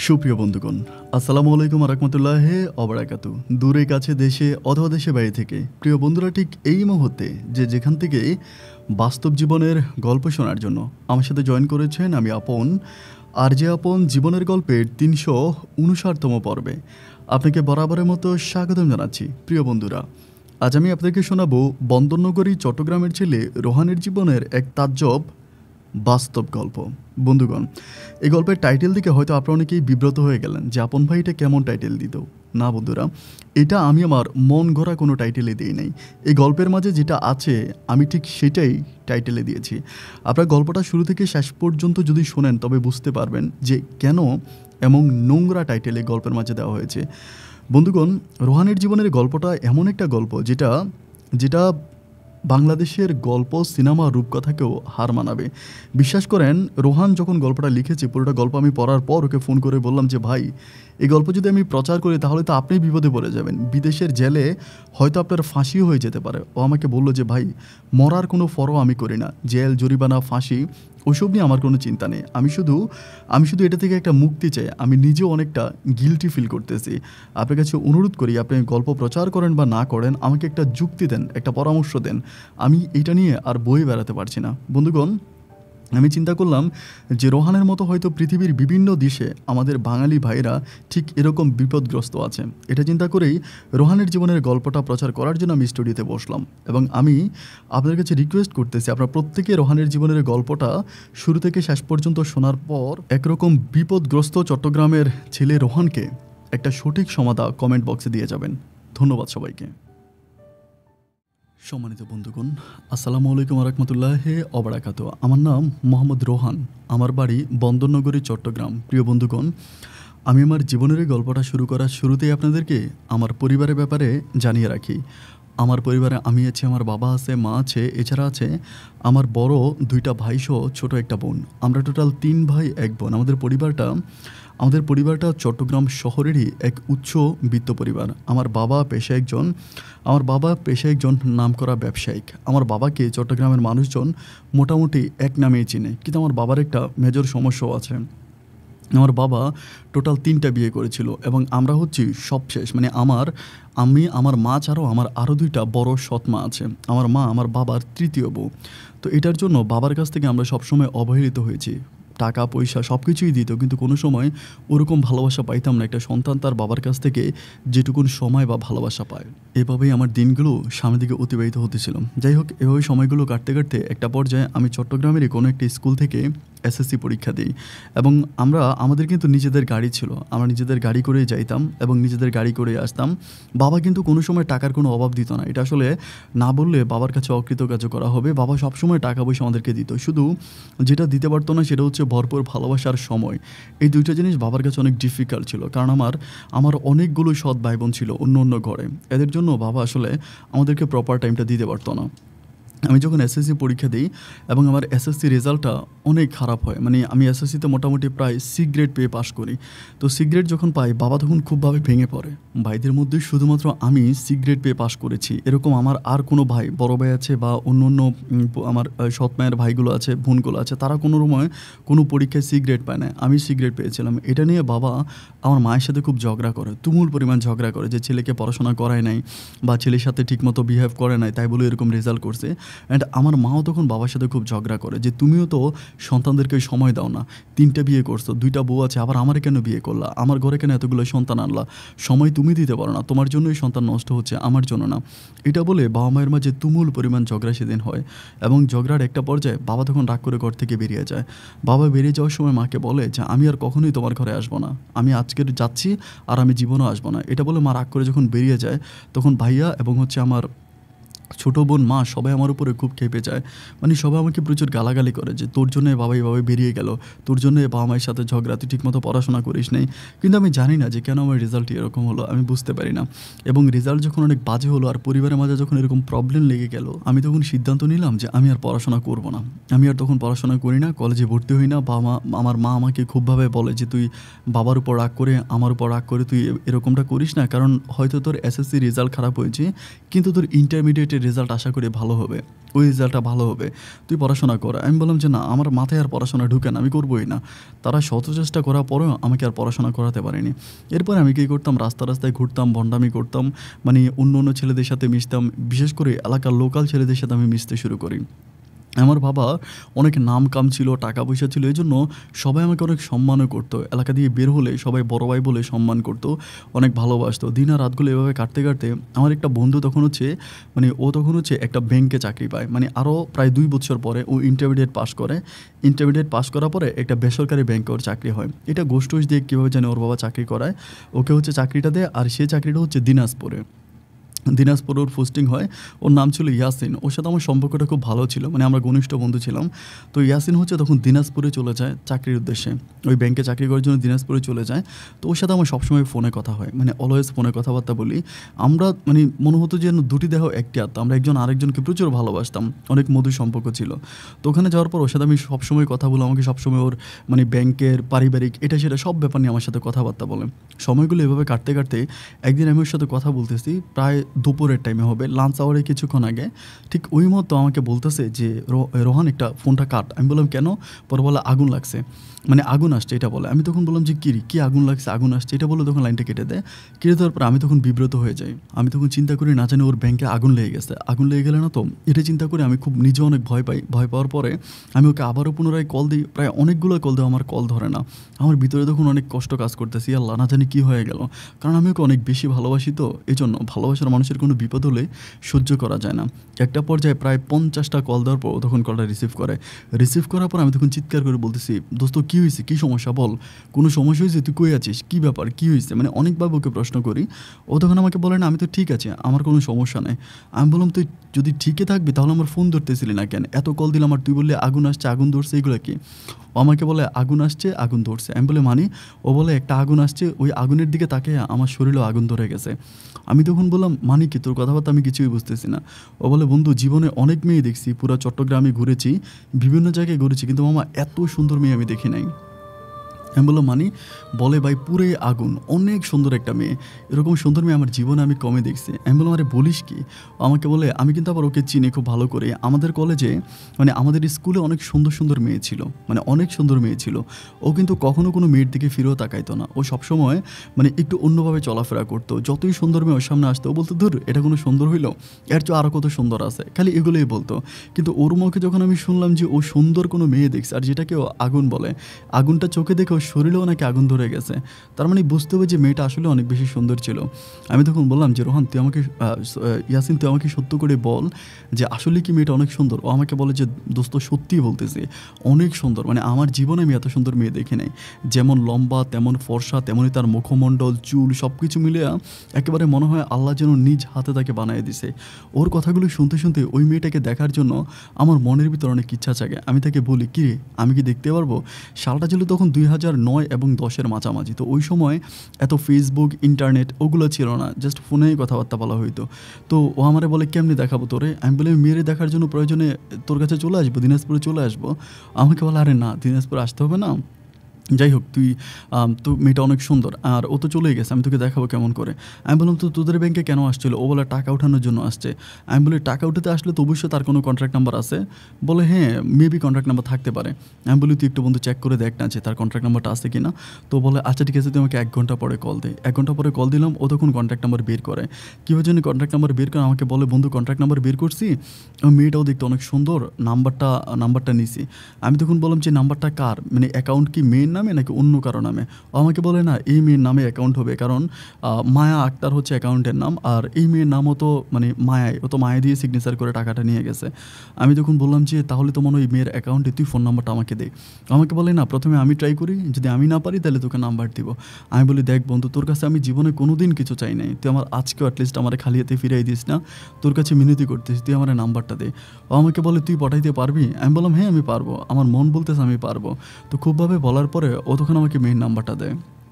সুপ্রিয় বন্ধুগণ, আসসালামু আলাইকুম রাহমাতুল্লাহি ওয়া বারাকাতু। দূরে কাছে দেশে অথবা দেশে বাইরে থেকে প্রিয় বন্ধুরা, ঠিক এই মুহূর্তে যেখান থেকে বাস্তব জীবনের গল্প শোনার জন্য আমার সাথে জয়েন করেছেন, আমি আপন। আর যে আপন জীবনের গল্পের ৩৫৯তম পর্বে আপনাকে বরাবরের মতো স্বাগতম জানাচ্ছি। প্রিয় বন্ধুরা, আজ আমি আপনাদেরকে শোনাবো বন্দরনগরী চট্টগ্রামের ছেলে রোহানের জীবনের এক তাজ্জব বাস্তব গল্প। বন্ধুগণ, এই গল্পের টাইটেল দিকে হয়তো আপনারা অনেকেই বিব্রত হয়ে গেলেন যে আপন ভাই এটা কেমন টাইটেল দিত। না বন্ধুরা, এটা আমি আমার মন গড়া কোনো টাইটেলে দিই নাই। এই গল্পের মাঝে যেটা আছে আমি ঠিক সেটাই টাইটেলে দিয়েছি। আপনার গল্পটা শুরু থেকে শেষ পর্যন্ত যদি শোনেন তবে বুঝতে পারবেন যে কেন এমন নোংরা টাইটেলে গল্পের মাঝে দেওয়া হয়েছে। বন্ধুগণ, রোহানের জীবনের গল্পটা এমন একটা গল্প যেটা বাংলাদেশের গল্প, সিনেমা, রূপকথাকেও হার মানাবে। বিশ্বাস করেন, রোহান যখন গল্পটা লিখেছে, পুরোটা গল্প আমি পড়ার পর ওকে ফোন করে বললাম যে ভাই, এই গল্প যদি আমি প্রচার করি তাহলে তো আপনি বিপদে পড়ে যাবেন, বিদেশের জেলে হয়তো আপনার ফাঁসিও হয়ে যেতে পারে। ও আমাকে বলল যে ভাই, মরার কোনো ফরও আমি করি না, জেল, জরিমানা, ফাঁসি ওসব নিয়ে আমার কোনো চিন্তা নেই। আমি শুধু এটা থেকে একটা মুক্তি চাই। আমি নিজেও অনেকটা গিল্টি ফিল করতেছি। আপনার কাছে অনুরোধ করি, আপনি গল্প প্রচার করেন বা না করেন, আমাকে একটা যুক্তি দেন, একটা পরামর্শ দেন। আমি এটা নিয়ে আর বয়ে বেড়াতে পারছি না। বন্ধুগণ, আমি চিন্তা করলাম যে রোহানের মতো হয়তো পৃথিবীর বিভিন্ন দেশে আমাদের বাঙালি ভাইরা ঠিক এরকম বিপদগ্রস্ত আছে। এটা চিন্তা করেই রোহানের জীবনের গল্পটা প্রচার করার জন্য আমি স্টুডিওতে বসলাম। এবং আমি আপনাদের কাছে রিকোয়েস্ট করতেছি, আপনারা প্রত্যেকে রোহানের জীবনের গল্পটা শুরু থেকে শেষ পর্যন্ত শোনার পর একরকম বিপদগ্রস্ত চট্টগ্রামের ছেলে রোহানকে একটা সঠিক সমাধা কমেন্ট বক্সে দিয়ে যাবেন। ধন্যবাদ সবাইকে। সম্মানিত বন্ধুগণ, আসসালামু আলাইকুম রাহমাতুল্লাহি ওয়া বারাকাতু। আমার নাম মোহাম্মদ রোহান, আমার বাড়ি বন্দরনগরী চট্টগ্রাম। প্রিয় বন্ধুগণ, আমি আমার জীবনের এই গল্পটা শুরু করার শুরুতেই আপনাদেরকে আমার পরিবারের ব্যাপারে জানিয়ে রাখি। আমার পরিবারে আমি আছি, আমার বাবা আছে, মা আছে, এছাড়া আছে আমার বড় 2টা ভাই সহ ছোটো একটা বোন। আমরা টোটাল 3 ভাই 1 বোন। আমাদের পরিবারটা চট্টগ্রাম শহরেরই এক উচ্চবিত্ত পরিবার। আমার বাবা পেশায় একজন নামকরা ব্যবসায়িক। আমার বাবাকে চট্টগ্রামের মানুষজন মোটামুটি এক নামেই চিনে। কিন্তু আমার বাবার একটা মেজর সমস্যাও আছে। আমার বাবা টোটাল 3টা বিয়ে করেছিল এবং আমরা হচ্ছি সবশেষ। মানে আমার মা ছাড়াও আমার আরও 2টা বড় সৎ মা আছে। আমার মা আমার বাবার 3য় বউ। তো এটার জন্য বাবার কাছ থেকে আমরা সবসময় অবহেলিত হয়েছি। টাকা পয়সা সব কিছুই দিত, কিন্তু কোনো সময় ওরকম ভালোবাসা পাইতাম না একটা সন্তান তার বাবার কাছ থেকে যেটুকুন সময় বা ভালোবাসা পায়। এভাবেই আমার দিনগুলো সামনের দিকে অতিবাহিত হতেছিল। যাই হোক, এভাবে সময়গুলো কাটতে কাটতে একটা পর্যায়ে আমি চট্টগ্রামেরই কোনো একটা স্কুল থেকে এসএসসি পরীক্ষা দিই। এবং আমাদের কিন্তু নিজেদের গাড়ি ছিল। আমরা নিজেদের গাড়ি করেই যাইতাম এবং নিজেদের গাড়ি করে আসতাম। বাবা কিন্তু কোনো সময় টাকার কোনো অভাব দিত না। এটা আসলে না বললে বাবার কাছে অকৃতকার্য করা হবে। বাবা সবসময় টাকা পয়সা আমাদেরকে দিত। শুধু যেটা দিতে পারতো না সেটা হচ্ছে ভরপুর ভালোবাসার সময়। এই 2টা জিনিস বাবার কাছে অনেক ডিফিকাল্ট ছিল, কারণ আমার অনেকগুলো সৎ ভাই বোন ছিল অন্য ঘরে। এদের জন্য বাবা আসলে আমাদেরকে প্রপার টাইমটা দিতে পারতো না। আমি যখন এসএসসি পরীক্ষা দিই এবং আমার এসএসসি রেজাল্টটা অনেক খারাপ হয়, মানে আমি এসএসসিতে মোটামুটি প্রায় সি গ্রেড পেয়ে পাশ করি। তো সি গ্রেড যখন পাই, বাবা তখন খুবভাবে ভেঙে পড়ে। ভাইদের মধ্যে শুধুমাত্র আমি সি গ্রেড পেয়ে পাশ করেছি, এরকম আমার আর কোনো ভাই, বড় ভাই আছে বা অন্য আমার সৎ মায়ের ভাইগুলো আছে, বোনগুলো আছে, তারা কোনো পরীক্ষায় সি গ্রেড পায় না। আমি সি গ্রেড পেয়েছিলাম। এটা নিয়ে বাবা আমার মায়ের সাথে খুব ঝগড়া করে, তুমুল পরিমাণ ঝগড়া করে যে ছেলেকে পড়াশোনা করায় নাই বা ছেলের সাথে ঠিকমতো বিহেভ করে নাই, তাই বলে এরকম রেজাল্ট করছে। অ্যান্ড আমার মাও তখন বাবার সাথে খুব ঝগড়া করে যে তুমিও তো সন্তানদেরকে সময় দাও না, 3টা বিয়ে করছো, 2টা বউ আছে, আবার আমারে কেন বিয়ে করলা, আমার ঘরে কেন এতগুলো সন্তান আনলা, সময় তুমি দিতে পারো না, তোমার জন্যই সন্তান নষ্ট হচ্ছে, আমার জন্য না। এটা বলে বাবা মায়ের মাঝে তুমুল পরিমাণ ঝগড়া সেদিন হয়। এবং ঝগড়ার একটা পর্যায়ে বাবা তখন রাগ করে ঘর থেকে বেরিয়ে যায়। বাবা বেরিয়ে যাওয়ার সময় মাকে বলে যে আমি আর কখনোই তোমার ঘরে আসবো না, আমি আজকের যাচ্ছি আর আমি জীবনও আসবো না। এটা বলে মা রাগ করে যখন বেরিয়ে যায়, তখন ভাইয়া এবং হচ্ছে আমার ছোটো বোন, মা, সবাই আমার উপরে খুব খেপে যায়। মানে সবাই আমাকে প্রচুর গালাগালি করে যে তোর জন্য বাবা এইভাবে বেরিয়ে গেল, তোর জন্য বাবা মায়ের সাথে ঝগড়া, তুই ঠিকমতো পড়াশোনা করিস নাই। কিন্তু আমি জানি না যে কেন আমার রেজাল্টটি এরকম হলো, আমি বুঝতে পারি না। এবং রেজাল্ট যখন অনেক বাজে হলো আর পরিবারের মাঝে যখন এরকম প্রবলেম লেগে গেল, আমি তখন সিদ্ধান্ত নিলাম যে আমি আর পড়াশোনা করব না। আমি আর তখন পড়াশোনা করি না, কলেজে ভর্তি হই না। আমার মা আমাকে খুবভাবে বলে যে তুই বাবার উপর রাগ করে, আমার উপর রাগ করে তুই এরকমটা করিস না, কারণ হয়তো তোর এসএসসি রেজাল্ট খারাপ হয়েছে কিন্তু তোর ইন্টারমিডিয়েটের রেজাল্ট আশা করি ভালো হবে, ওই রেজাল্টটা ভালো হবে, তুই পড়াশোনা কর। আমি বললাম যে না, আমার মাথায় আর পড়াশোনা ঢুকে না, আমি করবোই না। তারা শত চেষ্টা করার পরেও আমাকে আর পড়াশোনা করাতে পারেনি। এরপরে আমি কী করতাম, রাস্তায় ঘুরতাম, ভণ্ডামি করতাম, মানে অন্য ছেলেদের সাথে মিশতাম, বিশেষ করে এলাকার লোকাল ছেলেদের সাথে আমি মিশতে শুরু করি। আমার বাবা অনেক নাম কাম ছিল, টাকা পয়সা ছিল, এই জন্য সবাই আমাকে অনেক সম্মানও করতো। এলাকা দিয়ে বের হলে সবাই বড় ভাই বলে সম্মান করতো, অনেক ভালোবাসতো। দিন আর রাতগুলো এভাবে কাটতে কাটতে আমার একটা বন্ধু তখন হচ্ছে একটা ব্যাংকে চাকরি পায়, মানে আরও প্রায় 2 বছর পরে ও ইন্টারমিডিয়েট পাস করে। ইন্টারমিডিয়েট পাস করার পরে একটা বেসরকারি ব্যাংকে ওর চাকরি হয়। এটা ঘুষ টুস দিয়ে কীভাবে জানে ওর বাবা চাকরি করায়, ওকে হচ্ছে চাকরিটা দেয়। আর সে চাকরিটা হচ্ছে দিনাজপুরে ওর পোস্টিং হয়। ওর নাম ছিল ইয়াসিন। ওর সাথে আমার সম্পর্কটা খুব ভালো ছিল, মানে আমরা ঘনিষ্ঠ বন্ধু ছিলাম। তো ইয়াসিন হচ্ছে তখন দিনাজপুরে চলে যায় চাকরির উদ্দেশ্যে, ওই ব্যাংকে চাকরি করার জন্য দিনাজপুরে চলে যায়। তো ওর সাথে আমার সবসময় ফোনে কথা হয়, মানে অলওয়েজ ফোনে কথাবার্তা বলি। আমরা মানে মনে হতো যে দুটি দেহ একটি আত্মা, আমরা একজন আরেকজনকে প্রচুর ভালোবাসতাম, অনেক মধুর সম্পর্ক ছিল। তো ওখানে যাওয়ার পর ওর সাথে আমি সবসময় কথা বলি, আমাকে সবসময় ওর মানে ব্যাংকের পারিবারিক এটা সেটা সব ব্যাপার নিয়ে আমার সাথে কথাবার্তা বলে। সময়গুলো এভাবে কাটতে কাটতে একদিন আমি ওর সাথে কথা বলতেছি, প্রায় দুপুরের টাইমে হবে, লাঞ্চ আওয়ারে কিছুক্ষণ আগে। ঠিক ওই মতো আমাকে বলতেছে যে রোহান একটা ফোনটা কাট। আমি বললাম কেন? পরে বলে আগুন লাগছে, মানে আগুন আসছে এটা বলে। আমি তখন বললাম যে কি আগুন লাগছে, আগুন আসছে এটা বলে তখন লাইনটা কেটে দেয়। কেটে দেওয়ার পর আমি তখন বিব্রত হয়ে যাই। আমি তখন চিন্তা করি না জানি ওর ব্যাংকে আগুন লেগে গেছে, আগুন লেগে গেলে না তো, এটা চিন্তা করে আমি খুব নিজে অনেক ভয় পাই। ভয় পাওয়ার পরে আমি ওকে আবারও পুনরায় কল দিই, প্রায় অনেকগুলো কল দেওয়া, আমার কল ধরে না। আমার ভিতরে তখন অনেক কষ্ট কাজ করতেছি, আল্লাহ না জানি কী হয়ে গেল। কারণ আমি ওকে অনেক বেশি ভালোবাসি, তো এই জন্য ভালোবাসার মানুষের কোনো বিপদ হলে সহ্য করা যায় না। একটা পর্যায়ে প্রায় 50টা কল দেওয়ার পর তখন কলটা রিসিভ করার পর আমি তখন চিৎকার করে বলতেছি, দোস্ত কী হয়েছে, কী সমস্যা বল, কোনো সমস্যা হয়েছে, তুই কই আছিস, কী ব্যাপার, কী হয়েছে, মানে অনেকভাবে ওকে প্রশ্ন করি। ও তখন আমাকে বলে না আমি তো ঠিক আছি, আমার কোনো সমস্যা নেই। আমি বললাম তুই যদি ঠিকই থাকবি তাহলে আমার ফোন ধরতেছিলি না কেন, এত কল দিলাম আর তুই বললি আগুন আসছে, আগুন ধরছে, এগুলো কি? ও আমাকে বলে আগুন আসছে, আগুন ধরছে। আমি বলে মানি? ও বলে একটা আগুন আসছে, ওই আগুনের দিকে তাকে আমার শরীরেও আগুন ধরে গেছে। আমি তখন বললাম মানে কি, তোর কথাবার্তা আমি কিছুই বুঝতেছি না। ও বলে বন্ধু জীবনে অনেক মেয়ে দেখছি, পুরো চট্টগ্রামে ঘুরেছি, বিভিন্ন জায়গায় ঘুরেছি, কিন্তু মামা এত সুন্দর মেয়ে আমি দেখি নাই। আমি বললাম মানে? বলে ভাই পুরে আগুন, অনেক সুন্দর একটা মেয়ে, এরকম সুন্দর মেয়ে আমার জীবনে আমি কমে দেখছি। আমি বললাম আরে বলিস কি? আমাকে বলে আমি কিন্তু আবার ওকে চিনি খুব ভালো করে, আমাদের কলেজে মানে আমাদের স্কুলে অনেক সুন্দর মেয়ে ছিল, মানে অনেক সুন্দর মেয়ে ছিল। ও কিন্তু কখনো কোনো মেয়ের দিকে ফিরেও তাকাইতো না, ও সবসময় মানে একটু অন্যভাবে চলাফেরা করতো। যতই সুন্দর মেয়ে ওর সামনে আসতো ও বলতো ধুর এটা কোনো সুন্দর হইলো, এর চেয়ে আরও কত সুন্দর আছে, খালি এগুলোই বলতো। কিন্তু ওর মুখে যখন আমি শুনলাম যে ও সুন্দর কোনো মেয়ে দেখছে, আর যেটাকে ও আগুন বলে, আগুনটা চোখে দেখে ওর শরীরেও নাকি আগুন ধরে গেছে, তার মানে বুঝতে হবে যে মেয়েটা আসলে অনেক বেশি সুন্দর ছিল। আমি তখন বললাম যে রোহান তুই আমাকে ইয়াসিন তুই আমাকে সত্য করে বল যে আসলে কি মেয়েটা অনেক সুন্দর? ও আমাকে বলে যে দোস্ত সত্যিই বলতেছি অনেক সুন্দর, মানে আমার জীবনে আমি এত সুন্দর মেয়ে দেখি নাই, যেমন লম্বা তেমন ফর্সা, তেমনই তার মুখমণ্ডল, চুল সব কিছু মিলে একেবারে মনে হয় আল্লাহ যেন নিজ হাতে তাকে বানিয়ে দিছে। ওর কথাগুলো শুনতে শুনতে ওই মেয়েটাকে দেখার জন্য আমার মনের ভিতর অনেক ইচ্ছা জাগে। আমি তাকে বলি কি রে আমি কি দেখতে পারবো? সালটা ছিল তখন 2009 এবং 10-এর মাঝামাঝি। তো ওই সময় এত ফেসবুক ইন্টারনেট ওগুলো ছিল না, জাস্ট ফোনেই কথাবার্তা বলা হইতো। তো ও আমারে বলে কেমনি দেখাবো তোরে? আমি বলি মেয়েরে দেখার জন্য প্রয়োজনে তোর কাছে চলে আসবো, দিনাজপুরে চলে আসবো। আমাকে বলে আরে না দিনাজপুরে আসতে হবে না, যাই হোক তুই তো মেয়েটা অনেক সুন্দর আর ও তো চলেই গেছে, আমি তোকে দেখাবো কেমন করে। আমি বললাম তো তোদের ব্যাংকে কেন আসছিলো? ও বলে টাকা ওঠানোর জন্য আসছে। আমি বলি টাকা উঠাতে আসলে তো অবশ্যই তার কোনো কন্ট্রাক্ট নাম্বার আছে? বলে হ্যাঁ মেবি কন্ট্রাক্ট নাম্বার থাকতে পারে। আমি বলি তুই একটু বন্ধু চেক করে দেখ না যে তার কন্ট্রাক্ট নাম্বারটা আছে কি না। তো বলে আচ্ছা ঠিক আছে তুই আমাকে 1 ঘন্টা পরে কল দে। 1 ঘন্টা পরে কল দিলাম, ও তখন কন্ট্রাক্ট নাম্বার বের করে। কীভাবে জন্য কন্ট্রাক্ট নাম্বার বের করে আমাকে বলে বন্ধু কন্ট্রাক্ট নাম্বার বের করছি, মেয়েটাও দেখতে অনেক সুন্দর, নাম্বারটা নিছি। আমি তখন বললাম যে নাম্বারটা কার, মানে অ্যাকাউন্ট কি মেয়ের নামে নাকি অন্য কারো নামে? ও আমাকে বলে না এই মেয়ের নামে অ্যাকাউন্ট হবে, কারণ মায়া আক্তার হচ্ছে অ্যাকাউন্টের নাম, আর এই মেয়ের নামও তো মানে মায়াই, ও তো মায়া দিয়ে সিগনেচার করে টাকাটা নিয়ে গেছে। আমি তখন বললাম যে তাহলে তো মনে হয় মেয়ের অ্যাকাউন্টে, তুই ফোন নাম্বারটা আমাকে দে। আমাকে বলে না প্রথমে আমি ট্রাই করি, যদি আমি না পারি তাহলে তোকে নাম্বার দিব। আমি বলি দেখ বন্ধু তোর কাছে আমি জীবনে কোনো দিন কিছু চাই নাই, তুই আমার আজকেও অ্যাটলিস্ট আমার খালি হাতে ফিরাই দিস না, তোর কাছে মিনতি করতেছি, তুই আমার নাম্বারটা দে। ও আমাকে বলে তুই পাঠাইতে পারবি? আমি বললাম হ্যাঁ আমি পারবো, আমার মন বলতেছে আমি পারবো। তো খুবভাবে বলার পরে ও তখন আমাকে মেয়ের নাম্বারটা দেয়।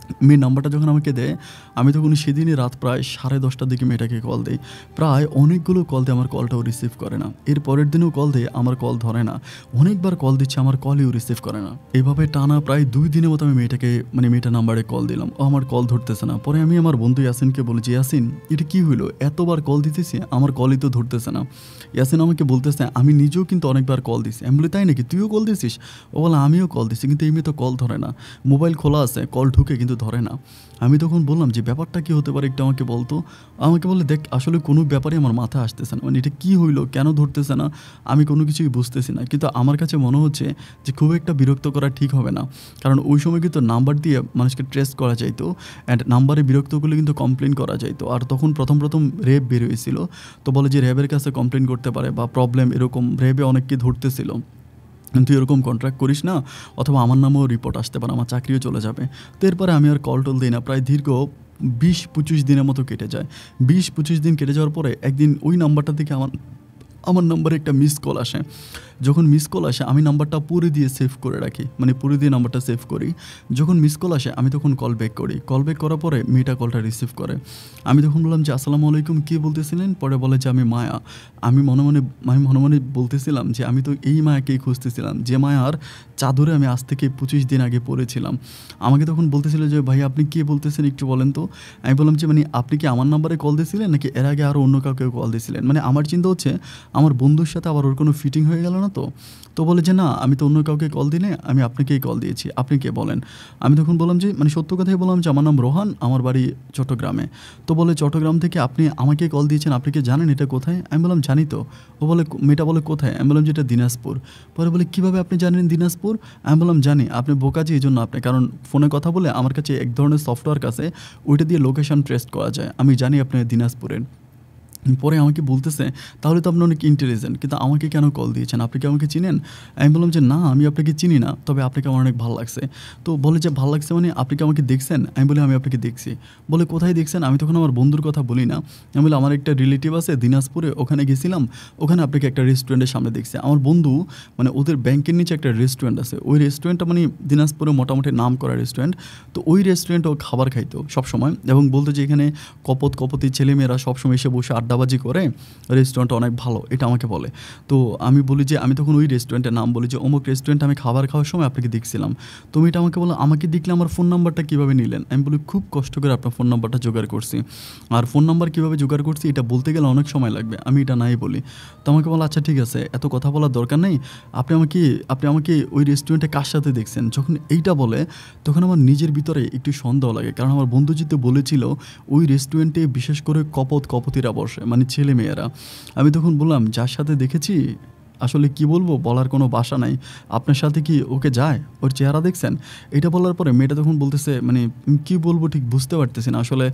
মেয়ের নাম্বারটা যখন আমাকে দেয়, আমি তখন সেদিনই রাত প্রায় 10:30টার দিকে মেয়েটাকে কল দেই। প্রায় অনেকগুলো কল দিয়ে আমার কলটাও রিসিভ করে না। এর পরের দিনেও কল দেয়, আমার কল ধরে না। অনেকবার কল দিচ্ছে, আমার কলও রিসিভ করে না। এভাবে টানা প্রায় 2 দিনের মতো আমি মেয়েটাকে মেয়েটার নাম্বারে কল দিলাম। ও আমার কল ধরতেছে না। পরে আমি আমার বন্ধু ইয়াসিনকে বলেছি, ইয়াসিন এটা কী হইলো? এতবার কল দিতেছি, আমার কলই তো ধরতেছে না। ইয়াসিন আমাকে বলতেছে, আমি নিজেও কিন্তু অনেকবার কল দিছি। আমি বলি, তাই নাকি? তুইও কল দিছিস? ও বলে, আমিও কল দিছি, কিন্তু এই মেয়ে তো কল ধরে না। মোবাইল খোলা আছে, কল ঢুকে কিন্তু ধরে না। আমি তখন বললাম যে ব্যাপারটা কী হতে পারে, একটু আমাকে বলতো। আমাকে বলে, দেখ আসলে কোনো ব্যাপারই আমার মাথায় আসতেছে না, এটা কী হইলো, কেন ধরতেছে না, আমি কোনো কিছুই বুঝতেছি না। কিন্তু আমার কাছে মনে হচ্ছে যে খুব একটা বিরক্ত করা ঠিক হবে না, কারণ ওই সময় কিন্তু নাম্বার দিয়ে মানুষকে ট্রেস করা যাইতো, অ্যান্ড নাম্বারে বিরক্ত করলে কিন্তু কমপ্লেন করা যাইতো। আর তখন প্রথম র্যাব বের হয়েছিল, তো বলে যে র্যাবের কাছে কমপ্লেন করতে পারে বা প্রবলেম এরকম, র্যাবে অনেককে ধরতেছিল, তুই এরকম কন্ট্রাক্ট করিস না, অথবা আমার নামেও রিপোর্ট আসতে পারে, আমার চাকরিও চলে যাবে। তো এরপরে আমি আর কল টল দিই না। প্রায় দীর্ঘ 20-25 দিনের মতো কেটে যায়। 20-25 দিন কেটে যাওয়ার পরে একদিন ওই নাম্বারটা থেকে আমার নাম্বারে একটা মিস কল আসে। যখন মিস কল আসে, আমি নাম্বারটা পুরো দিয়ে সেভ করে রাখি, পুরো দিয়ে নাম্বারটা সেভ করি। যখন মিস কল আসে, আমি তখন কল ব্যাক করি। কল ব্যাক করার পরে মেয়েটা কলটা রিসিভ করে। আমি তখন বললাম যে, আসসালামু আলাইকুম, কী বলতেছিলেন? পরে বলে যে, আমি মায়া। আমি মনে মনে বলতেছিলাম যে আমি তো এই মায়াকেই খুঁজতেছিলাম, যে মায়ার চাদরে আমি আজ থেকে 25 দিন আগে পড়েছিলাম। আমাকে তখন বলতেছিল যে, ভাই আপনি কে বলতেছেন, একটু বলেন তো। আমি বললাম যে, আপনি কি আমার নাম্বারে কল দিয়েছিলেন, নাকি এর আগে আরও অন্য কাউকে কল দিয়েছিলেন? আমার চিন্তা হচ্ছে আমার বন্ধুর সাথে আবার ওর কোনো ফিটিং হয়ে গেল না তো। তো বলে যে, না আমি তো অন্য কাউকে কল দিলে, আমি আপনাকেই কল দিয়েছি, আপনি কে বলেন। আমি তখন বললাম যে, সত্য কথাই বললাম যে আমার নাম রোহান, আমার বাড়ি চট্টগ্রামে। তো বলে, চট্টগ্রাম থেকে আপনি আমাকে কল দিয়েছেন, আপনি কি জানেন এটা কোথায়? আমি বললাম, জানি তো। মেয়েটা বলে, কোথায়? আমি বললাম যে, এটা দিনাজপুর। পরে বলে, কীভাবে আপনি জানেন দিনাজপুর? আমি বললাম, জানি, আপনি বোকাজি, এই জন্য আপনি, কারণ ফোনে কথা বলে আমার কাছে এক ধরনের সফটওয়্যার কাছে, ওইটা দিয়ে লোকেশন ট্রেস করা যায়, আমি জানি আপনি দিনাজপুরের। পরে আমাকে বলতেছে, তাহলে তো আপনি অনেক ইন্টেলিজেন্ট, কিন্তু আমাকে কেন কল দিয়েছেন, আপনি কি আমাকে চিনেন? আমি বললাম যে, না আমি আপনাকে চিনি না, তবে আপনাকে আমার অনেক ভালো লাগছে। তো বলে যে, ভালো লাগছে আপনি কি আমাকে দেখছেন? আমি বলি, আমি আপনাকে দেখছি। বলে, কোথায় দেখছেন? আমি তখন আমার বন্ধুর কথা বলি না। আমি বলি, আমার একটা রিলেটিভ আছে দিনাজপুরে, ওখানে গেছিলাম, ওখানে আপনাকে একটা রেস্টুরেন্টের সামনে দেখছি। আমার বন্ধু ওদের ব্যাংকের নিচে একটা রেস্টুরেন্ট আছে, ওই রেস্টুরেন্টটা দিনাজপুরে মোটামুটি নাম করা রেস্টুরেন্ট। তো ওই রেস্টুরেন্টে ও খাবার খাইতো সবসময়, এবং বলতো যে এখানে কপতি ছেলেমেয়েরা সবসময় এসে বসে আড্ডাবাজি করে, রেস্টুরেন্টটা অনেক ভালো, এটা আমাকে বলে। তো আমি বলি যে, আমি তখন ওই রেস্টুরেন্টের নাম বলি যে, অমুক রেস্টুরেন্টে আমি খাবার খাওয়ার সময় আপনাকে দেখছিলাম। তুমি এটা আমাকে বলো, আমাকে দেখলে আমার ফোন নাম্বারটা কীভাবে নিলেন? আমি বলি, খুব কষ্ট করে আপনার ফোন নাম্বারটা জোগাড় করছি, আর ফোন নাম্বার কীভাবে জোগাড় করছি এটা বলতে গেলে অনেক সময় লাগবে, আমি এটা নাই বলি। তো আমাকে বলো, আচ্ছা ঠিক আছে, এত কথা বলার দরকার নেই, আপনি আমাকে ওই রেস্টুরেন্টে কার সাথে দেখছেন? যখন এইটা বলে, তখন আমার নিজের ভিতরে একটু সন্দেহ লাগে, কারণ আমার বন্ধু যেতে বলেছিল ওই রেস্টুরেন্টে বিশেষ করে কপতিরা বসে, ছেলে মেয়েরা। আমি তখন বললাম, যার সাথে দেখেছি, আসলে কি বলবো, বলার কোনো ভাষা নাই, আপনার সাথে কি ওকে যায়, ওর চেহারা দেখছেন? এটা বলার পরে মেয়েটা তখন বলতেছে, কি বলবো ঠিক বুঝতে পারতেছি না, আসলে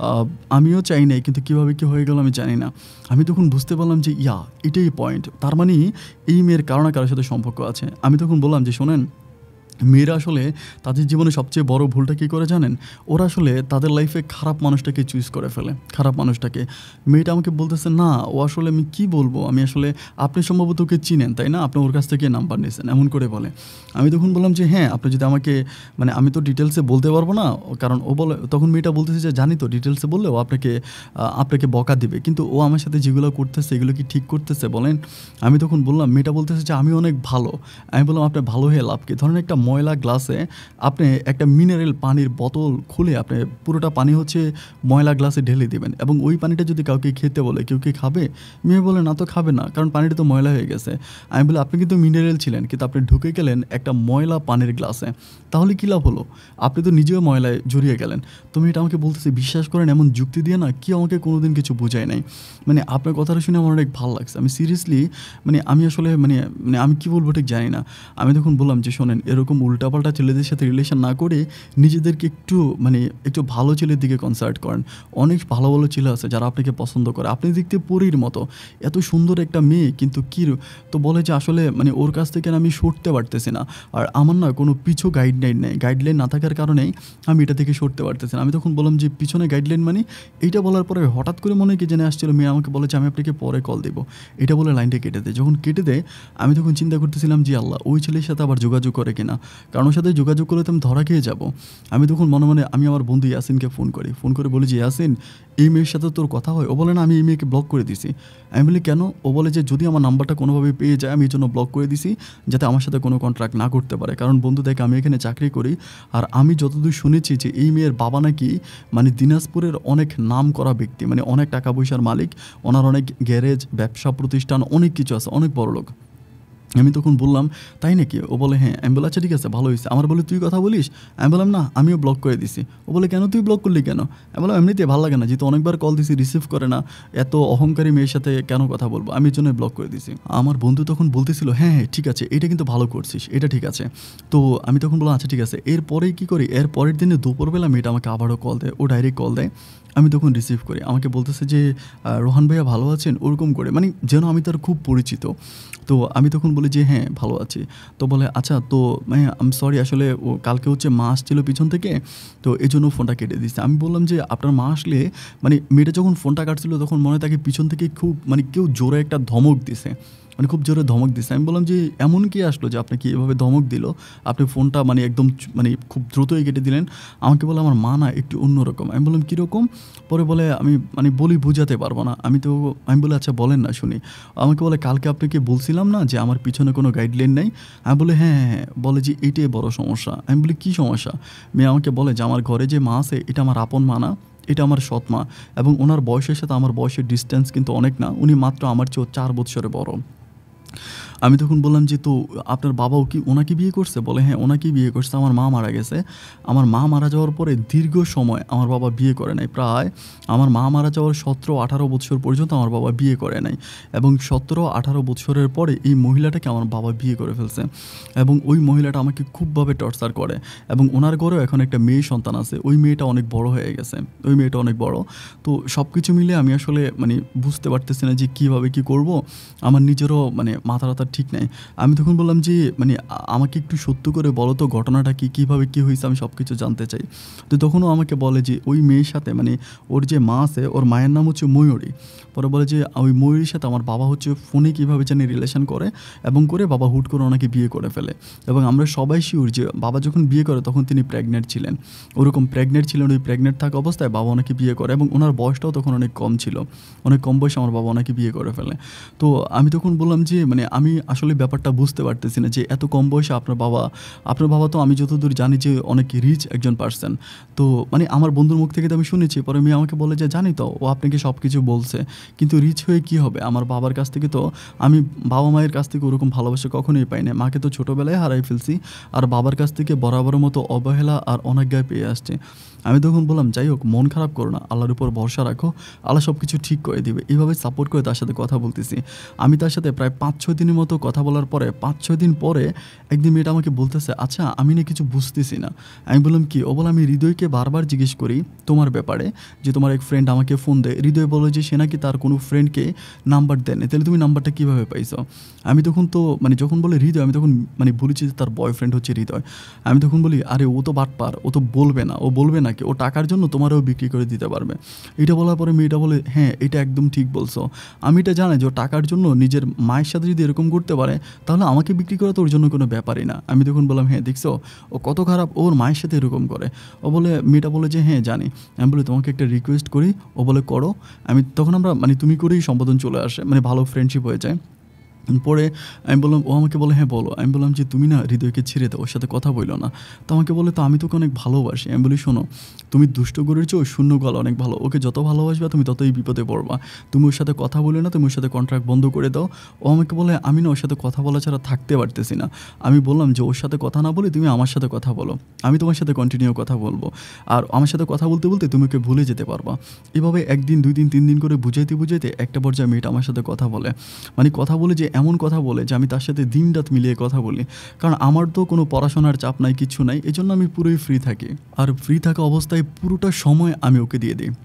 আমিও চাই নাই, কিন্তু কীভাবে কি হয়ে গেল আমি জানি না। আমি তখন বুঝতে পারলাম যে এটাই পয়েন্ট, তার এই মেয়ের কারো না কারোর সাথে সম্পর্ক আছে। আমি তখন বললাম যে, শোনেন, মেয়েরা আসলে তাদের জীবনে সবচেয়ে বড় ভুলটা কী করে জানেন? ওরা আসলে তাদের লাইফে খারাপ মানুষটাকে চুজ করে ফেলে, খারাপ মানুষটাকে। মেয়েটা আমাকে বলতেছে, না ও আসলে, আমি কি বলবো, আমি আসলে, আপনি সম্ভবত ওকে চিনেন তাই না, আপনি ওর কাছ থেকে নাম্বার নিয়েছেন, এমন করে বলে। আমি তখন বললাম যে, হ্যাঁ, আপনি যদি আমাকে, আমি তো ডিটেলসে বলতে পারবো না, কারণ ও বলে, তখন মেয়েটা বলতেছে যে, জানি তো, ডিটেলসে বললে ও আপনাকে বকা দিবে, কিন্তু ও আমার সাথে যেগুলো করতেছে এগুলো কি ঠিক করতেছে বলেন? আমি তখন বললাম, মেয়েটা বলতেছে যে, আমি অনেক ভালো। আমি বললাম, আপনার ভালো হয়ে লাভ কি? ধরেন একটা ময়লা গ্লাসে আপনি একটা মিনারেল পানির বোতল খুলে আপনি পুরোটা পানি হচ্ছে ময়লা গ্লাসে ঢেলে দেবেন, এবং ওই পানিটা যদি কাউকে খেতে বলে, কেউ কি খাবে? মেয়ে বলে, না তো খাবে না, কারণ পানিটা তো ময়লা হয়ে গেছে। আমি বলি, আপনি কিন্তু মিনারেল ছিলেন, কিন্তু আপনি ঢুকে গেলেন একটা ময়লা পানির গ্লাসে, তাহলে কী লাভ হলো? আপনি তো নিজেও ময়লায় জড়িয়ে গেলেন। তুমি এটা আমাকে বলতেছি, বিশ্বাস করেন, এমন যুক্তি দিয়ে না কি আমাকে কোনোদিন কিছু বোঝায় নাই। আপনার কথাটা শুনে আমার অনেক ভালো লাগছে। আমি সিরিয়াসলি, আমি আসলে, আমি কী বলবো ঠিক জানি না। আমি তখন বললাম যে, শোনেন, এরকম উল্টাপাল্টা ছেলেদের সাথে রিলেশন না করে নিজেদেরকে একটু ভালো ছেলের দিকে কনসাল্ট করেন। অনেক ভালো ভালো ছেলে আছে যারা আপনাকে পছন্দ করে, আপনি দেখতে পরীর মতো, এত সুন্দর একটা মেয়ে, কিন্তু তো বলে যে, আসলে ওর কাছ থেকে আমি সরতে পারতেছি না, আর আমার না কোনো পিছু গাইডলাইন নেই, গাইডলাইন না থাকার কারণেই আমি এটা থেকে সরতে পারতেছি না। আমি তখন বললাম যে, পিছনে গাইডলাইন এইটা বলার পরে হঠাৎ করে মনে কি জেনে আসছিল, মেয়ে আমাকে বলে যে, আমি আপনাকে পরে কল দেবো, এটা বলে লাইনটা কেটে দেয়। যখন কেটে দেয়, আমি তখন চিন্তা করতেছিলাম যে, আল্লাহ, ওই ছেলের সাথে আবার যোগাযোগ করে কিনা। কারণ ওর সাথে যোগাযোগ করলে তো আমি ধরা খেয়ে যাব। আমি তখন মনে মনে আমি আমার বন্ধু ইয়াসিনকে ফোন করে বলি যে, ইয়াসিন এই মেয়ের সাথে তোর কথা হয়? ও বলে না, আমি এই মেয়েকে ব্লক করে দিছি। আমি বলি কেন? ও বলে যে যদি আমার নাম্বারটা কোনোভাবে পেয়ে যায় আমি এই জন্য ব্লক করে দিছি, যাতে আমার সাথে কোনো কন্ট্রাক্ট না করতে পারে। কারণ বন্ধু দেখ, আমি এখানে চাকরি করি, আর আমি যতদূর শুনেছি যে এই মেয়ের বাবা নাকি মানে দিনাজপুরের অনেক নাম করা ব্যক্তি, মানে অনেক টাকা পয়সার মালিক, ওনার অনেক গ্যারেজ, ব্যবসা প্রতিষ্ঠান, অনেক কিছু আছে, অনেক বড় লোক। আমি তখন বললাম, তাই নাকি? ও বলে হ্যাঁ। আমি বলে আচ্ছা ঠিক আছে, ভালো হয়েছে। আমার বলে তুই কথা বলিস? আমি বললাম না, আমিও ব্লক করে দিছি। ও বলে কেন, তুই ব্লক করলি কেন? আমি বললাম এমনিতে ভালো লাগে না, যেহেতু অনেকবার কল দিছি রিসিভ করে না, এত অহংকারী মেয়ের সাথে কেন কথা বলবো, আমি এই জন্যই ব্লক করে দিছি। আমার বন্ধু তখন বলতেছিল হ্যাঁ হ্যাঁ ঠিক আছে, এটা কিন্তু ভালো করছিস, এটা ঠিক আছে। তো আমি তখন বললাম আচ্ছা ঠিক আছে। এরপরেই কী করি, এর পরের দিনে দুপুরবেলা মেয়েটা আমাকে আবারও কল দেয়, ও ডাইরেক্ট কল দেয়। আমি তখন রিসিভ করি, আমাকে বলতেছে যে রোহান ভাইয়া ভালো আছেন, ওরকম করে, মানে যেন আমি তার খুব পরিচিত। তো আমি তখন বলি যে হ্যাঁ ভালো আছি। তো বলে আচ্ছা, তো আমি সরি, আসলে ও কালকে হচ্ছে মা আসছিল পিছন থেকে, তো এই জন্য ফোনটা কেটে দিচ্ছে। আমি বললাম যে আপনার মা আসলে, মানে মেয়েটা যখন ফোনটা কাটছিল তখন মনে হয় তাকে পিছন থেকে খুব মানে কেউ জোরে একটা ধমক দিছে, মানে খুব জোরে ধমক দিছে। আমি বললাম যে এমন কি আসলো যে আপনাকে এভাবে ধমক দিল, আপনি ফোনটা মানে একদম মানে খুব দ্রুতই কেটে দিলেন? আমাকে বলে আমার মা না একটু অন্যরকম। আমি বললাম কীরকম? পরে বলে আমি মানে বলি বুঝাতে পারবো না। আমি বলে আচ্ছা বলেন না শুনি। আমাকে বলে কালকে আপনাকে বলছিলাম না যে আমার পিছনে কোনো গাইডলাইন নাই? আমি বলি হ্যাঁ হ্যাঁ হ্যাঁ। বলে যে এটাই বড় সমস্যা। আমি বলি কী সমস্যা? মেয়ে আমাকে বলে যে আমার ঘরে যে মা আছে এটা আমার আপন মা না, এটা আমার সৎ মা, এবং ওনার বয়সের সাথে আমার বয়সের ডিস্টেন্স কিন্তু অনেক না, উনি মাত্র আমার চেয়েও 4 বৎসরে বড়। আমি তখন বললাম যে তো আপনার বাবাও কি ওনাকে বিয়ে করছে? বলে হ্যাঁ ওনাকেই বিয়ে করছে, আমার মা মারা গেছে। আমার মা মারা যাওয়ার পরে দীর্ঘ সময় আমার বাবা বিয়ে করে নাই, প্রায় আমার মা মারা যাওয়ার 17-18 বছর পর্যন্ত আমার বাবা বিয়ে করে নাই, এবং 17-18 বছরের পরে এই মহিলাটাকে আমার বাবা বিয়ে করে ফেলছে, এবং ওই মহিলাটা আমাকে খুবভাবে টর্চার করে, এবং ওনার ঘরেও এখন একটা মেয়ে সন্তান আছে। ওই মেয়েটা অনেক বড় হয়ে গেছে, ওই মেয়েটা অনেক বড়। তো সব কিছু মিলে আমি আসলে মানে বুঝতে পারতেছি না যে কীভাবে কী করব। আমার নিজেরও মানে মাথা ঠিক নাই। আমি তখন বললাম যে মানে আমাকে একটু সত্য করে বলো তো ঘটনাটা কী, কীভাবে কী হয়েছে, আমি সব কিছু জানতে চাই। তো তখনও আমাকে বলে যে ওই মেয়ের সাথে মানে ওর যে মা আছে, ওর মায়ের নাম হচ্ছে ময়ূরী। পরে বলে যে ওই ময়ূরীর সাথে আমার বাবা হচ্ছে ফোনে কীভাবে জানি রিলেশন করে, এবং করে বাবা হুট করে ওনাকে বিয়ে করে ফেলে। এবং আমরা সবাই শিওর যে বাবা যখন বিয়ে করে তখন তিনি প্রেগনেন্ট ছিলেন, ওরকম প্রেগনেন্ট ছিলেন। ওই প্রেগনেন্ট থাকা অবস্থায় বাবা ওনাকে বিয়ে করে, এবং ওনার বয়সটাও তখন অনেক কম ছিল, অনেক কম বয়সে আমার বাবা ওনাকে বিয়ে করে ফেলে। তো আমি তখন বললাম যে মানে আমি আসলে ব্যাপারটা বুঝতে পারতেছি না যে এত কম বয়সে আপনার বাবা তো আমি যতদূর জানি যে অনেক রিচ একজন পার্সন। তো মানে আমার বন্ধুর মুখ থেকে তো আমি শুনেছি। পরে মেয়ে আমাকে বলে যে জানি তো, ও আপনাকে সব কিছু বলছে, কিন্তু রিচ হয়ে কী হবে? আমার বাবার কাছ থেকে তো আমি বাবা মায়ের কাছ থেকে ওরকম ভালোবাসা কখনোই পাই না। মাকে তো ছোটোবেলায় হারাই ফেলছি, আর বাবার কাছ থেকে বরাবরের মতো অবহেলা আর অনাজ্ঞায় পেয়ে আসছে। আমি তখন বললাম যাই হোক, মন খারাপ করো না, আল্লাহর উপর ভরসা রাখো, আল্লাহ সব কিছু ঠিক করে দিবে। এইভাবে সাপোর্ট করে তার সাথে কথা বলতেছি। আমি তার সাথে প্রায় 5-6 দিনের মতো কথা বলার পরে 5-6 দিন পরে একদিন মেয়েটা আমাকে বলতেছে আচ্ছা আমি না কিছু বুঝতেছি না। আমি বললাম কি? ও বলে আমি হৃদয়কে বারবার জিজ্ঞেস করি তোমার ব্যাপারে, যে তোমার এক ফ্রেন্ড আমাকে ফোন দেয়। হৃদয় বলে যে সে নাকি তার কোনো ফ্রেন্ডকে নাম্বার দেয়নি। তাহলে তুমি নাম্বারটা কীভাবে পাইছো? আমি তখন তো মানে যখন বলে হৃদয়, আমি তখন মানে বলেছি যে তার বয়ফ্রেন্ড হচ্ছে হৃদয়। আমি তখন বলি আরে ও তো বাটপার, ও তো বলবে না, ও বলবে নাকি? ও টাকার জন্য তোমারও বিক্রি করে দিতে পারবে। এটা বলার পরে মেয়েটা বলে হ্যাঁ এটা একদম ঠিক বলছো। আমি এটা জানি যে ও টাকার জন্য নিজের মায়ের সাথে যদি এরকম করতে পারে তাহলে আমাকে বিক্রি করা তো ওর জন্য কোনো ব্যাপারই না। আমি তখন বললাম হ্যাঁ দেখছো ও কত খারাপ, ওর মায়ের সাথে এরকম করে। মেয়েটা বলে যে হ্যাঁ জানি। আমি বলি তোমাকে একটা রিকোয়েস্ট করি। ও বলে করো। তখন আমরা মানে তুমি করেই সম্বোধন চলে আসে, মানে ভালো ফ্রেন্ডশিপ হয়ে যায়। পরে আমি বললাম, ও আমাকে বলে হ্যাঁ বলো। আমি বললাম যে তুমি না হৃদয়কে ছেড়ে দাও, ওর সাথে কথা বইলো না। তো আমাকে বলে তো আমি তোকে অনেক ভালোবাসি। আমি বলি শোনো, তুমি দুষ্ট গরুর চেয়েও শূন্য গলা অনেক ভালো, ওকে যত ভালোবাসবে তুমি ততই বিপদে পড়বা। তুমি ওর সাথে কথা বলে না, তুমি ওর সাথে কন্ট্রাক্ট বন্ধ করে দাও। ও আমাকে বলে আমি না ওর সাথে কথা বলা ছাড়া থাকতে পারতেছি না। আমি বললাম যে ওর সাথে কথা না বলে তুমি আমার সাথে কথা বলো, আমি তোমার সাথে কন্টিনিউ কথা বলবো, আর আমার সাথে কথা বলতে বলতে তুমি ওকে ভুলে যেতে পারবা। এভাবে 1 দিন 2 দিন 3 দিন করে বুঝাইতে একটা পর্যায়ে মেয়েটা আমার সাথে কথা বলে, মানে কথা বলে যে এমন কথা বলে যে আমি তার সাথে দিন রাত মিলিয়ে কথা বলি। কারণ আমার তো কোনো পড়াশোনার চাপ নাই, কিছু নাই, এজন্য আমি পুরোই ফ্রি থাকি। আর ফ্রি থাকা অবস্থায় পুরোটা সময় আমি ওকে দিয়ে দিই।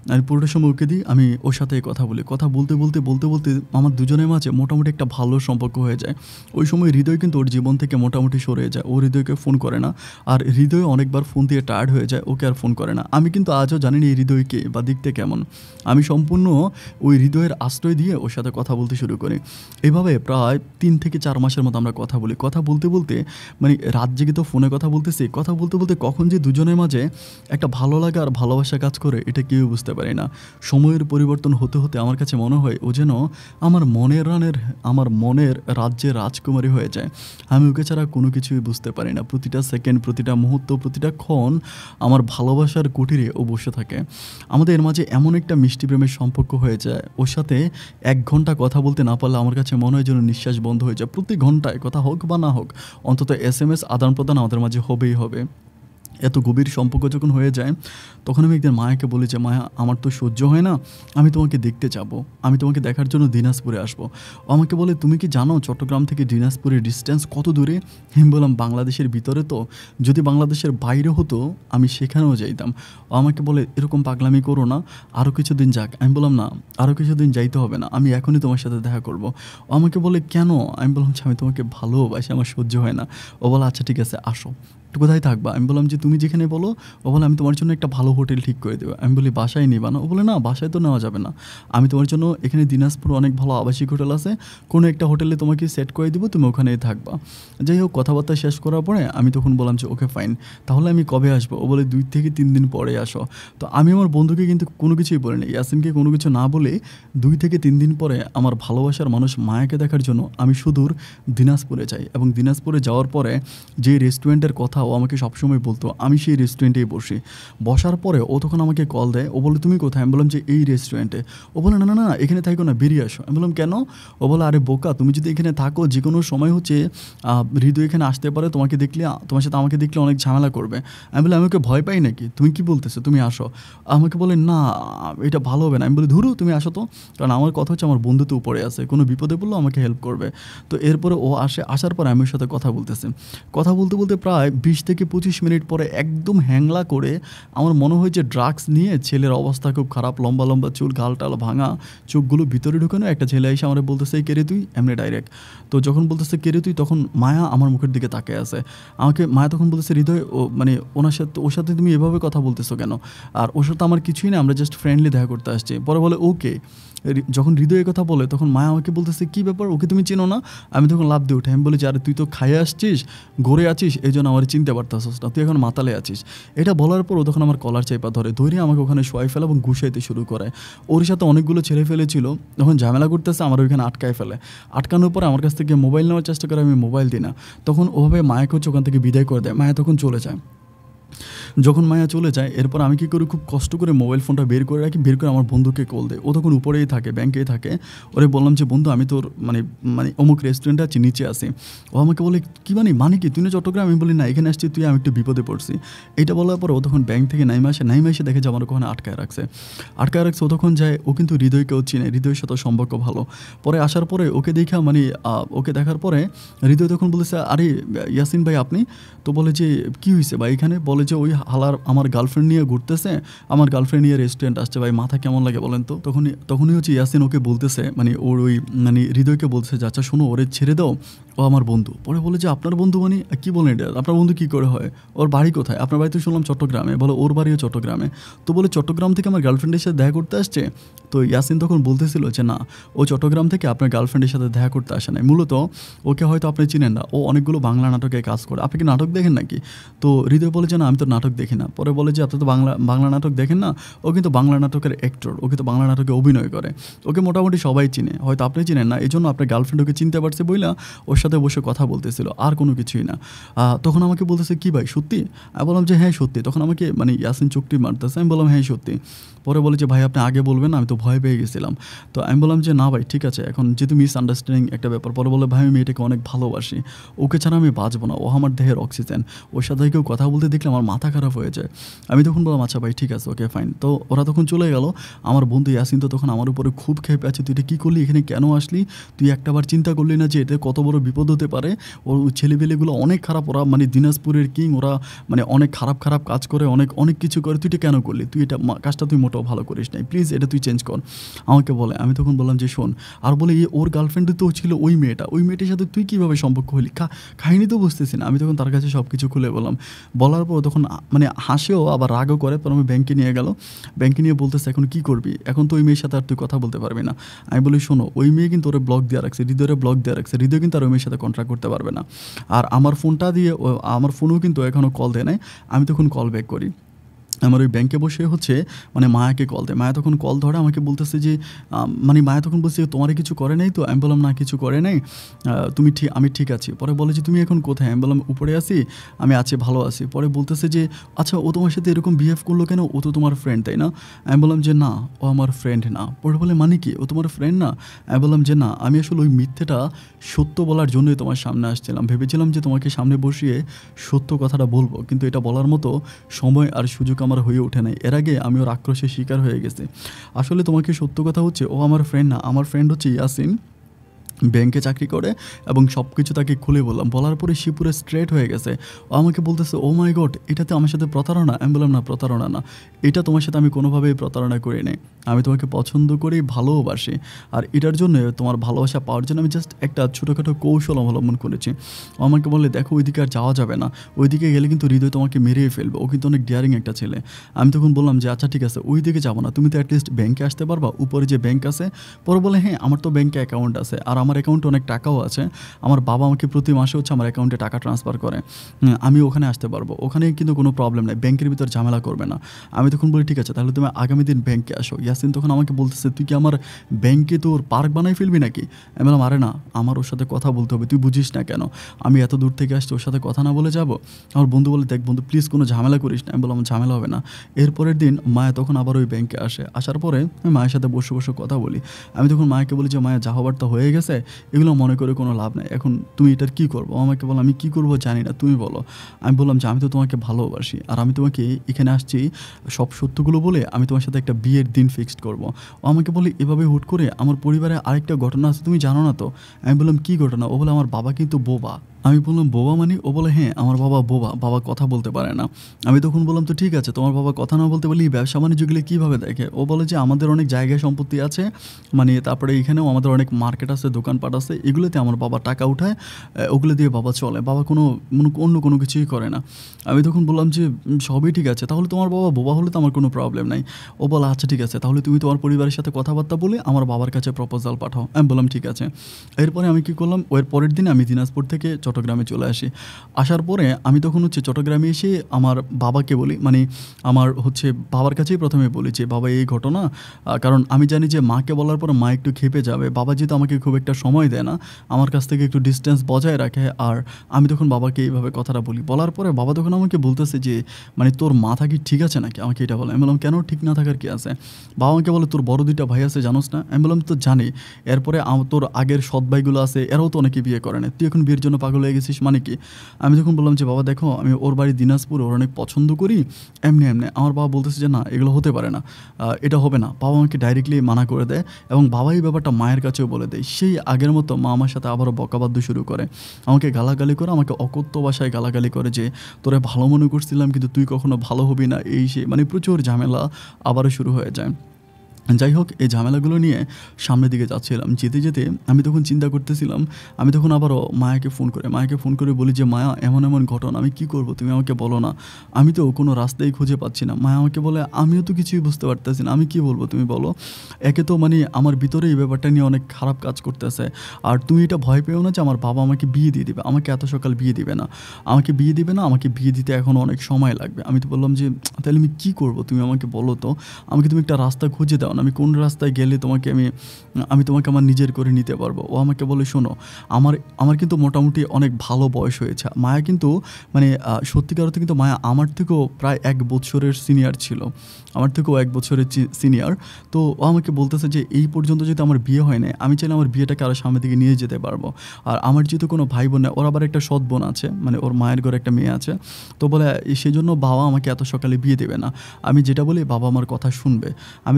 আমি ওর সাথে কথা বলি। কথা বলতে বলতে আমার দুজনের মাঝে মোটামুটি একটা ভালো সম্পর্ক হয়ে যায়। ওই সময় হৃদয় কিন্তু ওর জীবন থেকে মোটামুটি সরে যায়। ও হৃদয়কে ফোন করে না, আর হৃদয় অনেকবার ফোন দিয়ে টায়ার্ড হয়ে যায়, ওকে আর ফোন করে না। আমি কিন্তু আজও জানি না এই হৃদয়কে বা দেখতে কেমন। আমি সম্পূর্ণ ওই হৃদয়ের আশ্রয় দিয়ে ওর সাথে কথা বলতে শুরু করি। এভাবে প্রায় প্রায় 3 থেকে 4 মাসের মতো আমরা কথা বলি। কথা বলতে, বলতে মানে রাত জেগে তো ফোনে কথা বলতেছি। কথা বলতে, বলতে কখন যে দুজনের মাঝে একটা ভালো লাগা আর ভালোবাসা কাজ করে এটা কেউই বুঝতে পারে না। সময়ের পরিবর্তন হতে, হতে আমার কাছে মনে হয় ও যেন আমার মনের রাজ্যের রাজকুমারী হয়ে যায়। আমি ওকে ছাড়া কোনো কিছুই বুঝতে পারি না। প্রতিটা সেকেন্ড, প্রতিটা মুহূর্ত, প্রতিটা ক্ষণ আমার ভালোবাসার কুটিরে ও বসে থাকে। আমাদের মাঝে এমন একটা মিষ্টি প্রেমের সম্পর্ক হয়ে যায়, ওর সাথে 1 ঘন্টা কথা বলতে না পারলে আমার কাছে মনে হয় যেন নিঃশ্বাস বন্ধ হয়ে যায়। প্রতি ঘন্টায় কথা হোক বা না হোক, অন্তত SMS আদান-প্রদান আমাদের মাঝে হবেই হবে। এত গভীর সম্পর্ক যখন হয়ে যায়, তখন আমি একদিন মায়াকে বলি যে, "মায়া, আমার তো সহ্য হয় না, আমি তোমাকে দেখতে যাবো। আমি তোমাকে দেখার জন্য দিনাজপুরে আসবো।" ও আমাকে বলে, "তুমি কি জানো চট্টগ্রাম থেকে দিনাজপুরের ডিস্টেন্স কত দূরে?" আমি বললাম, "বাংলাদেশের ভিতরে তো, যদি বাংলাদেশের বাইরে হতো আমি সেখানেও যাইতাম।" ও আমাকে বলে, "এরকম পাগলামি করো না, আরও কিছুদিন যাক।" আমি বললাম, "না, আরও কিছুদিন যাইতে হবে না, আমি এখনই তোমার সাথে দেখা করব।" ও আমাকে বলে, "কেন?" আমি বললাম যে, "আমি তোমাকে ভালোবাসি, আমার সহ্য হয় না।" ও বলে, "আচ্ছা ঠিক আছে, আসো। তো কোথায় থাকবা?" আমি বললাম যে, "তুমি যেখানে বলো।" ও বলে, "আমি তোমার জন্য একটা ভালো হোটেল ঠিক করে দেবো।" আমি বলি, "বাসায় নিবা না?" ও বলে, "না, বাসায় তো নেওয়া যাবে না। আমি তোমার জন্য এখানে দিনাজপুরে অনেক ভালো আবাসিক হোটেল আছে, কোনো একটা হোটেলে তোমাকে সেট করে দিব, তুমি ওখানেই থাকবা।" যাই হোক, কথাবার্তা শেষ করার পরে আমি তখন বললাম যে, "ওকে ফাইন, তাহলে আমি কবে আসবো?" ও বলে, 2 থেকে 3 দিন পরে আসো। তো আমি আমার বন্ধুকে কিন্তু কোনো কিছুই বলিনি। ইয়াসিনকে কোনো কিছু না বলে 2 থেকে 3 দিন পরে আমার ভালোবাসার মানুষ মায়াকে দেখার জন্য আমি সুদূর দিনাজপুরে যাই। এবং দিনাজপুরে যাওয়ার পরে যে রেস্টুরেন্টের কথা ও আমাকে সবসময় বলতো, আমি সেই রেস্টুরেন্টেই বসি। বসার পরে ও তখন আমাকে কল দেয়। ও বলে, "তুমি কোথায়?" আমি বললাম যে, "এই রেস্টুরেন্টে।" ও বলে, "না, না, না, এখানে থাকো না, বেরিয়ে আসো।" আমি বললাম, "কেন?" ও বলে, "আরে বোকা, তুমি যদি এখানে থাকো, যেকোনো সময় হচ্ছে হৃদয় এখানে আসতে পারে, তোমাকে দেখলে, তোমার সাথে আমাকে দেখলে অনেক ঝামেলা করবে।" আমি বলি, "আমি ওকে ভয় পাই নাকি? তুমি কি বলতেছো? তুমি আসো।" আমাকে বলে, "না, এটা ভালো হবে না।" আমি বলি, "ধুরু, তুমি আসো তো।" কারণ আমার কথা হচ্ছে আমার বন্ধু তো উপরে আছে, কোনো বিপদে পড়লেও আমাকে হেল্প করবে। তো এরপরে ও আসে। আসার পরে আমি ওর সাথে কথা বলতেছি। কথা বলতে, বলতে প্রায় 20 থেকে 25 মিনিট পরে একদম হ্যাংলা করে, আমার মনে হয় যে ড্রাগস নিয়ে ছেলের অবস্থা খুব খারাপ, লম্বা, লম্বা চুল, গাল-টাল ভাঙা, চোখগুলো ভিতরে ঢুকানো, একটা ছেলে এসে আমারে বলতেছে, "এই কে রে তুই?" এমনি ডাইরেক্ট। তো যখন বলতেছে, "কে রে তুই?" তখন মায়া আমার মুখের দিকে তাকিয়ে আছে। মায়া তখন বলতেছে, "হৃদয়, ও মানে ওর সাথে তুমি এভাবে কথা বলতেছো কেন? আর ওর সাথে আমার কিছুই না, আমরা জাস্ট ফ্রেন্ডলি দেখা করতে আসছি।" পরে বলে, "ওকে।" যখন হৃদয় কথা বলে তখন মায়া আমাকে বলতেছে, "কী ব্যাপার, ওকে তুমি চিনো না?" আমি তখন লাফ দিয়ে উঠি। আমি বলি যে, "আরে তুই তো খাইয়ে আসছিস, ঘুরে আছিস, এই জন্য আমার চিনতে পারতাছিস না, তুই এখন মাতালে আছিস।" এটা বলার পর ও তখন আমার কলার চাইপা ধরে আমাকে ওখানে শোয়াই ফেলে এবং ঘুষাইতে শুরু করে। ওর সাথে অনেকগুলো ছেলে ফেলেছিল, যখন ঝামেলা করতেছে আমার ওইখানে আটকায় ফেলে। আটকানোর পরে আমার কাছ থেকে মোবাইল নেওয়ার চেষ্টা করে, আমি মোবাইল দিই না। তখন ওভাবে মায়াকে হচ্ছে ওখান থেকে বিদায় করে দেয়। মায়া তখন চলে যায়। যখন মায়া চলে যায়, এরপর আমি কী করি, খুব কষ্ট করে মোবাইল ফোনটা বের করে রাখি, বের করে আমার বন্ধুকে কল দেই। ও তখন উপরেই থাকে, ব্যাংকেই থাকে। ওরে বললাম যে, "বন্ধু, আমি তোর মানে মানে অমুক রেস্টুরেন্টে আছি, নিচে আছি।" ও আমাকে বলে, "কী মানে কি? তুই না চট্টগ্রাম?" আমি বলি, "না, এখানে আসছি, তুই, আমি একটু বিপদে পড়ছি।" এটা বলার পর ও তখন ব্যাংক থেকে নাইমা এসে দেখে যে আমার ওখানে আটকায় রাখছে। ও তখন যায়, ও কিন্তু হৃদয়কেও চিনে, হৃদয়ের সাথে সম্পর্ক ভালো। পরে আসার পরে ওকে দেখা মানে ওকে দেখার পরে হৃদয় তখন বলেছে, "আরে ইয়াসিন ভাই, আপনি?" তো বলে যে, "কী হয়েছে ভাই এখানে?" বলে যে, "ওই হালার আমার গার্লফ্রেন্ড নিয়ে ঘুরতেছে, আমার গার্লফ্রেন্ড নিয়ে রেস্টুরেন্ট আসছে ভাই, মাথা কেমন লাগে বলেন তো?" তখনই হচ্ছে ইয়াসিন ওকে বলতেছে, মানে ওর ওই মানে হৃদয়কে বলছে যে, "আচ্ছা শোনো, ওরে ছেড়ে দাও, ও আমার বন্ধু।" পরে বলে যে, "আপনার বন্ধু মানে কী বলেন এটা? আপনার বন্ধু কী করে হয়? ওর বাড়ি কোথায়? আপনার বাড়ি তো শুনলাম চট্টগ্রামে।" বলে, "ওর বাড়িও চট্টগ্রামে।" তো বলে, "চট্টগ্রাম থেকে আমার গার্লফ্রেন্ডের সাথে দেখা করতে আসছে?" তো ইয়াসিন তখন বলতেছিল যে, "না, ও চট্টগ্রাম থেকে আপনার গার্লফ্রেন্ডের সাথে দেখা করতে আসে নাই। মূলত ওকে হয়তো আপনি চিনেন না, ও অনেকগুলো বাংলা নাটকে কাজ করে। আপনি কি নাটক দেখেন নাকি?" তো হৃদয় বলে যে, "না, আমি তো নাটক দেখি না।" পরে বলে যে, "আপনি তো বাংলা নাটক দেখেন না? ও কিন্তু বাংলা নাটকের অ্যাক্টর, ওকে তো বাংলা নাটকে অভিনয় করে। ওকে মোটামুটি সবাই চিনে, হয়তো আপনি চিনেন না, এজন্য আপনার গার্লফ্রেন্ড ওকে চিনতে পারছে বইলা ওর সাথে বসে কথা বলতেছিল, আর কোনো কিছুই না।" তখন আমাকে বলতেছে, "কি ভাই, সত্যি?" আমি বললাম যে, "হ্যাঁ সত্যি।" তখন আমাকে মানে ইয়াসিন চুক্তি মারতেছে। আমি বললাম, "হ্যাঁ সত্যি।" পরে বলে যে, "ভাই আপনি আগে বলবেন না, আমি তো ভয় পেয়ে গেছিলাম।" তো আমি বললাম যে, "না ভাই, ঠিক আছে, এখন যেহেতু মিসআন্ডারস্ট্যান্ডিং একটা ব্যাপার।" পরে বলে, "ভাই, আমি মেয়েটাকে অনেক ভালোবাসি, ওকে ছাড়া আমি বাঁচবো না, ও আমার দেহের অক্সিজেন, ওর সাথে কেউ কথা বলতে দেখলে আমার মাথা খারাপ হয়ে যায়।" আমি তখন বললাম, "আচ্ছা ভাই, ঠিক আছে, ওকে ফাইন।" তো ওরা তখন চলে গেল। আমার বন্ধু ইয়াসিন তো তখন আমার উপরে খুব ক্ষেপে আছে, "তুই এটা কী করলি? এখানে কেন আসলি? তুই একটাবার চিন্তা করলি না যে এতে কত বড় বিপদ হতে পারে, ওর ছেলেপেলেগুলো অনেক খারাপ, ওরা মানে দিনাজপুরের কিং, ওরা মানে অনেক খারাপ খারাপ কাজ করে, অনেক কিছু করে, তুই এটা কেন করলি, তুই এটা কাজটা তুই মোটেও ভালো করিস নাই, প্লিজ এটা তুই চেঞ্জ কর আমাকে বলে। আমি তখন বললাম যে শোন, আর বলে ওর গার্লফ্রেন্ড তো ছিল ওই মেয়েটার সাথে তুই কীভাবে সম্পর্ক হলি, কাহিনি তো বুঝতেছি না। আমি তখন তার কাছে সব কিছু খুলে বললাম, বলার পর তখন মানে হাসেও আবার রাগও করে। পর আমি ব্যাংকে নিয়ে গেল, ব্যাংকে নিয়ে বলতেছে এখন কী করবি, এখন তো ওই মেয়ের সাথে আর তুই কথা বলতে পারবি না। আমি বলি শোনো, ওই মেয়ে কিন্তু ওরে ব্লক দেওয়া রাখছে, হৃদয়ের ব্লক দেওয়া রাখছে, হৃদয় কিন্তু আর ওই মেয়ের সাথে কন্ট্রাক্ট করতে পারবে না। আর আমার ফোনটা দিয়ে আমার ফোনেও কিন্তু এখনও কল দেয় নাই। আমি তখন কল ব্যাক করি, আমার ওই ব্যাংকে বসে হচ্ছে মানে মায়াকে কল দেয়। মায়া তখন কল ধরে, আমাকে বলতেছে যে মানে মায়া তখন বলছে তোমার কিছু করে নাই তো? আমি বললাম না কিছু করে নাই, আমি ঠিক আছি। পরে বলে যে তুমি এখন কোথায়? আমি বললাম উপরে আছি, আমি আছি, ভালো আছি। পরে বলতেছে যে আচ্ছা ও তোমার সাথে এরকম বিহেভ করলো কেন, ও তো তোমার ফ্রেন্ড তাই না? আমি বললাম যে না, ও আমার ফ্রেন্ড না। পরে বলে মানে কি, ও তোমার ফ্রেন্ড না? আমি বললাম যে না, আমি আসলে ওই মিথ্যেটা সত্য বলার জন্যই তোমার সামনে আসছিলাম, ভেবেছিলাম যে তোমাকে সামনে বসিয়ে সত্য কথাটা বলবো, কিন্তু এটা বলার মতো সময় আর সুযোগ আমার হয়ে ওঠে নাই। এর আগে আমি ওর আক্রোশের শিকার হয়ে গেছি। আসলে তোমাকে সত্য কথা হচ্ছে, ও আমার ফ্রেন্ড না, আমার ফ্রেন্ড হচ্ছে ইয়াসিন, ব্যাংকে চাকরি করে, এবং সব কিছু তাকে খুলে বললাম। বলার পরে সে পুরো স্ট্রেট হয়ে গেছে। ও আমাকে বলতেছে ও মাই গড, এটাতে আমার সাথে প্রতারণা? আমি বললাম না, প্রতারণা না, এটা তোমার সাথে আমি কোনোভাবেই প্রতারণা করি নাই, আমি তোমাকে পছন্দ করি, ভালোবাসি, আর এটার জন্য তোমার ভালোবাসা পাওয়ার জন্য আমি জাস্ট একটা ছোটোখাটো কৌশল অবলম্বন করেছি। ও আমাকে বলে দেখো ওইদিকে আর যাওয়া যাবে না, ওইদিকে গেলে কিন্তু হৃদয় তোমাকে মেরেই ফেলবে, ও কিন্তু অনেক ডিয়ারিং একটা ছেলে। আমি তখন বললাম যে আচ্ছা ঠিক আছে, ওই দিকে যাবো না, তুমি তো অ্যাটলিস্ট ব্যাংকে আসতে পারবা, উপরে যে ব্যাংক আছে? পরে বলে হ্যাঁ আমার তো ব্যাংকে অ্যাকাউন্ট আছে, আর আমার অ্যাকাউন্টে অনেক টাকাও আছে, আমার বাবা আমাকে প্রতি মাসে হচ্ছে আমার অ্যাকাউন্টে টাকা ট্রান্সফার করে, আমি ওখানে আসতে পারবো, ওখানে কিন্তু কোনো প্রবলেম নেই, ব্যাংকের ভিতর ঝামেলা করবে না। আমি তখন বলি ঠিক আছে, তাহলে তুমি আগামী দিন ব্যাংকে আসো। ইয়াসিন তখন আমাকে বলতেছে তুই কি আমার ব্যাংকে তোর পার্ক বানাই ফেলবি নাকি? আমি বললাম আরে না, আমার ওর সাথে কথা বলতে হবে, তুই বুঝিস না কেন, আমি এত দূর থেকে আসছি, ওর সাথে কথা না বলে যাব? আমার বন্ধু বলে দেখ বন্ধু প্লিজ কোনো ঝামেলা করিস না। আমি বললাম ঝামেলা হবে না। এরপরের দিন মায়া তখন আবার ওই ব্যাংকে আসে, আসার পরে আমি মায়ের সাথে বসে বসে কথা বলি। আমি তখন মায়াকে বলি যে মায়া যা হবার তা হয়ে গেছে, এগুলো মনে করে কোনো লাভ নাই, এখন তুমি এটার কী করবো? আমাকে বলো আমি কী করবো জানি না, তুমি বলো। আমি বললাম যে আমি তো তোমাকে ভালোবাসি, আর আমি তোমাকে এখানে আসছি সব সত্যগুলো বলে আমি তোমার সাথে একটা বিয়ের দিন ফিক্সড করবো। ও আমাকে বলে এভাবে হুট করে আমার পরিবারে আরেকটা ঘটনা আছে, তুমি জানো না তো? আমি বললাম কী ঘটনা? ও বলে আমার বাবা কিন্তু বোবা। আমি বললাম বোবা মানে? ও বলে হ্যাঁ আমার বাবা বোবা, বাবা কথা বলতে পারে না। আমি তখন বললাম তো ঠিক আছে, তোমার বাবা কথা না বলতে বলি ব্যবসা বাণিজ্যগুলি কীভাবে দেখে? ও বলে যে আমাদের অনেক জায়গা সম্পত্তি আছে, মানে তারপরে এখানেও আমাদের অনেক মার্কেট আছে, দোকানপাট আছে, এগুলোতে আমার বাবা টাকা উঠায়, ওগুলো দিয়ে বাবা চলে, বাবা অন্য কোনো কিছুই করে না। আমি তখন বললাম যে সবই ঠিক আছে, তাহলে তোমার বাবা বোবা হলে তো আমার কোনো প্রবলেম নাই। ও বলে আচ্ছা ঠিক আছে, তাহলে তুমি তোমার পরিবারের সাথে কথাবার্তা বলে আমার বাবার কাছে প্রপোজাল পাঠাও। আমি বললাম ঠিক আছে। এরপরে আমি কী করলাম, ওর পরের দিন আমি দিনাজপুর থেকে চট্টগ্রামে চলে আসি। আসার পরে আমি তখন হচ্ছে চট্টগ্রামে এসে আমার বাবাকে বলি, মানে আমার হচ্ছে বাবার কাছেই প্রথমে বলি যে বাবা এই ঘটনা, কারণ আমি জানি যে মাকে বলার পরে মা একটু ক্ষেপে যাবে, বাবা যেহেতু আমাকে খুব একটা সময় দেয় না, আমার কাছ থেকে একটু ডিস্টেন্স বজায় রাখে, আর আমি তখন বাবাকে এইভাবে কথাটা বলি। বলার পরে বাবা তখন আমাকে বলতেছে যে মানে তোর মাথা কি ঠিক আছে নাকি, আমাকে এটা বলে। আমি বললাম কেন, ঠিক না থাকার কি আছে? বাবা আমাকে বলে তোর বড় দুইটা ভাই আছে জানোস না? আমি বললাম তো জানি, এরপরে তোর আগের সৎ ভাইগুলো আছে, এরাও তো অনেকে বিয়ে করে না, তুই এখন বিয়ের জন্য পাগল হয়ে গেছিস মানে কি? আমি তখন বললাম যে বাবা দেখো আমি ওর বাড়ি দিনাজপুর, ওর অনেক পছন্দ করি, এমনি আমার বাবা বলতেছে যে না এগুলো হতে পারে না, এটা হবে না। বাবা আমাকে ডাইরেক্টলি মানা করে দেয়, এবং বাবা এই ব্যাপারটা মায়ের কাছেও বলে দেয়। সেই আগের মতো মা আমার সাথে আবারও বকাবাদ্য শুরু করে, আমাকে গালাগালি করে, আমাকে অকথ্য ভাষায় গালাগালি করে যে তোরে ভালো মনে করছিলাম কিন্তু তুই কখনো ভালো হবি না, এই সে মানে প্রচুর ঝামেলা আবারও শুরু হয়ে যায়। যাই হোক, এই ঝামেলাগুলো নিয়ে সামনের দিকে যাচ্ছিলাম, যেতে যেতে আমি তখন চিন্তা করতেছিলাম, আমি তখন আবারও মায়াকে ফোন করে বলি যে মায়া এমন এমন ঘটনা, আমি কী করবো তুমি আমাকে বলো না, আমি তো কোনো রাস্তাই খুঁজে পাচ্ছি না। মায়া আমাকে বলে আমিও তো কিছুই বুঝতে পারতেছি না, আমি কী বলবো তুমি বলো। একে তো মানে আমার ভিতরে এই ব্যাপারটা নিয়ে অনেক খারাপ কাজ করতেছে, আর তুমি এটা ভয় পেও না যে আমার বাবা আমাকে বিয়ে দিয়ে দিবে, আমাকে এত সকাল বিয়ে দিবে না, আমাকে বিয়ে দিতে এখন অনেক সময় লাগবে। আমি তো বললাম যে তাহলে আমি কী করবো তুমি আমাকে বলো তো, আমাকে তুমি একটা রাস্তা খুঁজে দাও, আমি কোন রাস্তায় গেলে তোমাকে আমি তোমাকে আমার নিজের করে নিতে পারবো। ও আমাকে বলে শোনো, আমার কিন্তু মোটামুটি অনেক ভালো বয়স হয়েছে। মায়া কিন্তু মানে সত্যিকার অর্থে কিন্তু মায়া আমার থেকেও প্রায় 1 বছরের সিনিয়র ছিল, আমার থেকেও 1 বছরের সিনিয়র। তো ও আমাকে বলতেছে যে এই পর্যন্ত যদি আমার বিয়ে হয় না, আমি চাইলে আমার বিয়েটাকে আরও সামনের দিকে নিয়ে যেতে পারবো। আর আমার যেহেতু কোনো ভাই বোন নেই, ওর আবার একটা সৎ বোন আছে, মানে ওর মায়ের ঘরে একটা মেয়ে আছে, তো বলে সেই জন্য বাবা আমাকে এত সকালে বিয়ে দেবে না, আমি যেটা বলি বাবা আমার কথা শুনবে। আমি তখন বললাম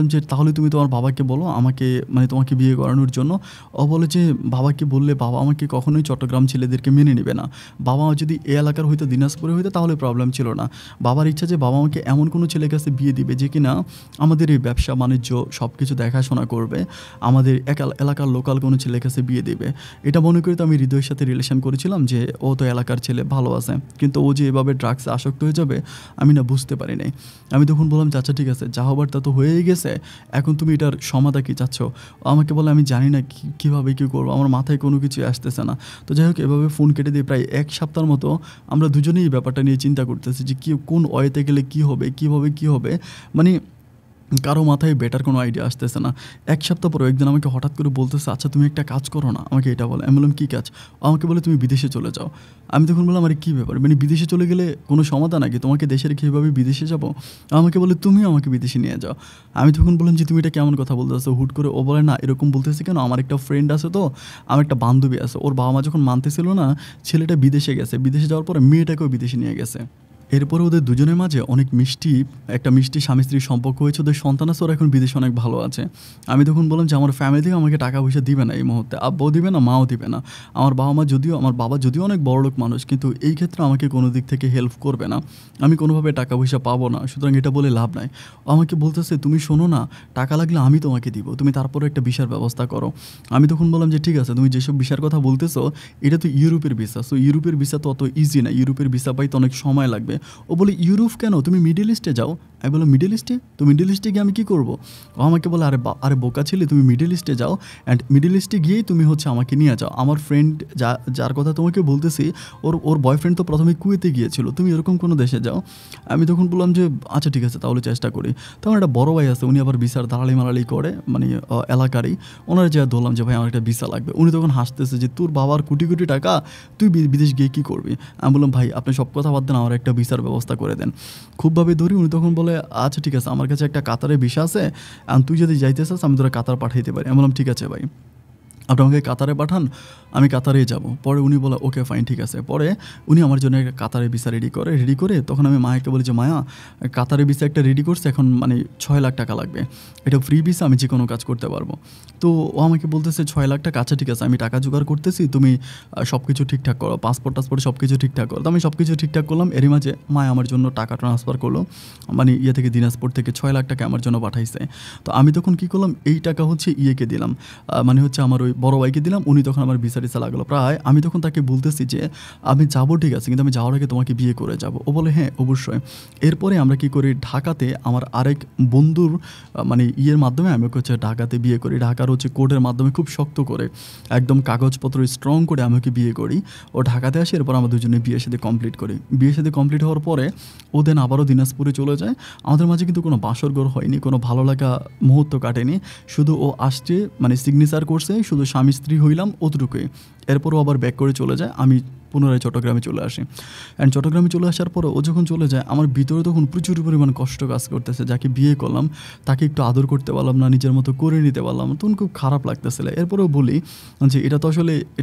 যে তাহলে তুমি তোমার বাবাকে বলো আমাকে মানে তোমাকে বিয়ে করানোর জন্য। ও বলে যে বাবাকে বললে বাবা আমাকে কখনোই চট্টগ্রাম ছেলেদেরকে মেনে নেবে না। বাবা যদি এ এলাকার হইতো, দিনাজপুরে হইতো তাহলে প্রবলেম ছিল না। বাবার ইচ্ছা যে বাবা আমাকে এমন কোনো ছেলের কাছে বিয়ে দিবে যে কিনা আমাদের এই ব্যবসা বাণিজ্য সব কিছু দেখাশোনা করবে, আমাদের এলাকার লোকাল কোনো ছেলের কাছে বিয়ে দেবে। এটা মনে করি তো আমি হৃদয়ের সাথে রিলেশন করেছিলাম যে ও তো এলাকার ছেলে, ভালো আছে, কিন্তু ও যে এভাবে ড্রাগসে আসক্ত হয়ে যাবে আমি না বুঝতে পারি নাই। আমি তখন বললাম আচ্ছা ঠিক আছে, যা হবার তা তো হয়েই গেছে, এখন তুমি এটার সমাধা কী চাচ্ছ? আমাকে বলে আমি জানি না কীভাবে কী করবো, আমার মাথায় কোনো কিছু আসতেছে না। তো যাই হোক, এভাবে ফোন কেটে দিয়ে প্রায় 1 সপ্তাহের মতো আমরা দুজনেই এই ব্যাপারটা নিয়ে চিন্তা করতেছি যে কোন ওয়েতে গেলে কী হবে, কীভাবে কী হবে, মানে কারো মাথায় বেটার কোনো আইডিয়া আসতেছে না। 1 সপ্তাহ পরে একদিন আমাকে হঠাৎ করে বলতেছে আচ্ছা তুমি একটা কাজ করো না, আমাকে এটা বলে। আমি বললাম কী কাজ? আমাকে বলে তুমি বিদেশে চলে যাও। আমি তখন বললাম আরে কী ব্যাপার, মানে বিদেশে চলে গেলে কোনো সমাধান নাকি, তোমাকে দেশে রেখে কীভাবে বিদেশে যাবো? আমাকে বলে তুমি আমাকে বিদেশে নিয়ে যাও। আমি তখন বললাম যে তুমি এটা কেমন কথা বলতেছো হুট করে? ও বলে না এরকম বলতেছি কেন, আমার একটা ফ্রেন্ড আছে, তো আমার একটা বান্ধবী আছে, ওর বাবা মা যখন মানতেছিল না ছেলেটা বিদেশে গেছে, বিদেশে যাওয়ার পরে মেয়েটাকেও বিদেশে নিয়ে গেছে। এরপরে ওদের দুজনের মাঝে অনেক একটা মিষ্টি স্বামী স্ত্রীর সম্পর্ক হয়েছে, ওদের সন্তান আছে, ওরা এখন বিদেশে অনেক ভালো আছে। আমি তখন বললাম যে আমার ফ্যামিলি থেকে আমাকে টাকা পয়সা দিবে না এই মুহূর্তে, আব্বাও দিবে না, মাও দিবে না। আমার বাবা যদিও অনেক বড়লোক মানুষ, কিন্তু এই ক্ষেত্রে আমাকে কোনো দিক থেকে হেল্প করবে না, আমি কোনোভাবে টাকা পয়সা পাবো না, সুতরাং এটা বলে লাভ নাই। আমাকে বলতেছে তুমি শোনো না, টাকা লাগলে আমি তোমাকে দিব, তুমি তারপরে একটা ভিসার ব্যবস্থা করো। আমি তখন বললাম যে ঠিক আছে, তুমি যেসব ভিসার কথা বলতেছো এটা তো ইউরোপের ভিসা, সো ইউরোপের ভিসা তো অত ইজি না, ইউরোপের ভিসা পাইতে অনেক সময় লাগবে। ও বলে ইউরোপ কেন, তুমি মিডল ইস্টে যাও। আমি বললাম মিডল ইস্টে? তো মিডল ইস্টে গিয়ে আমি কী করবো? ও আমাকে বলে আরে বোকা ছেলে, তুমি মিডল ইস্টে যাও, অ্যান্ড মিডল ইস্টে গিয়েই তুমি আমাকে নিয়ে যাও। আমার ফ্রেন্ড যার কথা তোমাকে বলতেছি ওর বয়ফ্রেন্ড তো প্রথমে কুয়েতে গিয়েছিল, তুমি এরকম কোনো দেশে যাও। আমি তখন বললাম যে আচ্ছা ঠিক আছে তাহলে চেষ্টা করি। তখন একটা বড় ভাই আছে, উনি আবার ভিসার দালালি করে, মানে এলাকারই, ওনারা যা ধরলাম যে ভাই আমার একটা ভিসা লাগবে। উনি তখন হাসতেছে যে তোর বাবার কোটি কোটি টাকা, তুই বিদেশ গিয়ে কী করবি? আমি বললাম ভাই আপনি সব কথা বাদ দেন, আমার একটা ভিসার ব্যবস্থা করে দেন। খুবভাবে ধরি। উনি তখন বলে আচ্ছা ঠিক আছে, আমার কাছে একটা কাতারের ভিসা আছে, আর তুই যদি যাইতে চাস আমি তোরা কাতার পাঠাইতে পারি। আমি বললাম ঠিক আছে ভাই, আপনি আমাকে কাতারে পাঠান, আমি কাতারেই যাব। পরে উনি বলে ওকে ফাইন ঠিক আছে। পরে উনি আমার জন্য একটা কাতারের ভিসা রেডি করে তখন আমি মায়াকে বলি যে মায়া কাতারের ভিসা একটা রেডি করছে, এখন মানে 6 লাখ টাকা লাগবে, এটা ফ্রি ভিসা, আমি যে কোনো কাজ করতে পারবো। তো ও আমাকে বলতেছে 6 লাখ টাকা, আচ্ছা ঠিক আছে আমি টাকা জোগাড় করতেছি, তুমি সব কিছু ঠিকঠাক করো, পাসপোর্ট সব কিছু ঠিকঠাক করো। তো আমি সব কিছু ঠিকঠাক করলাম। এরই মাঝে মায়া আমার জন্য টাকা ট্রান্সফার করলো, মানে থেকে দিনাজপুর থেকে 6 লাখ টাকা আমার জন্য পাঠাইছে। তো আমি তখন কী করলাম, এই টাকা ইয়েকে দিলাম, মানে আমার ওই বড় ভাইকে দিলাম। উনি তখন আমার ভিসা টিসা লাগলো প্রায়। আমি তখন তাকে বলতেছি যে আমি যাবো ঠিক আছে, কিন্তু আমি যাওয়ার আগে তোমাকে বিয়ে করে যাব। ও বলে হ্যাঁ অবশ্যই। এরপরে আমরা কি করি, ঢাকাতে আমার আরেক বন্ধুর মানে মাধ্যমে আমি ওকে ঢাকাতে বিয়ে করি। ঢাকার কোর্টের মাধ্যমে খুব শক্ত করে একদম কাগজপত্র স্ট্রং করে আমি ওকে বিয়ে করি। ও ঢাকাতে আসে, এরপর আমরা দুজনে বিয়ের সাথে কমপ্লিট করি। বিয়ের সাথে কমপ্লিট হওয়ার পরে ও দেন আবারও দিনাজপুরে চলে যায়। আমাদের মাঝে কিন্তু কোনো বাসরঘর হয়নি, কোনো ভালো লাগা মুহূর্ত কাটেনি, শুধু ও আসছে মানে সিগনেচার করছে, শুধু স্বামী স্ত্রী হইলাম অতটুকুই। এরপরও আবার ব্যাক করে চলে যায়, আমি পুনরায় চট্টগ্রামে চলে আসি। অ্যান্ড চট্টগ্রামে চলে আসার পরে ও যখন চলে যায়, আমার ভিতরে তখন প্রচুর পরিমাণ কষ্ট কাজ করতেছে। যাকে বিয়ে করলাম তাকে একটু আদর করতে পারলাম না, নিজের মতো করে নিতে পারলাম, তখন খুব খারাপ লাগতেছিল। এরপরেও বলি যে এটা তো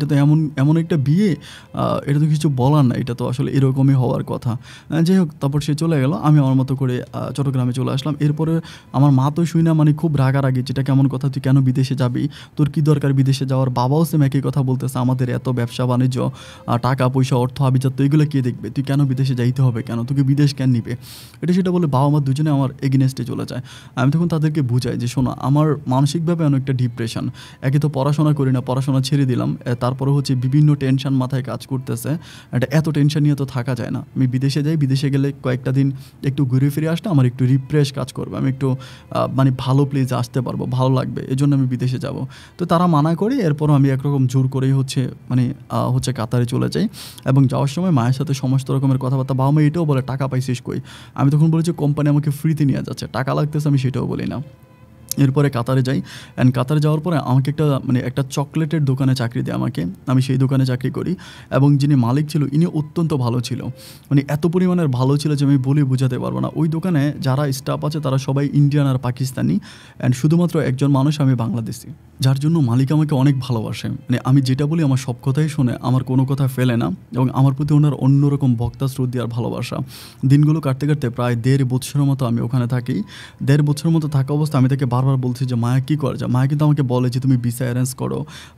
এমন একটা বিয়ে, এটা তো কিছু বলার না, এটা তো আসলে এরকমই হওয়ার কথা। যাই হোক, তারপর সে চলে গেল, আমি আমার মতো করে চট্টগ্রামে চলে আসলাম। এরপরে আমার মা তো শুই না, মানে খুব রাগারাগি, যেটা কেমন কথা, তুই কেন বিদেশে যাবি, তোর কী দরকার বিদেশে যাওয়ার? বাবাও সেম একই কথা বলতেছে, আমাদের এত ব্যবসা বাণিজ্য, টাকা পয়সা, অর্থ আভিজাত্য, এগুলো কে দেখবে, তুই কেন বিদেশে যাইতে হবে, কেন তোকে বিদেশ কেন নিবে? এটা সেটা বলে বাবা মা দুজনে আমার এগেনেস্টে চলে যায়। আমি তখন তাদেরকে বুঝাই যে শোনো, আমার মানসিকভাবে অনেকটা ডিপ্রেশন, একে তো পড়াশোনা করি না, পড়াশোনা ছেড়ে দিলাম, তারপরে বিভিন্ন টেনশন মাথায় কাজ করতেছে, এত টেনশন নিয়ে তো থাকা যায় না। আমি বিদেশে যাই, বিদেশে গেলে কয়েকটা দিন একটু ঘুরে ফিরে আসলে আমার একটু রিফ্রেশ কাজ করবে, আমি একটু মানে ভালো প্লেসে আসতে পারবো, ভালো লাগবে, এই জন্য আমি বিদেশে যাব। তো তারা মানা করে, এরপরও আমি একরকম জোর করেই মানে কাতারে চলে যাই। এবং যাওয়ার সময় মায়ের সাথে সমস্ত রকমের কথাবার্তা, বাবা মা এটাও বলে টাকা পাইছিস কই? আমি তখন বলি যে কোম্পানি আমাকে ফ্রিতে নিয়ে যাচ্ছে, টাকা লাগতেছে, আমি সেটাও বলি না। এরপরে কাতারে যাই। অ্যান্ড কাতারে যাওয়ার পরে আমাকে একটা চকলেটের দোকানে চাকরি দেয় আমাকে। আমি সেই দোকানে চাকরি করি এবং যিনি মালিক ছিল ইনি অত্যন্ত ভালো ছিল। মানে এত পরিমাণের ভালো ছিল যে আমি বলে বোঝাতে পারবো না। ওই দোকানে যারা স্টাফ আছে তারা সবাই ইন্ডিয়ান আর পাকিস্তানি, অ্যান্ড শুধুমাত্র একজন মানুষ আমি বাংলাদেশি, যার জন্য মালিক আমাকে অনেক ভালোবাসে। মানে আমি যেটা বলি আমার সব কথাই শুনে, আমার কোনো কথা ফেলে না, এবং আমার প্রতি ওনার অন্যরকম ভক্তা শ্রদ্ধা আর ভালোবাসা। দিনগুলো কাটতে কাটতে প্রায় 1.5 বছরের মতো আমি ওখানে থাকি। 1.5 বছরের মতো থাকা অবস্থা আমি তাকে বারবার বলছি যে মায়া কী করা যায়। মায়া কিন্তু আমাকে বলে যে তুমি ভিসা অ্যারেঞ্জ করো,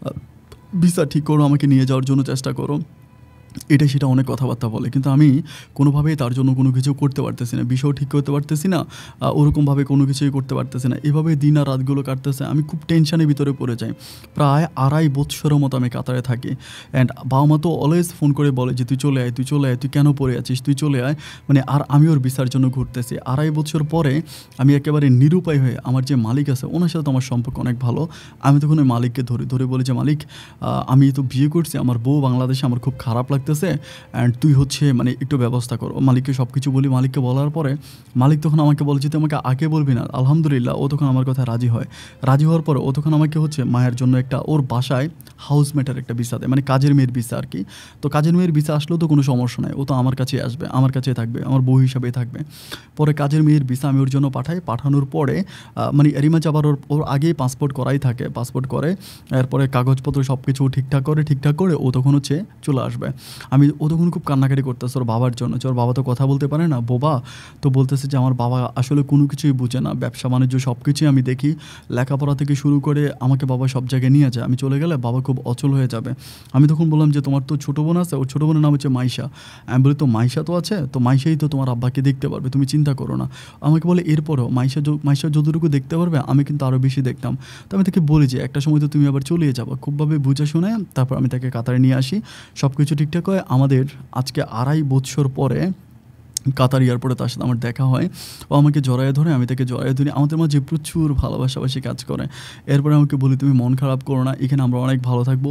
ভিসা ঠিক করো, আমাকে নিয়ে যাওয়ার জন্য চেষ্টা করো, এটা সেটা অনেক কথাবার্তা বলে। কিন্তু আমি কোনোভাবেই তার জন্য কোনো কিছু করতে পারতেছি না, বিষয় ঠিক করতে পারতেছি না, ওরকমভাবে কোনো কিছুই করতে পারতেছি না। এভাবে দিন আর রাতগুলো কাটতেছে, আমি খুব টেনশনের ভিতরে পড়ে যাই। প্রায় 2.5 বছরের মতো আমি কাতারে থাকি। অ্যান্ড বাবা মা তো অলওয়েজ ফোন করে বলে যে তুই চলে আয়, তুই চলে আয়, তুই কেন পড়ে আছিস, তুই চলে আয়। মানে আর আমি ওর ভিসার জন্য ঘুরতেছি। 2.5 বছর পরে আমি একেবারে নিরুপায় হয়ে, আমার যে মালিক আছে ওনার সাথে তো আমার সম্পর্ক অনেক ভালো, আমি তখন ওই মালিককে ধরে বলি যে মালিক, আমি তো বিয়ে করছি, আমার বউ বাংলাদেশে, আমার খুব খারাপ লাগতেছে, অ্যান্ড তুই মানে একটু ব্যবস্থা করো। মালিককে সব কিছু বলি। মালিককে বলার পরে মালিক তখন আমাকে বলে যে তুই আমাকে আগে বলবি না। আলহামদুলিল্লাহ ও তখন আমার কথা রাজি হয়। রাজি হওয়ার পরে ও তখন আমাকে মায়ের জন্য একটা ওর বাসায় হাউসমেটের একটা ভিসা দেয়, মানে কাজের মেয়ের ভিসা আর কি। তো কাজের মেয়ের ভিসা আসলেও তো কোনো সমস্যা নাই, ও তো আমার কাছে আসবে, আমার কাছে থাকবে, আমার বউ হিসাবেই থাকবে। পরে কাজের মেয়ের ভিসা আমি ওর জন্য পাঠাই। পাঠানোর পরে মানে এরই মাঝে আবার ওর আগেই পাসপোর্ট করাই থাকে। পাসপোর্ট করে এরপরে কাগজপত্র সব কিছু ঠিকঠাক করে ও তখন চলে আসবে। ও তখন খুব কান্নাকাটি করতেছে ওর বাবার জন্য, যে ওর বাবা তো কথা বলতে পারে না, বোবা। তো বলতেছে যে আমার বাবা আসলে কোনো কিছুই বুঝে না, ব্যবসা বাণিজ্য সব কিছুই আমি দেখি, লেখাপড়া থেকে শুরু করে আমাকে বাবা সব জায়গায় নিয়ে যায়, আমি চলে গেলে বাবা খুব অচল হয়ে যাবে। আমি তখন বললাম যে তোমার তো ছোটো বোন আছে, ওর ছোটো বোনের নাম হচ্ছে মাইশা। আমি বলি তো মাইশা তো আছে, তো মাইশাই তো তোমার আব্বাকে দেখতে পারবে, তুমি চিন্তা করো না। আমাকে বলে এরপরও মাইশা যতটুকু দেখতে পারবে আমি কিন্তু আরও বেশি দেখতাম। তো আমি তাকে বলি যে একটা সময় তো তুমি আবার চলে যাবো, খুবভাবে বুঝে শুনে তারপর আমি তাকে কাতারে নিয়ে আসি। সব কিছু ঠিকঠাক হয়। আমাদের আজকে 2.5 বছর পরে কাতার এয়ারপোর্টে তার সাথে আমার দেখা হয়। ও আমাকে জড়ায়ে ধরে, আমি তাকে জড়ায়ে ধরি। আমাদের মাঝে প্রচুর ভালোবাসাবাসি কাজ করে। এরপরে আমাকে বলি তুমি মন খারাপ করো না, এখানে আমরা অনেক ভালো থাকবো।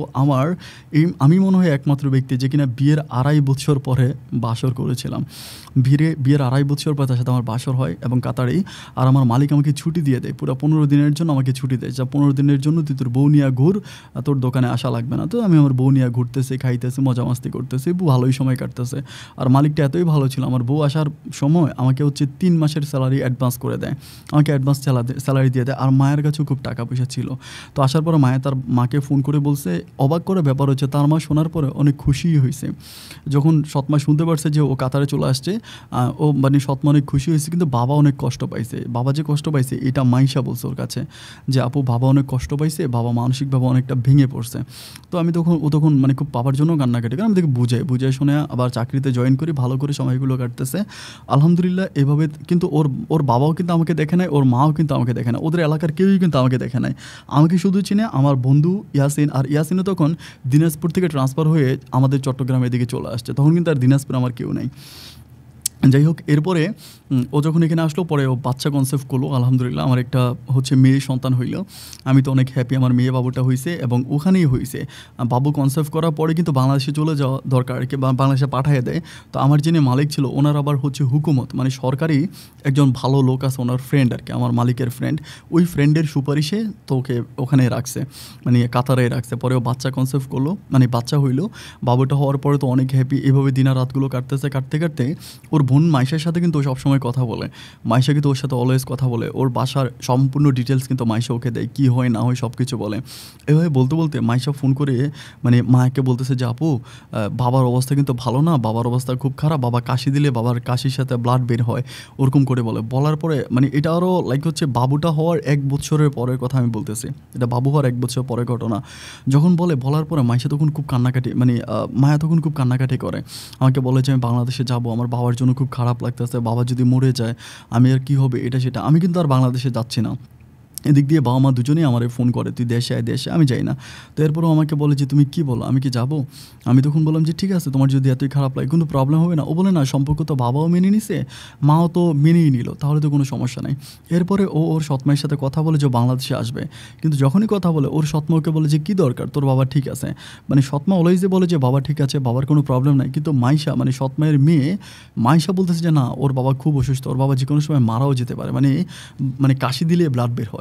আমি মনে হয় একমাত্র ব্যক্তি যে কিনা বিয়ের 2.5 বছর পরে বাসর করেছিলাম। বিয়ের 2.5 বছর পর তার সাথে আমার বাসর হয় এবং কাতারেই। আর আমার মালিক আমাকে ছুটি দিয়ে দেয়, পুরো 15 দিনের জন্য আমাকে ছুটি দেয়, যা 15 দিনের জন্য তুই তোর বউ নিয়ে ঘুর, তোর দোকানে আসা লাগবে না। তো আমি আমার বউ নিয়ে ঘুরতেছি, খাইতেছি, মজা মাস্তি করতেছি, ভালোই সময় কাটতেছে। আর মালিকটা এতই ভালো ছিল, আমার বউ আসার সময় আমাকে 3 মাসের স্যালারি অ্যাডভান্স করে দেয়, আমাকে অ্যাডভান্স স্যালারি দিয়ে দেয়। আর মায়ের কাছেও খুব টাকা পয়সা ছিল। তো আসার পরে তার মাকে ফোন করে বলছে, অবাক করে ব্যাপার হচ্ছে তার মা শোনার পরে অনেক খুশিই হয়েছে। যখন সৎমা শুনতে পারছে যে ও কাতারে চলে আসছে, ও মানে সৎমা অনেক খুশি হয়েছে, কিন্তু বাবা অনেক কষ্ট পাইছে। বাবা যে কষ্ট পাইছে এটা মাইশা বলছে ওর কাছে, যে আপু বাবা অনেক কষ্ট পাইছে, বাবা মানসিকভাবে অনেকটা ভেঙে পড়ছে। তো ও তখন মানে খুব বাবার জন্য কান্নাকাটি করে। আমি তাকে বুঝাই শুনে আবার চাকরিতে জয়েন করি, ভালো করে সময়গুলো কাটতেছে আলহামদুলিল্লাহ। এভাবে কিন্তু ওর বাবাও কিন্তু আমাকে দেখে নাই, ওর মাও কিন্তু আমাকে দেখে না, ওদের এলাকার কেউই কিন্তু আমাকে দেখে নাই। আমাকে শুধু চিনে আমার বন্ধু ইয়াসিন। আর ইয়াসিনও তখন দিনাজপুর থেকে ট্রান্সফার হয়ে আমাদের চট্টগ্রামের দিকে চলে আসছে, তখন কিন্তু আর দিনাজপুর আমার কেউ নাই। যাই হোক, এরপরে ও যখন এখানে আসলো, পরে ও বাচ্চা কনসেপ্ট করলো। আলহামদুলিল্লাহ আমার একটা মেয়ে সন্তান হইল। আমি তো অনেক হ্যাপি, আমার মেয়ে বাবুটা হয়েছে এবং ওখানেই হয়েছে। বাবু কনসেপ্ট করার পরে কিন্তু বাংলাদেশে চলে যাওয়া দরকার, কি বাংলাদেশে পাঠিয়ে দেয়। তো আমার যিনি মালিক ছিল ওনার আবার হুকুমত, মানে সরকারি একজন ভালো লোক আছে, ওনার ফ্রেন্ড আর কি, আমার মালিকের ফ্রেন্ড, ওই ফ্রেন্ডের সুপারিশে তো ওকে ওখানে রাখছে, মানে কাতারে রাখছে। পরে ও বাচ্চা কনসেপ্ট করলো, মানে বাচ্চা হইলো। বাবুটা হওয়ার পরে তো অনেক হ্যাপি। এভাবে দিনা রাতগুলো কাটতে ওর বোন মাইশার সাথে কিন্তু ও সবসময় কথা বলে। মাইশা কিন্তু ওর সাথে অলওয়েজ কথা বলে, ওর বাসার সম্পূর্ণ ডিটেলস কিন্তু মাইশা ওকে দেয়, কী হয় না হয় সব কিছু বলে। এভাবে বলতে মাইশা ফোন করে মানে মাকে বলতেছে যে আপু বাবার অবস্থা কিন্তু ভালো না, বাবার অবস্থা খুব খারাপ, বাবা কাশি দিলে বাবার কাশির সাথে ব্লাড বের হয়, ওরকম করে বলার পরে মানে এটা আরও বাবুটা হওয়ার 1 বছরের পরের কথা আমি বলতেছি, এটা বাবু হওয়ার 1 বছর পরের ঘটনা। যখন বলার পরে মাইশা তখন খুব কান্নাকাটি, মানে মায়া তখন খুব কান্নাকাটি করে, আমাকে বলে যে আমি বাংলাদেশে যাবো, আমার বাবার জন্য খুব খারাপ লাগতেছে, বাবা যদি মরে যায় আমি আর কী হবে, এটা সেটা। আমি কিন্তু আর বাংলাদেশে যাচ্ছি না। এদিক দিয়ে বাবা মা দুজনেই আমার ফোন করে, তুই দেশে আমি যাই না। তো এরপরও আমাকে বলে যে তুমি কি বলো, আমি কি যাবো? আমি তখন বললাম যে ঠিক আছে, তোমার যদি এতই খারাপ লাগে কিন্তু প্রবলেম হবে না। ও বলে না, সম্পর্ক তো বাবাও মেনে নিছে, মাও তো মেনেই নিল, তাহলে তো কোনো সমস্যা নেই। এরপরে ওর সৎমায়ের সাথে কথা বলে যে বাংলাদেশে আসবে, কিন্তু যখনই কথা বলে ওর সৎমা ওকে বলে যে কী দরকার, তোর বাবা ঠিক আছে। মানে সৎমা অলওয়েজে বলে যে বাবা ঠিক আছে, বাবার কোনো প্রবলেম নাই, কিন্তু মাইশা মানে সৎমায়ের মেয়ে মাইশা বলতেছে যে না, ওর বাবা খুব অসুস্থ, ওর বাবা যে কোনো সময় মারাও যেতে পারে, মানে কাশি দিলে ব্লাড বের হয়।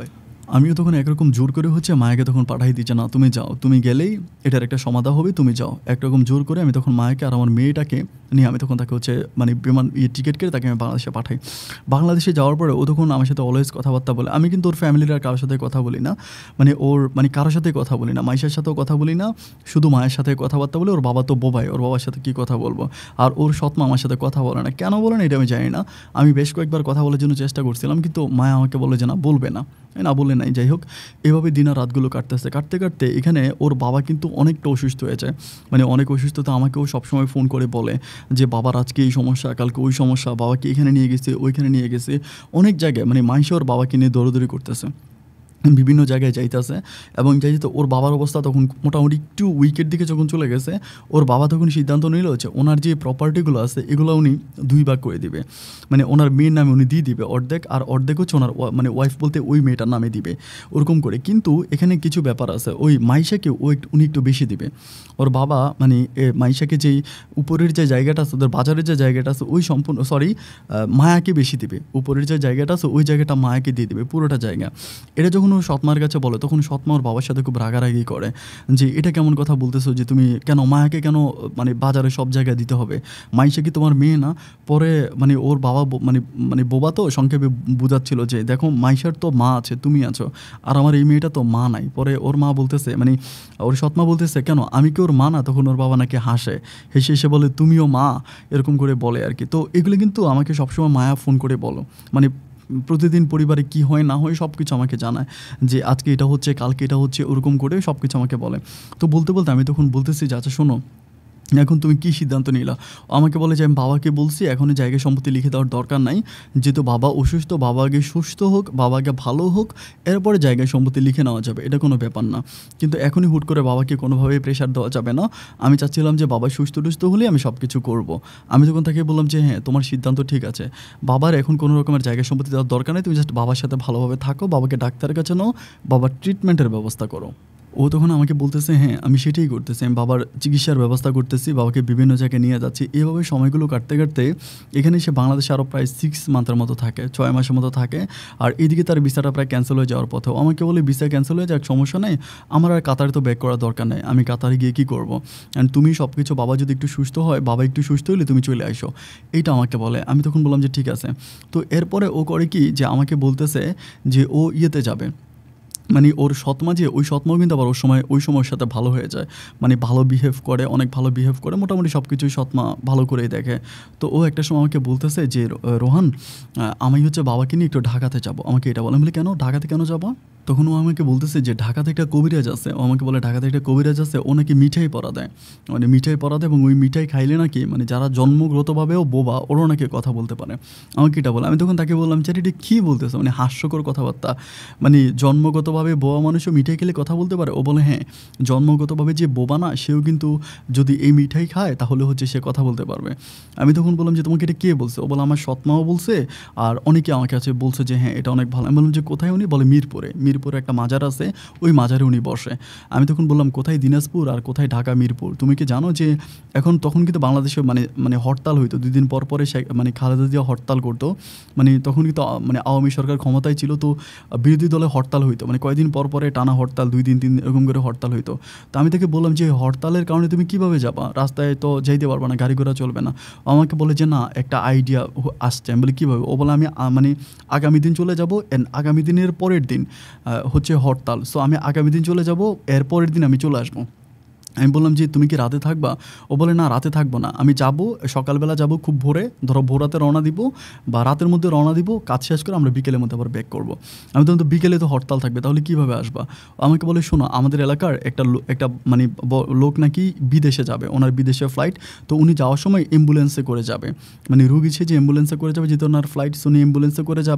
আমিও তখন একরকম জোর করে হচ্ছে মায়াকে তখন পাঠাই দিচ্ছে, না তুমি যাও, তুমি গেলেই এটার একটা সমাধা হবে, তুমি যাও। একরকম জোর করে আমি তখন মায়াকে আর আমার মেয়েটাকে নিয়ে আমি তখন তাকে হচ্ছে মানে বিমান টিকিট কেটে তাকে আমি বাংলাদেশে পাঠাই। বাংলাদেশে যাওয়ার পরে ও তখন আমার সাথে অলওয়েজ কথাবার্তা বলে। আমি কিন্তু ওর ফ্যামিলির আর কারোর সাথে কথা বলি না, মানে ওর মানে কারোর সাথে কথা বলি না, মাইশার সাথেও কথা বলি না, শুধু মায়ের সাথে কথাবার্তা বলে। ওর বাবা তো বোবাই, ওর বাবার সাথে কী কথা বলবো। আর ওর সৎমা আমার সাথে কথা বলে না, কেন বলে না এটা আমি জানি না। আমি বেশ কয়েকবার কথা বলার জন্য চেষ্টা করছিলাম, কিন্তু মায়া আমাকে বলে যে না, বলবে না, না বলে নাই। যাই হোক, এভাবে দিন আর রাতগুলো কাটতেছে, কাটতে কাটতে এখানে ওর বাবা কিন্তু অনেকটা অসুস্থ হয়ে যায়, মানে অনেক অসুস্থ। তো আমাকেও সবসময় ফোন করে বলে যে বাবার আজকে এই সমস্যা, কালকে ওই সমস্যা, বাবাকে এখানে নিয়ে গেছে, ওইখানে নিয়ে গেছে, অনেক জায়গায় মানে মাইশা ওর বাবাকে নিয়ে দৌড়াদৌড়ি করতেছে, বিভিন্ন জায়গায় যাইতেছে। এবং যাইতে ওর বাবার অবস্থা তখন মোটামুটি একটু উইকের দিকে যখন চলে গেছে, ওর বাবা তখন সিদ্ধান্ত নিল যে ওনার যে প্রপার্টিগুলো আছে এগুলো উনি 2 ভাগ করে দিবে, মানে ওনার মেয়ের নামে উনি দিয়ে দিবে অর্ধেক, আর অর্ধেক হচ্ছে ওনার মানে ওয়াইফ বলতে ওই মেয়েটার নামে দিবে, ওরকম করে। কিন্তু এখানে কিছু ব্যাপার আছে, ওই মাইশাকে উনি একটু বেশি দিবে। ওর বাবা মানে মাইশাকে যেই উপরের যে জায়গাটা আছে, ওদের বাজারের যে জায়গাটা আছে ওই সম্পূর্ণ মায়াকে বেশি দিবে, উপরের যে জায়গাটা আছে ওই জায়গাটা মায়াকে দিয়ে দিবে পুরোটা জায়গা। এটা যখন ও সৎমার কাছে বলে, তখন সৎমা ওর বাবার সাথে খুব রাগারাগি করে যে এটা কেমন কথা বলতেছো, যে তুমি কেন মায়াকে কেন মানে বাজারে সব জায়গায় দিতে হবে, মাইশা কি তোমার মেয়ে না? পরে মানে ওর বাবা মানে মানে বোবা তো সংক্ষেপে বুঝাচ্ছিল যে দেখো মাইশার তো মা আছে, তুমি আছো, আর আমার এই মেয়েটা তো মা নাই। পরে ওর মা বলতেছে মানে ওর সৎমা বলতেছে কেন আমি কি ওর মা না? তখন ওর বাবা নাকি হাসে, হেসে হেসে বলে তুমিও মা, এরকম করে বলে আর কি। তো এগুলো কিন্তু আমাকে সবসময় মায়া ফোন করে বলো, মানে প্রতিদিন পরিবারে কি হয় না হয় সব কিছু আমাকে জানায়, যে আজকে এটা হচ্ছে, কালকে এটা হচ্ছে, ওরকম করে সব কিছু আমাকে বলে। তো বলতে বলতে আমি তখন বলতেছি যে আচ্ছা শোনো, এখন তুমি কী সিদ্ধান্ত নিলা? আমাকে বলে যে আমি বাবাকে বলছি এখন জায়গা সম্পত্তি লিখে দেওয়ার দরকার নাই, যেহেতু বাবা অসুস্থ, বাবা আগে সুস্থ হোক, বাবা আগে ভালো হোক, এরপরে জায়গায় সম্পত্তি লিখে নেওয়া যাবে, এটা কোনো ব্যাপার না। কিন্তু এখনই হুট করে বাবাকে কোনোভাবেই প্রেশার দেওয়া যাবে না। আমি চাচ্ছিলাম যে বাবা সুস্থ টুস্থ হলে আমি সব কিছু করবো। আমি তখন তাকে বললাম যে হ্যাঁ তোমার সিদ্ধান্ত ঠিক আছে, বাবার এখন কোনো রকমের জায়গা সম্পত্তি দেওয়ার দরকার নেই, তুমি জাস্ট বাবার সাথে ভালোভাবে থাকো, বাবাকে ডাক্তারের কাছে নাও, বাবার ট্রিটমেন্টের ব্যবস্থা করো। ও তখন আমাকে বলতেছে হ্যাঁ আমি সেটাই করতেছি, আমি বাবার চিকিৎসার ব্যবস্থা করতেছি, বাবাকে বিভিন্ন জায়গায় নিয়ে যাচ্ছি। এভাবে সময়গুলো কাটতে কাটতে এখানে সে বাংলাদেশে আরও প্রায় 6 মান্থের মতো থাকে, 6 মাসের মতো থাকে। আর এদিকে তার ভিসাটা প্রায় ক্যান্সেল হয়ে যাওয়ার পথেও। আমাকে বলে ভিসা ক্যান্সেল হয়ে যাক, সমস্যা নেই, আমার আর কাতারে তো ব্যাক করার দরকার নেই, আমি কাতারে গিয়ে কী করবো, অ্যান্ড তুমি সব কিছু, বাবা যদি একটু সুস্থ হয়, বাবা একটু সুস্থ হলে তুমি চলে আসো, এইটা আমাকে বলে। আমি তখন বললাম যে ঠিক আছে। তো এরপরে ও করে কি যে আমাকে বলতেছে যে ও ইয়েতে যাবে, মানে ওর সৎমা, যে ওই সৎমাও কিন্তু আবার ওই সময়ের সাথে ভালো হয়ে যায়, মানে ভালো বিহেভ করে, অনেক ভালো বিহেভ করে, মোটামুটি সব কিছুই সৎমা ভালো করেই দেখে। তো ও একটা সময় আমাকে বলতেছে যে রোহান আমি হচ্ছে বাবাকে নিয়ে একটু ঢাকাতে যাবো, আমাকে এটা বলে। আমি বলি কেন, ঢাকাতে কেন যাবো? তখন ও আমাকে বলতেছে যে ঢাকাতে একটা কবিরাজ আছে, ও আমাকে বলে ঢাকাতে একটা কবিরাজ আছে, ও নাকি মিঠাই পরা দেয়, মানে মিঠাই পরা দেয়, এবং ওই মিঠাই খাইলে নাকি মানে যারা জন্মগতভাবেও বোবা ওরাও নাকি কথা বলতে পারে, আমাকে এটা বলে। আমি তখন তাকে বললাম যে এটা কী বলতেছে, মানে হাস্যকর কথাবার্তা, মানে জন্মগতভাবে বোবা মানুষও মিঠাই খেলে কথা বলতে পারে? ও বলে হ্যাঁ, জন্মগতভাবে যে বোবা না সেও কিন্তু যদি এই মিঠাই খায় তাহলে হচ্ছে সে কথা বলতে পারবে। আমি তখন বললাম যে তোমাকে এটা কে বলছে? ও বলে আমার সৎমাও বলছে, আর অনেকে আমাকে কাছে বলছে যে হ্যাঁ এটা অনেক ভালো। আমি বললাম যে কোথায় উনি? বলে মিরপুরে একটা মাজার আছে, ওই মাজারে উনি বসে। আমি তখন বললাম কোথায় দিনাজপুর আর কোথায় ঢাকা মিরপুর? তুমি কি জানো যে তখন কিন্তু বাংলাদেশে মানে হরতাল হইতো 2 দিন পর পরে, মানে খালেদা জিয়া হরতাল করতো, মানে তখন কিন্তু মানে আওয়ামী সরকার ক্ষমতায় ছিল, তো বিরোধী দলে হরতাল হইতো, মানে কয়েকদিন পর পরে টানা হরতাল, 2 দিন 3 দিন এরকম করে হরতাল হইতো। তো আমি তাকে বললাম যে হরতালের কারণে তুমি কীভাবে যাবা, রাস্তায় তো যাইতে পারবা না, গাড়ি ঘোড়া চলবে না। আমাকে বলে যে না একটা আইডিয়া আসছে। আমি বলি কীভাবে? ও বলে আমি মানে আগামী দিন চলে যাবো, আগামী দিনের পরের দিন হচ্ছে হরতাল, সো আমি আগামী দিন চলে যাব, এর পরের দিন আমি চলে আসবো। আমি বললাম যে তুমি কি রাতে থাকবা? ও বলে না রাতে থাকবো না, আমি যাব সকালবেলা যাব, খুব ভোরে, ধরো ভোর রাতে রওনা দিব বা রাতের মধ্যে রওনা দিব, কাজ শেষ করে আমরা বিকেলের মধ্যে আবার ব্যাক করবো। আমি তখন তো বিকেলে তো হরতাল থাকবে, তাহলে কীভাবে আসবা? আমাকে বলে শোনো আমাদের এলাকার একটা মানে লোক নাকি বিদেশে যাবে, ওনার বিদেশে ফ্লাইট, তো উনি যাওয়ার সময় অ্যাম্বুলেন্সে করে যাবে, মানে রুগী সে যে অ্যাম্বুলেন্সে করে যাবে, যেহেতু ওনার ফ্লাইট, উনি অ্যাম্বুলেন্সে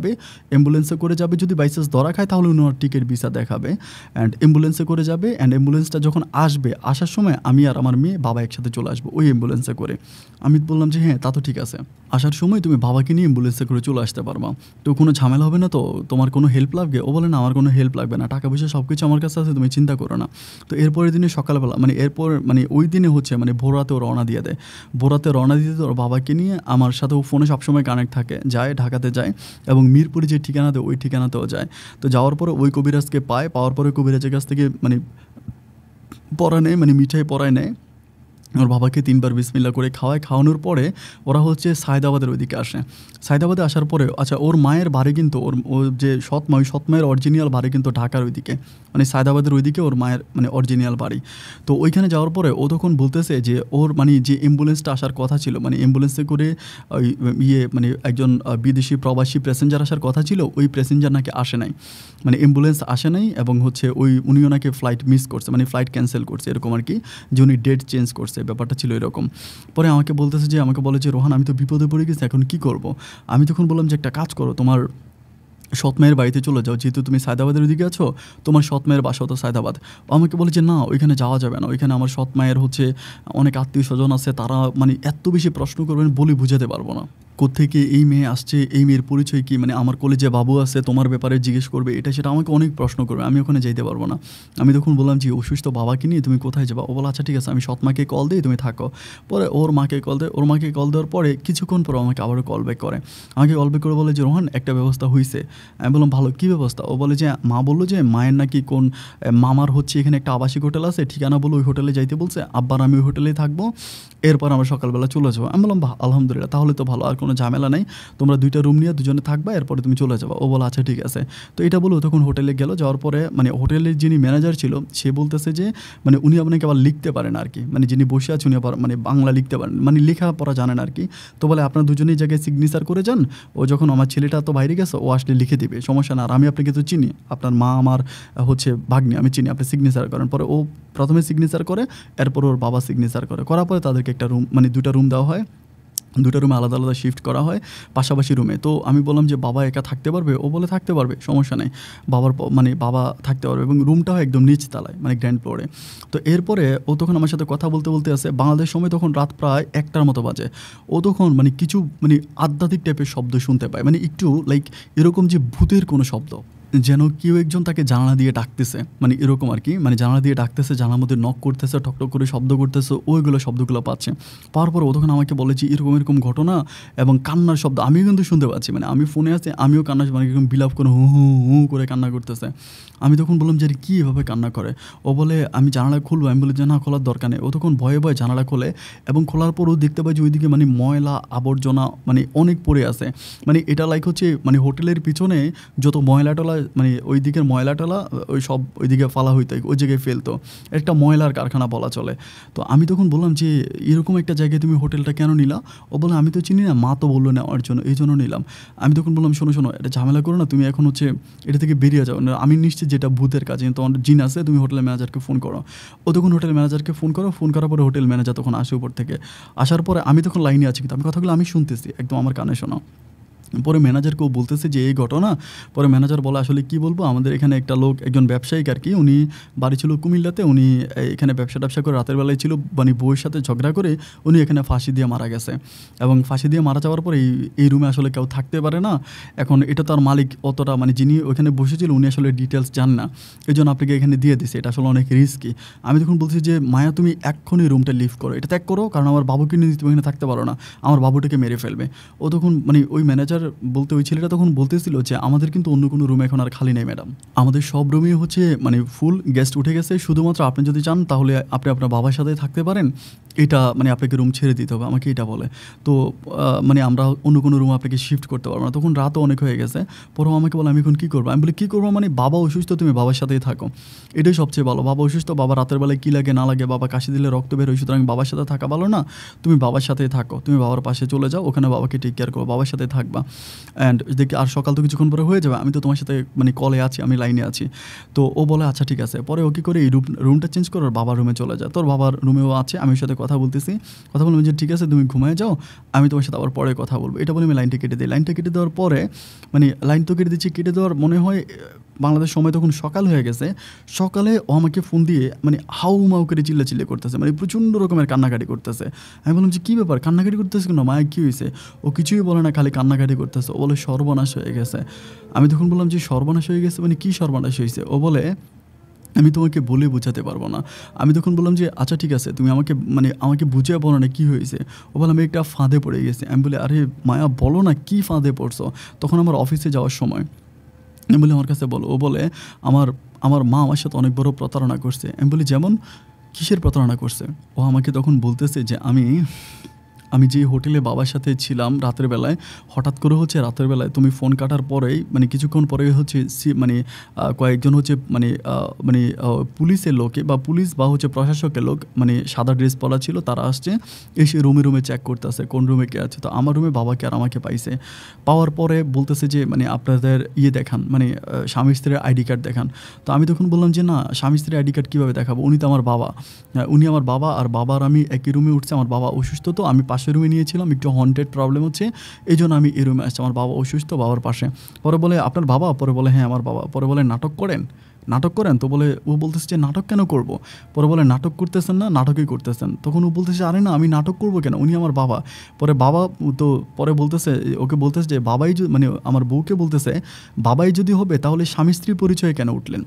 করে যাবে, যদি বাইচান্স ধরা খায় তাহলে উনি ওনার টিকিট ভিসা দেখাবে, অ্যান্ড অ্যাম্বুলেন্সে করে যাবে। অ্যান্ড অ্যাম্বুলেন্সটা যখন আসবে, আসার আসার সময় আমি আর আমার মেয়ে বাবা একসাথে চলে আসবো ওই অ্যাম্বুলেন্সে করে। আমি বললাম যে হ্যাঁ তা তো ঠিক আছে, আসার সময় তুমি বাবাকে নিয়ে অ্যাম্বুলেন্সে করে চলে আসতে পারবা, তো কোনো ঝামেলা হবে না, তো তোমার কোনো হেল্প লাগবে? ও বলে না আমার কোনো হেল্প লাগবে না, টাকা পয়সা সব কিছু আমার কাছে আছে, তুমি চিন্তা করো না। তো এরপরের দিনে সকালবেলা এরপর ওই দিনে হচ্ছে ভোররাতেও রওনা দিয়ে দেয়। ভোররাতে রওনা দিতে ওর বাবাকে নিয়ে আমার সাথে ও ফোনে সবসময় কানেক্ট থাকে, যায় ঢাকাতে যায় এবং মিরপুরে যে ঠিকানাতে ওই ঠিকানাতেও যায়। তো যাওয়ার পরে ওই কবিরাজকে পায়, পাওয়ার পরে কবিরাজের কাছ থেকে পড়া নেয়, মিঠাই পড়ায় নেয়। ওর বাবাকে 3 বার বিসমিল্লাহ করে খাওয়ায়। খাওয়ানোর পরে ওরা হচ্ছে সায়দাবাদের ওইদিকে আসে। সায়দাবাদে আসার পরে আচ্ছা ওর মায়ের বাড়ি কিন্তু ওর যে সৎমা, ওই সৎমায়ের অরিজিনাল বাড়ি কিন্তু ঢাকার ওইদিকে, সায়দাবাদের ওইদিকে ওর মায়ের অরিজিনাল বাড়ি। তো ওইখানে যাওয়ার পরে ও তখন বলতেছে যে ওর যে অ্যাম্বুলেন্সটা আসার কথা ছিল, অ্যাম্বুলেন্সে করে ওই একজন বিদেশি প্রবাসী প্যাসেঞ্জার আসার কথা ছিল, ওই প্যাসেঞ্জার নাকি আসে নাই, অ্যাম্বুলেন্স আসে নাই এবং হচ্ছে উনিও নাকি ফ্লাইট মিস করছে, ফ্লাইট ক্যান্সেল করছে এরকম আর কি, যে উনি ডেট চেঞ্জ করছে, ব্যাপারটা ছিল এরকম। পরে আমাকে বলে যে রোহান আমি তো বিপদে পড়ে গেছি, এখন কি করব? আমি তখন বললাম যে একটা কাজ করো, তোমার সৎমায়ের বাড়িতে চলে যাও, যেহেতু তুমি সায়দাবাদের ওইদিকে আছো, তোমার সৎমায়ের বাসাও তো সায়দাবাদ। আমাকে বলে যে না ওইখানে যাওয়া যাবে না, ওইখানে আমার সৎমায়ের হচ্ছে অনেক আত্মীয় স্বজন আছে, তারা এত বেশি প্রশ্ন করবেন বলে বুঝাতে পারবো না, কোত্থেকে এই মেয়ে আসছে, এই মেয়ের পরিচয় কী, আমার কলেজে বাবু আছে তোমার ব্যাপারে জিজ্ঞেস করবে, এটা সেটা আমাকে অনেক প্রশ্ন করবে, আমি ওখানে যেতে পারবো না। আমি তখন বললাম যে অসুস্থ বাবাকে নিয়ে তুমি কোথায় যাবা? ও বলে আচ্ছা ঠিক আছে আমি সৎমাকে কল দিই, তুমি থাকো। পরে ওর মাকে কল দেয়, ওর মাকে কল দেওয়ার পরে কিছুক্ষণ পর আমাকে আবারও কল ব্যাক করে। আমাকে কল ব্যাক করে বলে যে রোহান একটা ব্যবস্থা হয়েছে। আমি বললাম ভালো, কী ব্যবস্থা? ও বলে যে মা বললো যে মায়ের নাকি কোন মামার হচ্ছে এখানে একটা আবাসিক হোটেল আছে, ঠিকানা বলে ওই হোটেলে যাইতে বলছে, আব্বার আমি ওই হোটেলেই থাকবো, এরপর আমরা সকালবেলা চলে যাবো। আমি বললাম আলহামদুলিল্লাহ, তাহলে তো ভালো, আর কোনো ঝামেলা নেই, তোমরা 2টা রুম নিয়ে দুজনে থাকবা, এরপরে তুমি চলে যাবা। ও বলে আচ্ছা ঠিক আছে। তো এটা বলো তখন হোটেলে গেল, যাওয়ার পরে হোটেলের যিনি ম্যানেজার ছিল সে বলতেছে যে উনি আপনাকে আবার লিখতে পারেন আর কি, যিনি বসে আছে উনি আবার বাংলা লিখতে পারেন, লেখা পড়া জানেন আর কি। তো বলে আপনার দুজনেই জায়গায় সিগনেচার করে যান, ও যখন আমার ছেলেটা তো বাইরে গেছে ও আসলে লিখে দিবে, সমস্যা না, আর আমি আপনাকে তো চিনি, আপনার মা আমার হচ্ছে ভাগ্নি, আমি চিনি, আপনি সিগনেচার করেন। পরে ও প্রথমে সিগনেচার করে, এরপর ওর বাবা সিগনেচার করে, করার পরে তাদেরকে একটা রুম 2টা রুম দেওয়া হয়, 2টা রুমে আলাদা আলাদা শিফট করা হয় পাশাপাশি রুমে। তো আমি বললাম যে বাবা একা থাকতে পারবে? ও বলে থাকতে পারবে, সমস্যা নেই, বাবার বাবা থাকতে পারবে, এবং রুমটাও একদম নিচ তলায় গ্র্যান্ড ফ্লোরে। তো এরপরে ও তখন আমার সাথে কথা বলতে বলতে আছে, বাংলাদেশ সময় তখন রাত প্রায় 1টার মতো বাজে। ও তখন কিছু আধ্যাত্মিক টাইপের শব্দ শুনতে পায়, একটু লাইক এরকম যে ভূতের কোনো শব্দ, যেন কেউ একজন তাকে জানালা দিয়ে ডাকতেছে, এরকম আর কি, জানালা দিয়ে ডাকতেছে, জানালার মধ্যে নক করতেছে, ঠকঠক করে শব্দ করতেছে, ওইগুলো শব্দগুলো পাচ্ছে। পাওয়ার পর ও তখন আমাকে বলে যে এরকম এরকম ঘটনা এবং কান্নার শব্দ আমিও কিন্তু শুনতে পাচ্ছি, আমি ফোনে আছি, আমিও কান্না এরকম বিলাপ করে হু হু হু করে কান্না করতেছে। আমি তখন বললাম যে কী এভাবে কান্না করে? ও বলে আমি জানালা খুলবো, আমি বলি যে না খোলার দরকার নেই। ও তখন ভয়ে ভয়ে জানালা খোলে এবং খোলার পরও দেখতে পাই যে ওইদিকে ময়লা আবর্জনা অনেক পড়ে আছে, এটা লাইক হচ্ছে হোটেলের পিছনে যত ময়লা টলা ওই দিকের ময়লা টলা ওই সব ওইদিকে ফালা হইতো, ওই জায়গায় ফেলতো, একটা ময়লার কারখানা বলা চলে। তো আমি তখন বললাম যে এরকম একটা জায়গায় তুমি হোটেলটা কেন নিলা? ও বলে আমি তো চিনি না, মা তো বললো নেওয়ার জন্য, এই জন্য নিলাম। আমি তখন বললাম শোনো শোনো, এটা ঝামেলা করো না, তুমি এখন হচ্ছে এটা থেকে বেরিয়ে যাও, আমি নিশ্চিত যেটা ভূতের কাজ, কিন্তু আমার জিন আছে, তুমি হোটেলের ম্যানেজারকে ফোন করো। ও তখন হোটেল ম্যানেজারকে ফোন করার পরে হোটেল ম্যানেজার তখন আসে উপর থেকে। আসার পরে আমি তখন লাইনে আছি, কিন্তু আমি কথাগুলো আমি শুনতেছি একদম আমার কানে শোনা। পরে ম্যানেজারকেও বলতেছে যে এই ঘটনা। পরে ম্যানেজার বলে আসলে কি বলবো, আমাদের এখানে একটা লোক, একজন ব্যবসায়িক আর কি, উনি বাড়ি ছিল কুমিল্লাতে, উনি এখানে ব্যবসা করে রাতের বেলায় ছিল, বউয়ের সাথে ঝগড়া করে উনি এখানে ফাঁসি দিয়ে মারা গেছে, এবং ফাঁসি দিয়ে মারা যাওয়ার পরে এই রুমে আসলে কেউ থাকতে পারে না। এখন এটা তার মালিক অতটা যিনি ওখানে বসেছিল উনি আসলে ডিটেলস জান না, এই জন্য আপনাকে এখানে দিয়ে দিছে, এটা আসলে অনেক রিস্কি। আমি তখন বলছি যে মায়া তুমি এক্ষুনি রুমটা লিভ করো, এটা ত্যাগ করো, কারণ আমার বাবুকে নিয়ে তুমি এখানে থাকতে পারো না, আমার বাবুটাকে মেরে ফেলবে। ও তখন ওই ম্যানেজার বলতে ওই ছেলেটা তখন বলতেছিল যে আমাদের কিন্তু অন্য কোনো রুম এখন আর খালি নেই ম্যাডাম, আমাদের সব রুমই হচ্ছে ফুল গেস্ট উঠে গেছে, শুধুমাত্র আপনি যদি চান তাহলে আপনি আপনার বাবার সাথে থাকতে পারেন, এটা আপনাকে রুম ছেড়ে দিতে হবে, আমাকে এটা বলে। তো আমরা অন্য কোনো রুম আপনাকে শিফট করতে পারবো না, তখন রাতও অনেক হয়ে গেছে। পরেও আমাকে বলে আমি এখন কী করবো? আমি বলি কী করবো বাবা অসুস্থ, তুমি বাবার সাথেই থাকো, এটাই সবচেয়ে ভালো। বাবা অসুস্থ, বাবা রাতের বেলায় কী লাগে না লাগে, বাবা কাশি দিলে রক্ত বের হয়, সুতরাং বাবার সাথে থাকা ভালো না, তুমি বাবার সাথেই থাকো, তুমি বাবার পাশে চলে যাও, ওখানে বাবাকে টেক কেয়ার করো, বাবার সাথে থাকবা। অ্যান্ড দেখি আর সকাল তো কিছুক্ষণ পরে হয়ে যাবে, আমি তো তোমার সাথে মানে কলে আছি, আমি লাইনে আছি। তো ও বলে আচ্ছা ঠিক আছে। পরে ও কী করে এই রুমটা চেঞ্জ করে ওর বাবার রুমে চলে যায়। তোর বাবার রুমেও আছে, আমি ওর সাথে কথা বলতেছি, কথা বললাম যে ঠিক আছে তুমি ঘুমায় যাও, আমি তোমার সাথে আবার পরে কথা বলবো। এটা বলে আমি লাইনটা কেটে দিই। লাইনটা কেটে দেওয়ার পরে মানে লাইন তো কেটে দিচ্ছি, কেটে দেওয়ার মনে হয় বাংলাদেশ সময় তখন সকাল হয়ে গেছে। সকালে ও আমাকে ফোন দিয়ে মানে হাউ মাউ করে চিল্লে করতেছে, মানে প্রচণ্ড রকমের কান্নাকাটি করতেছে। আমি বললাম যে কী ব্যাপার, কান্নাকাটি করতেছে কেন, মায়ের কী হয়েছে? ও কিছুই বলে না, খালি কান্নাকাটি করতেছে। ও বলে সর্বনাশ হয়ে গেছে। আমি তখন বললাম যে সর্বনাশ হয়ে গেছে মানে কী সর্বনাশ হয়েছে? ও বলে আমি তোমাকে বলে বোঝাতে পারবো না। আমি তখন বললাম যে আচ্ছা ঠিক আছে, তুমি আমাকে বুঝিয়ে বলো না কী হয়েছে। ও বলে আমি একটা ফাঁদে পড়ে গেছি। আমি বলি আরে মায়া বলো না কী ফাঁদে পড়ছো। তখন আমার অফিসে যাওয়ার সময় আমি বলি আমার কাছে বলো। ও বলে আমার আমার মা আমার সাথে অনেক বড় প্রতারণা করছে। আমি বলি যেমন কিসের প্রতারণা করছে? ও আমাকে তখন বলতেছে যে আমি যে হোটেলে বাবার সাথে ছিলাম রাতের বেলায়, হঠাৎ করে হচ্ছে রাতের বেলায় তুমি ফোন কাটার পরেই মানে কিছুক্ষণ পরেই হচ্ছে কয়েকজন হচ্ছে পুলিশের লোকে বা পুলিশ বা হচ্ছে প্রশাসকের লোক, মানে সাদা ড্রেস পরা ছিল, তারা আসছে, এসে রুমে চেক করতেছে কোন রুমে কে আছে। তো আমার রুমে বাবাকে আর আমাকে পাইছে। পাওয়ার পরে বলতেছে যে মানে আপনাদের দেখান, মানে স্বামী স্ত্রীর আইডি কার্ড দেখান। তো আমি তখন বললাম যে না, স্বামী স্ত্রীর আইডি কার্ড কীভাবে দেখাবো, উনি তো আমার বাবা। উনি আমার বাবা, আর বাবার আমি একই রুমে উঠছে। আমার বাবা অসুস্থ, তো আমি পাশের রুমে নিয়েছিলাম, একটু হন্টেড প্রবলেম হচ্ছে, এই জন্য আমি এই রুমে আসছি। আমার বাবা অসুস্থ, বাবার পাশে। পরে বলে আপনার বাবা? পরে বলে হ্যাঁ আমার বাবা। পরে বলে নাটক করেন? তো বলে ও বলতেছে যে নাটক কেন করব? পরে বলে নাটক করতেছেন না, নাটকই করতেছেন। তখন ও বলতেছে আরে না, আমি নাটক করবো কেন, উনি আমার বাবা। পরে বলতেছে, ওকে বলতেছে যে বাবাই মানে আমার বউকে বলতেছে বাবাই যদি হবে তাহলে স্বামী স্ত্রী পরিচয়ে কেন উঠলেন?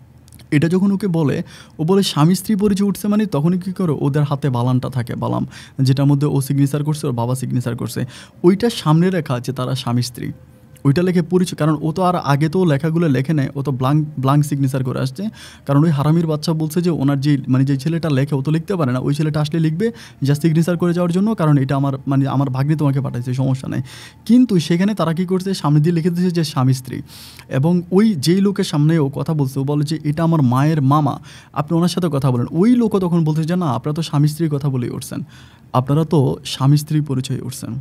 এটা যখন ওকে বলে, ও বলে স্বামী স্ত্রী পরিচয় উঠছে মানে তখনই কী করে ওদের হাতে বালানটা থাকে, বালাম, যেটার মধ্যে ও সিগনেচার করছে, ওর বাবা সিগনেচার করছে, ওইটা সামনে রেখা আছে তারা স্বামী স্ত্রী, ওইটা লেখে পরিচয়। কারণ ও তো আর আগে তো লেখাগুলো লেখে নেয়, ও তো ব্লাঙ্ক সিগনেচার করে আসছে। কারণ ওই হারামির বাচ্চা বলছে যে ওনার যে ছেলেটা লেখে ও তো লিখতে পারে না, ওই ছেলেটা আসলে লিখবে যা সিগনেচার করে যাওয়ার জন্য, কারণ এটা আমার ভাগ্নে তোমাকে পাঠাইছে, সমস্যা নেই। কিন্তু সেখানে তারা কী করছে, সামনে দিয়ে লিখে দিয়েছে যে স্বামী স্ত্রী। এবং ওই যেই লোকের সামনে ও কথা বলছে, ও বলে যে এটা আমার মায়ের মামা, আপনি ওনার সাথে কথা বলেন। ওই লোকও তখন বলছে যে না, আপনারা তো স্বামী স্ত্রীর কথা বলেই উঠছেন, আপনারা তো স্বামী স্ত্রী পরিচয়ে উঠছেন।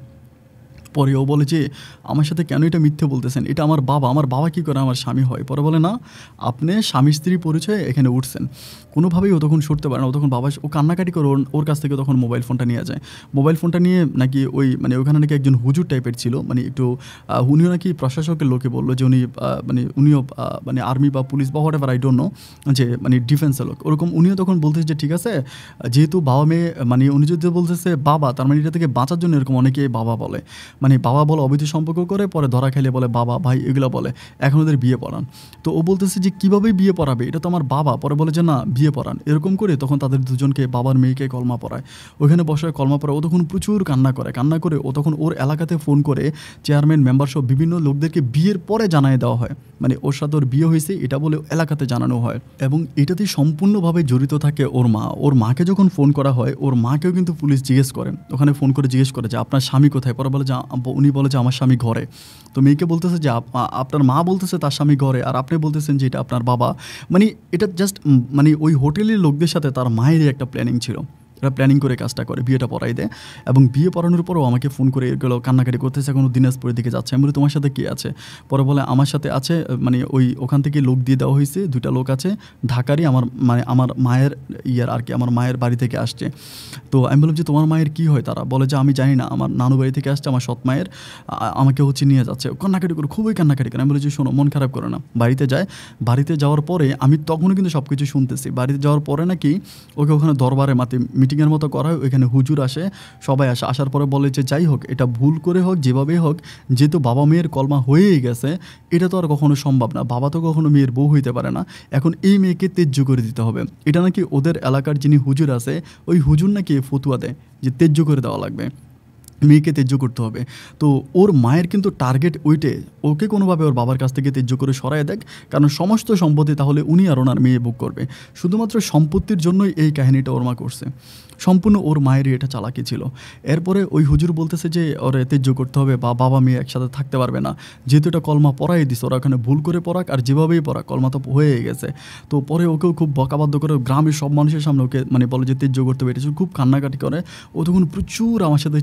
পরে ও বলে যে আমার সাথে কেন এটা মিথ্যে বলতেছেন, এটা আমার বাবা কী করে আমার স্বামী হয়? পরে বলে না, আপনি স্বামী স্ত্রী পরিচয়ে এখানে উঠছেন। কোনোভাবেই ও তখন সরতে পারে না। ও তখন ও কান্নাকাটি করে ওর কাছ থেকে তখন মোবাইল ফোনটা নিয়ে যায়। মোবাইল ফোনটা নিয়ে নাকি ওখানে নাকি একজন হুজুর টাইপের ছিল, মানে একটু উনিও নাকি প্রশাসকের লোকে বললো যে উনিও আর্মি বা পুলিশ বা whatever, I don't know, যে ডিফেন্সের লোক ওরকম। উনিও তখন বলতেছে যে ঠিক আছে, যেহেতু বাবা মেয়ে উনি যদি বলতেছে বাবা, তার মানে এটা থেকে বাঁচার জন্য এরকম অনেকেই বাবা বলে, বাবা বলে অবৈধ সম্পর্ক করে, পরে ধরা খাইলে বলে বাবা ভাই এগুলো বলে, এখন ওদের বিয়ে পড়ান। তো ও বলতেছে যে কীভাবে বিয়ে পড়াবে, এটা তো আমার বাবা। পরে বলে যে না, বিয়ে পড়ান। এরকম করে তখন তাদের দুজনকে, বাবার মেয়েকে কলমা পড়ায়, ওইখানে বসে কলমা পড়ায়। ও তখন প্রচুর কান্না করে ও তখন ওর এলাকাতে ফোন করে চেয়ারম্যান মেম্বার সব বিভিন্ন লোকদেরকে বিয়ের পরে জানায় দেওয়া হয়, মানে ওর সাথে ওর বিয়ে হয়েছে এটা বলে এলাকাতে জানানো হয়। এবং এটাতে সম্পূর্ণভাবে জড়িত থাকে ওর মাকে যখন ফোন করা হয়, ওর মাকেও কিন্তু পুলিশ জিজ্ঞেস করে, ওখানে ফোন করে জিজ্ঞেস করে যে আপনার স্বামী কোথায়। পরে বলে যে উনি বলে যে আমার স্বামী ঘরে। তো মেয়েকে বলতেছে যে আপনার মা বলতেছে তার স্বামী ঘরে, আর আপনি বলতেছেন যে এটা আপনার বাবা। এটা জাস্ট ওই হোটেলের লোকদের সাথে তার মায়েরই একটা প্ল্যানিং ছিল, এরা প্ল্যানিং করে কাজটা করে, বিয়েটা পড়াই দেয়। এবং বিয়ে পড়ানোর পরও আমাকে ফোন করে এগুলো কান্নাকাটি করতেছে, এখনও দিনাজপুরের দিকে যাচ্ছে। আমি বলি তোমার সাথে কে আছে? পরে বলে আমার সাথে আছে, ওখান থেকে লোক দিয়ে দেওয়া হয়েছে, 2টা লোক আছে ঢাকারই, আমার মায়ের আর কি, আমার মায়ের বাড়ি থেকে আসছে। তো আমি বললাম যে তোমার মায়ের কি হয়? তারা বলে যে আমি জানি না, আমার নানু বাড়ি থেকে আসছে, আমার সৎ মায়ের, আমাকে হচ্ছে নিয়ে যাচ্ছে। কান্নাকাটি করে, খুবই কান্নাকাটি করে। আমি বলি যে শোনো, মন খারাপ করো না। বাড়িতে যাওয়ার পরে আমি তখনও কিন্তু সব কিছু শুনতেছি। বাড়িতে যাওয়ার পরে নাকি ওকে ওখানে দরবারে মিটিংয়ের মতো করা হয়, ওইখানে হুজুর আসে, সবাই আসে। আসার পরে বলে যে যাই হোক, এটা ভুল করে হোক, যেভাবেই হোক, যেহেতু বাবা মেয়ের কলমা হয়েই গেছে, এটা তো আর কখনো সম্ভব না, বাবা তো কখনো মেয়ের বউ হইতে পারে না, এখন এই মেয়েকে তেজ্য করে দিতে হবে। এটা নাকি ওদের এলাকার যিনি হুজুর আছে, ওই হুজুর নাকি ফতুয়া দেয় যে তেজ্য করে দেওয়া লাগবে, মেয়েকে তেজ্য করতে হবে। তো ওর মায়ের কিন্তু টার্গেট ওইটে, ওকে কোনোভাবে ওর বাবার কাছ থেকে তেজ্য করে সরাই দেখ, কারণ সমস্ত সম্পত্তি তাহলে উনি আর ওনার মেয়ে বুক করবে। শুধুমাত্র সম্পত্তির জন্যই এই কাহিনীটা ওর মা করছে, সম্পূর্ণ ওর মায়েরই এটা চালাকি ছিল। এরপরে ওই হুজুর বলতেছে যে ওরে তেজ্য করতে হবে, বা বাবা মেয়ে একসাথে থাকতে পারবে না, যেহেতু এটা কলমা পড়াই দিছে, ওরা ওখানে ভুল করে পড়াক আর যেভাবেই পড়াক, কলমা তো হয়ে গেছে। তো পরে ওকেও খুব বকাবাধ্য করে গ্রামের সব মানুষের সামনে ওকে বলে যে তেজ্য করতে হবে, এটা খুব কান্নাকাটি করে। ও তখন প্রচুর আমার সাথে চিল্লাফিল্লা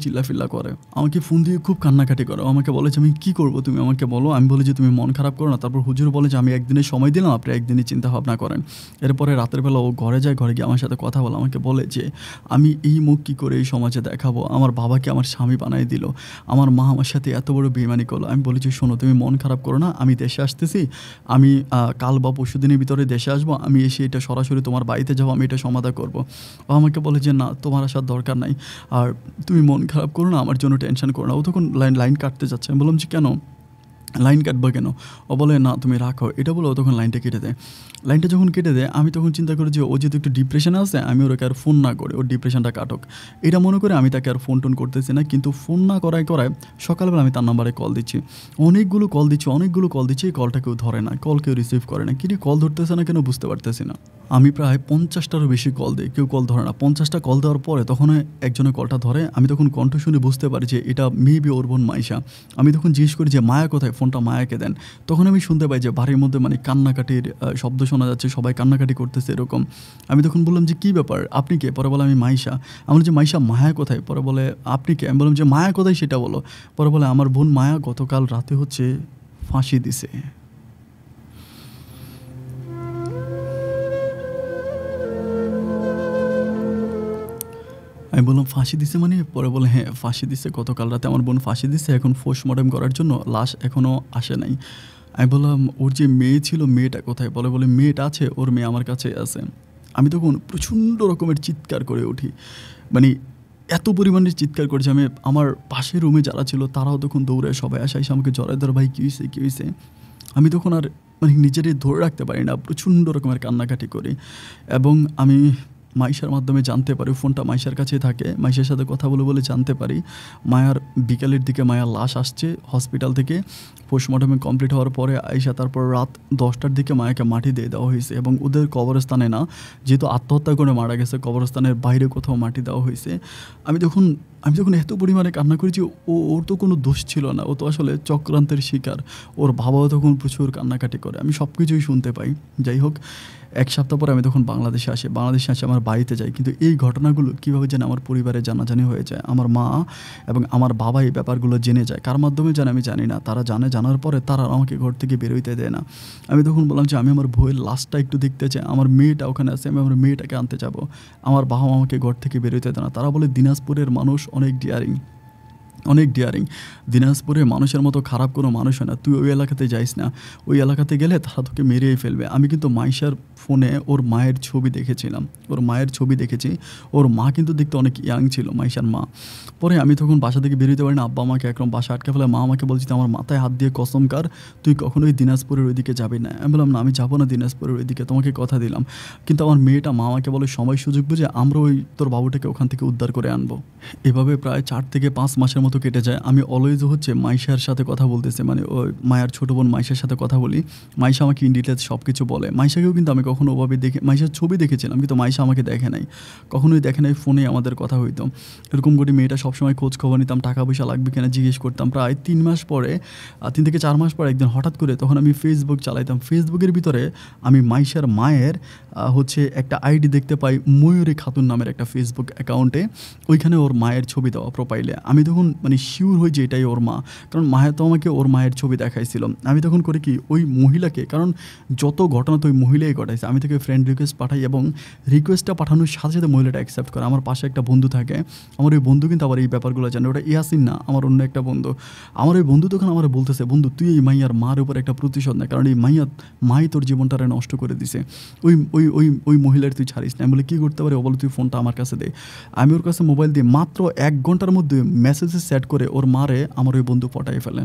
করে, আমাকে ফোন দিয়ে খুব কান্নাকাটি করে। আমাকে বলে যে আমি কী করবো তুমি আমাকে বলো। আমি বলি যে তুমি মন খারাপ করো না। তারপর হুজুর বলে যে আমি একদিনের সময় দিলাম, আপনি একদিনই চিন্তা ভাবনা করেন। এরপরে রাতের বেলা ও ঘরে যায়, ঘরে গিয়ে আমার সাথে কথা বলে, আমাকে বলে যে আমি এই মুখ কী করে এই সমাজে দেখাবো, আমার বাবাকে আমার স্বামী বানাই দিল, আমার মা আমার সাথে এত বড় বেইমানি করলো। আমি বলি যে শোনো তুমি মন খারাপ করো না, আমি দেশে আসতেছি, আমি কাল বা পরশু দিনের ভিতরে দেশে আসবো, আমি এসে এটা সরাসরি তোমার বাড়িতে যাবো, আমি এটা সমাধান করবো। ও আমাকে বলে যে না তোমার আসার দরকার নাই, আর তুমি মন খারাপ করো না, আমার জন্য টেনশন করো না। ও তখন লাইন কাটতে যাচ্ছে। আমি বললাম যে কেন, লাইন কাটবো কেন? ও বলে না তুমি রাখো, এটা বলে ও তখন লাইনটা কেটে দেয়। লাইনটা যখন কেটে দেয় আমি তখন চিন্তা করি যে ও যেহেতু একটু ডিপ্রেশনে আছে, আমি ওকে আর ফোন না করে ওর ডিপ্রেশনটা কাটুক, এটা মনে করে আমি তাকে আর ফোন টোন করতেছি না। কিন্তু ফোন না করায় সকালবেলা আমি তার নাম্বারে কল দিচ্ছি, অনেকগুলো কল দিচ্ছি, এই কলটা কেউ ধরে না, কল কেউ রিসিভ করে না। কিন্তু কল ধরতেছে না কেন বুঝতে পারতেছি না। আমি প্রায় 50টারও বেশি কল দিই, কেউ কল ধরে না। 50টা কল দেওয়ার পরে তখন একজনের কলটা ধরে। আমি তখন কণ্ঠ শুনে বুঝতে পারি যে এটা মেবি ওর বোন মাইশা। আমি তখন জিজ্ঞেস করি যে মায়া কোথায়, ফোনটা মায়াকে দেন। তখন আমি শুনতে পাই যে বাড়ির মধ্যে মানে কান্নাকাটির শব্দ শোনা যাচ্ছে, সবাই কান্নাকাটি করতেছে এরকম। আমি তখন বললাম যে কী ব্যাপার, আপনি কে? পরে বলে আমি মাইশা। আমার যে মাইশা, মায়া কোথায়? পরে বলে আপনি কে? আমি বললাম যে মায়া কোথায় সেটা বলো। পরে বলে আমার বোন মায়া গতকাল রাতে হচ্ছে ফাঁসি দিছে। আমি বললাম ফাঁসি দিছে মানে? পরে বলে হ্যাঁ ফাঁসি দিছে, গতকাল রাতে আমার বোন ফাঁসি দিছে, এখন পোস্টমর্টেম করার জন্য লাশ এখনও আসে নাই। আমি বললাম ওর যে মেয়ে ছিল মেয়েটা কোথায়? বলে মেয়েটা আছে, ওর মেয়ে আমার কাছে আছে। আমি তখন প্রচণ্ড রকমের চিৎকার করে উঠি, মানে এত পরিমাণে চিৎকার করেছি আমি। আমার পাশের রুমে যারা ছিল তারাও তখন দৌড়ে সবাই এসে আমাকে জড়ায় ধরে, ভাই কী হয়েছে। আমি তখন আর মানে নিজেরই ধরে রাখতে পারি না, প্রচণ্ড রকমের কান্নাকাটি করি। এবং আমি মাইশার মাধ্যমে জানতে পারি, ফোনটা মাইশার কাছেই থাকে, মাইশার সাথে কথা বলে জানতে পারি মায়ার বিকালের দিকে মায়ার লাশ আসছে হসপিটাল থেকে। পোস্টমর্টমে কমপ্লিট হওয়ার পরে আইসা তারপর রাত 10টার দিকে মায়াকে মাটি দিয়ে দেওয়া হয়েছে, এবং ওদের কবরস্থানে না, যেহেতু আত্মহত্যা করে মারা গেছে, কবরস্থানের বাইরে কোথাও মাটি দেওয়া হয়েছে। আমি যখন এত পরিমাণে কান্না করেছি, ওর তো কোনো দোষ ছিল না, ও তো আসলে চক্রান্তের শিকার। ওর বাবাও তখন প্রচুর কান্নাকাটি করে, আমি সব কিছুই শুনতে পাই। যাই হোক, 1 সপ্তাহ পরে আমি তখন বাংলাদেশে আসি আমার বাড়িতে যাই। কিন্তু এই ঘটনাগুলো কীভাবে যেন আমার পরিবারে জানাজানি হয়ে যায়। আমার মা এবং আমার বাবা এই ব্যাপারগুলো জেনে যায়, কার মাধ্যমে জানে আমি জানি না, তারা জানার পরে তারা আমাকে ঘর থেকে বেরোইতে দেয় না। আমি তখন বললাম যে আমি আমার বউয়ের লাশটা একটু দেখতে চাই, আমার মেয়েটা ওখানে আছে, আমি আমার মেয়েটাকে আনতে যাব। আমার বাবা আমাকে ঘর থেকে বেরোইতে দেয় না। তারা বলে দিনাজপুরের মানুষ অনেক ডিয়ারিং, দিনাজপুরে মানুষের মতো খারাপ কোনো মানুষ হয় না, তুই ওই এলাকাতে যাইস না, ওই এলাকাতে গেলে তারা তোকে মেরেই ফেলবে। আমি কিন্তু মাইশার ফোনে ওর মায়ের ছবি দেখেছিলাম, ওর মা কিন্তু দেখতে অনেক ইয়াং ছিল, মাইশার মা। পরে আমি তখন বাসা থেকে বেরোতে পারি না, আব্বা আমাকে একদম বাসা আটকে ফেলে। মা আমাকে বলছে আমার মাথায় হাত দিয়ে কসম কার তুই কখনোই দিনাজপুরের ওইদিকে যাবি না। আমি বললাম না আমি যাবো না দিনাজপুরের ওইদিকে, তোমাকে কথা দিলাম। কিন্তু আমার মেয়েটা, মা আমাকে বলে সময় সুযোগ বুঝে আমরা ওই তোর বাবুটাকে ওখান থেকে উদ্ধার করে আনবো। এভাবে প্রায় 4 থেকে 5 মাসের মতো কেটে যায়। আমি অলওয়েজ হচ্ছে মাইশার সাথে কথা বলতেছি, মানে ওই মায়ার ছোটো বোন মাইশার সাথে কথা বলি। মাইশা আমাকে ইন ডিটেলস সব কিছু বলে। মাইশাকেও কিন্তু আমি কখনো ওভাবে দেখে, মাইশার ছবি দেখেছিলাম কিন্তু মাইশা আমাকে দেখে নাই, কখনোই দেখে নাই। ফোনে আমাদের কথা হইতো, এরকম করে মেয়েটা সবসময় খোঁজ খবর নিতাম, টাকা পয়সা লাগবে কিনা জিজ্ঞেস করতাম। প্রায় 3 মাস পরে, 3 থেকে 4 মাস পরে একদিন হঠাৎ করে তখন আমি ফেসবুক চালাইতাম, ফেসবুকের ভিতরে আমি মাইশার মায়ের হচ্ছে একটা আইডি দেখতে পাই, ময়ূরী খাতুন নামের একটা ফেসবুক অ্যাকাউন্টে। ওইখানে ওর মায়ের ছবি দেওয়া প্রোফাইলে। আমি তখন মানে শিওর হই যে এটাই ওর মা, কারণ মায়ের তো আমাকে ওর মায়ের ছবি দেখাইছিল। আমি তখন করি কি ওই মহিলাকে, কারণ যত ঘটনা তো ওই মহিলাই ঘটাইছে, আমি তাকে ফ্রেন্ড রিকোয়েস্ট পাঠাই এবং রিকোয়েস্টটা পাঠানোর সাথে সাথে মহিলাটা অ্যাকসেপ্ট করে। আমার পাশে একটা বন্ধু থাকে, আমার ওই বন্ধু কিন্তু আবার এই ব্যাপারগুলো জানে, ওটা ইয়াসিন না, আমার অন্য একটা বন্ধু। আমার ওই বন্ধু তখন আমার বলতেছে বন্ধু তুই এই মাইয়ার মার উপর একটা প্রতিশোধ না, কারণ এই মাই তোর জীবনটারে নষ্ট করে দিছে, ওই ওই ওই ওই মহিলার তুই ছাড়িস না। আমি বলে কী করতে পারি? ও বলে তুই ফোনটা আমার কাছে দে। আমি ওর কাছে মোবাইল দিয়ে মাত্র 1 ঘন্টার মধ্যে মেসেজে সেট করে ওর মারে আমার ওই বন্ধু পটাই ফেলে।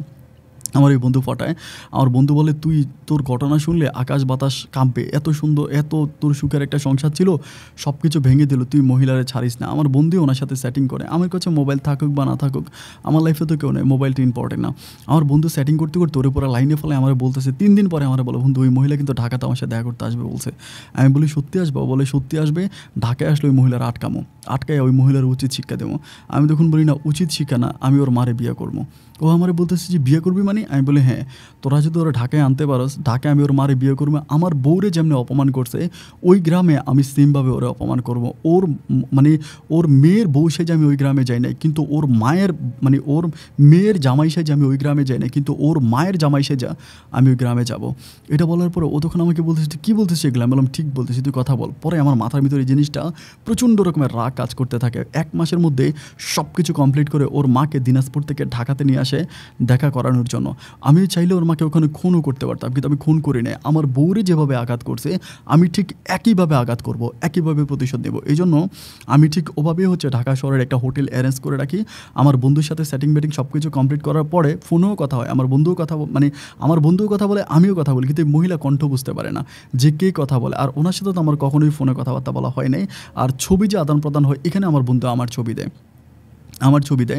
আমার বন্ধু বলে তুই তোর ঘটনা শুনলে আকাশ বাতাস কাঁপবে, এত সুন্দর, এত তোর সুখের একটা সংসার ছিল, সব কিছু ভেঙে দিল, তুই মহিলারে ছাড়িস না। আমার বন্ধু ওনার সাথে সেটিং করে, আমার কাছে মোবাইল থাকুক বা না থাকুক, আমার লাইফে তো কেউ নেই, মোবাইলটা ইম্পর্টেন্ট না। আমার বন্ধু সেটিং করতে করতে তোর উপরে লাইনে ফেলে আমার বলতেছে 3 দিন পরে আমার বলে বন্ধু ওই মহিলা কিন্তু ঢাকাতে আমার সাথে দেখা করতে আসবে বলছে। আমি বলি সত্যি আসবো? বলে সত্যি আসবে, ঢাকায় আসলে ওই মহিলার আটকায় ওই মহিলার উচিত শিক্ষা দেবো। আমি তখন বলি না উচিত শিক্ষা না, আমি ওর মারে বিয়ে করবো। ও আমারে বলতেছে যে বিয়ে করবি মানে? আমি বলি হ্যাঁ। তোরা যদি ওরা ঢাকায় আনতে পারস, ঢাকায় আমি ওর মারে বিয়ে করবো। আমার বউরে যেমনি অপমান করছে ওই গ্রামে আমি সেমভাবে ওরে অপমান করব। ওর মানে ওর মেয়ের বউ সেজে আমি ওই গ্রামে যাই নাই, কিন্তু ওর মায়ের মানে ওর মেয়ের জামাই সেজে আমি ওই গ্রামে যাই নাই, কিন্তু ওর মায়ের জামাই সেজে আমি ওই গ্রামে যাব। এটা বলার পরে ও তখন আমাকে বলতেছে তুই কী বলতেছিস এগুলো? আমি বললাম ঠিক বলতেছি, তুই কথা বল। পরে আমার মাথার ভিতরে এই জিনিসটা প্রচণ্ড রকমের রাগ কাজ করতে থাকে। 1 মাসের মধ্যে সব কিছু কমপ্লিট করে ওর মাকে দিনাজপুর থেকে ঢাকাতে নিয়ে আসে দেখা করানোর জন্য। আমি চাইলে ওর মাকে ওখানে খুনও করতে পারতাম, কিন্তু আমি খুন করি নাই। আমার বউরে যেভাবে আঘাত করছে আমি ঠিক একইভাবে আঘাত করব, একইভাবে প্রতিশোধ নেব। এই জন্য আমি ঠিক ওভাবেই হচ্ছে ঢাকা শহরের একটা হোটেল অ্যারেঞ্জ করে রাখি। আমার বন্ধুর সাথে সেটিং বেটিং সব কিছু কমপ্লিট করার পরে ফোনেও কথা হয়। আমার বন্ধুও কথা মানে আমার বন্ধুও কথা বলে, আমিও কথা বলি, কিন্তু এই মহিলা কণ্ঠ বুঝতে পারে না যে কে কথা বলে। আর ওনার সাথে তো আমার কখনোই ফোনে কথাবার্তা বলা হয় নাই। আর ছবি যে আদান প্রদান হয়, এখানে আমার বন্ধু আমার ছবি দেয়, আমার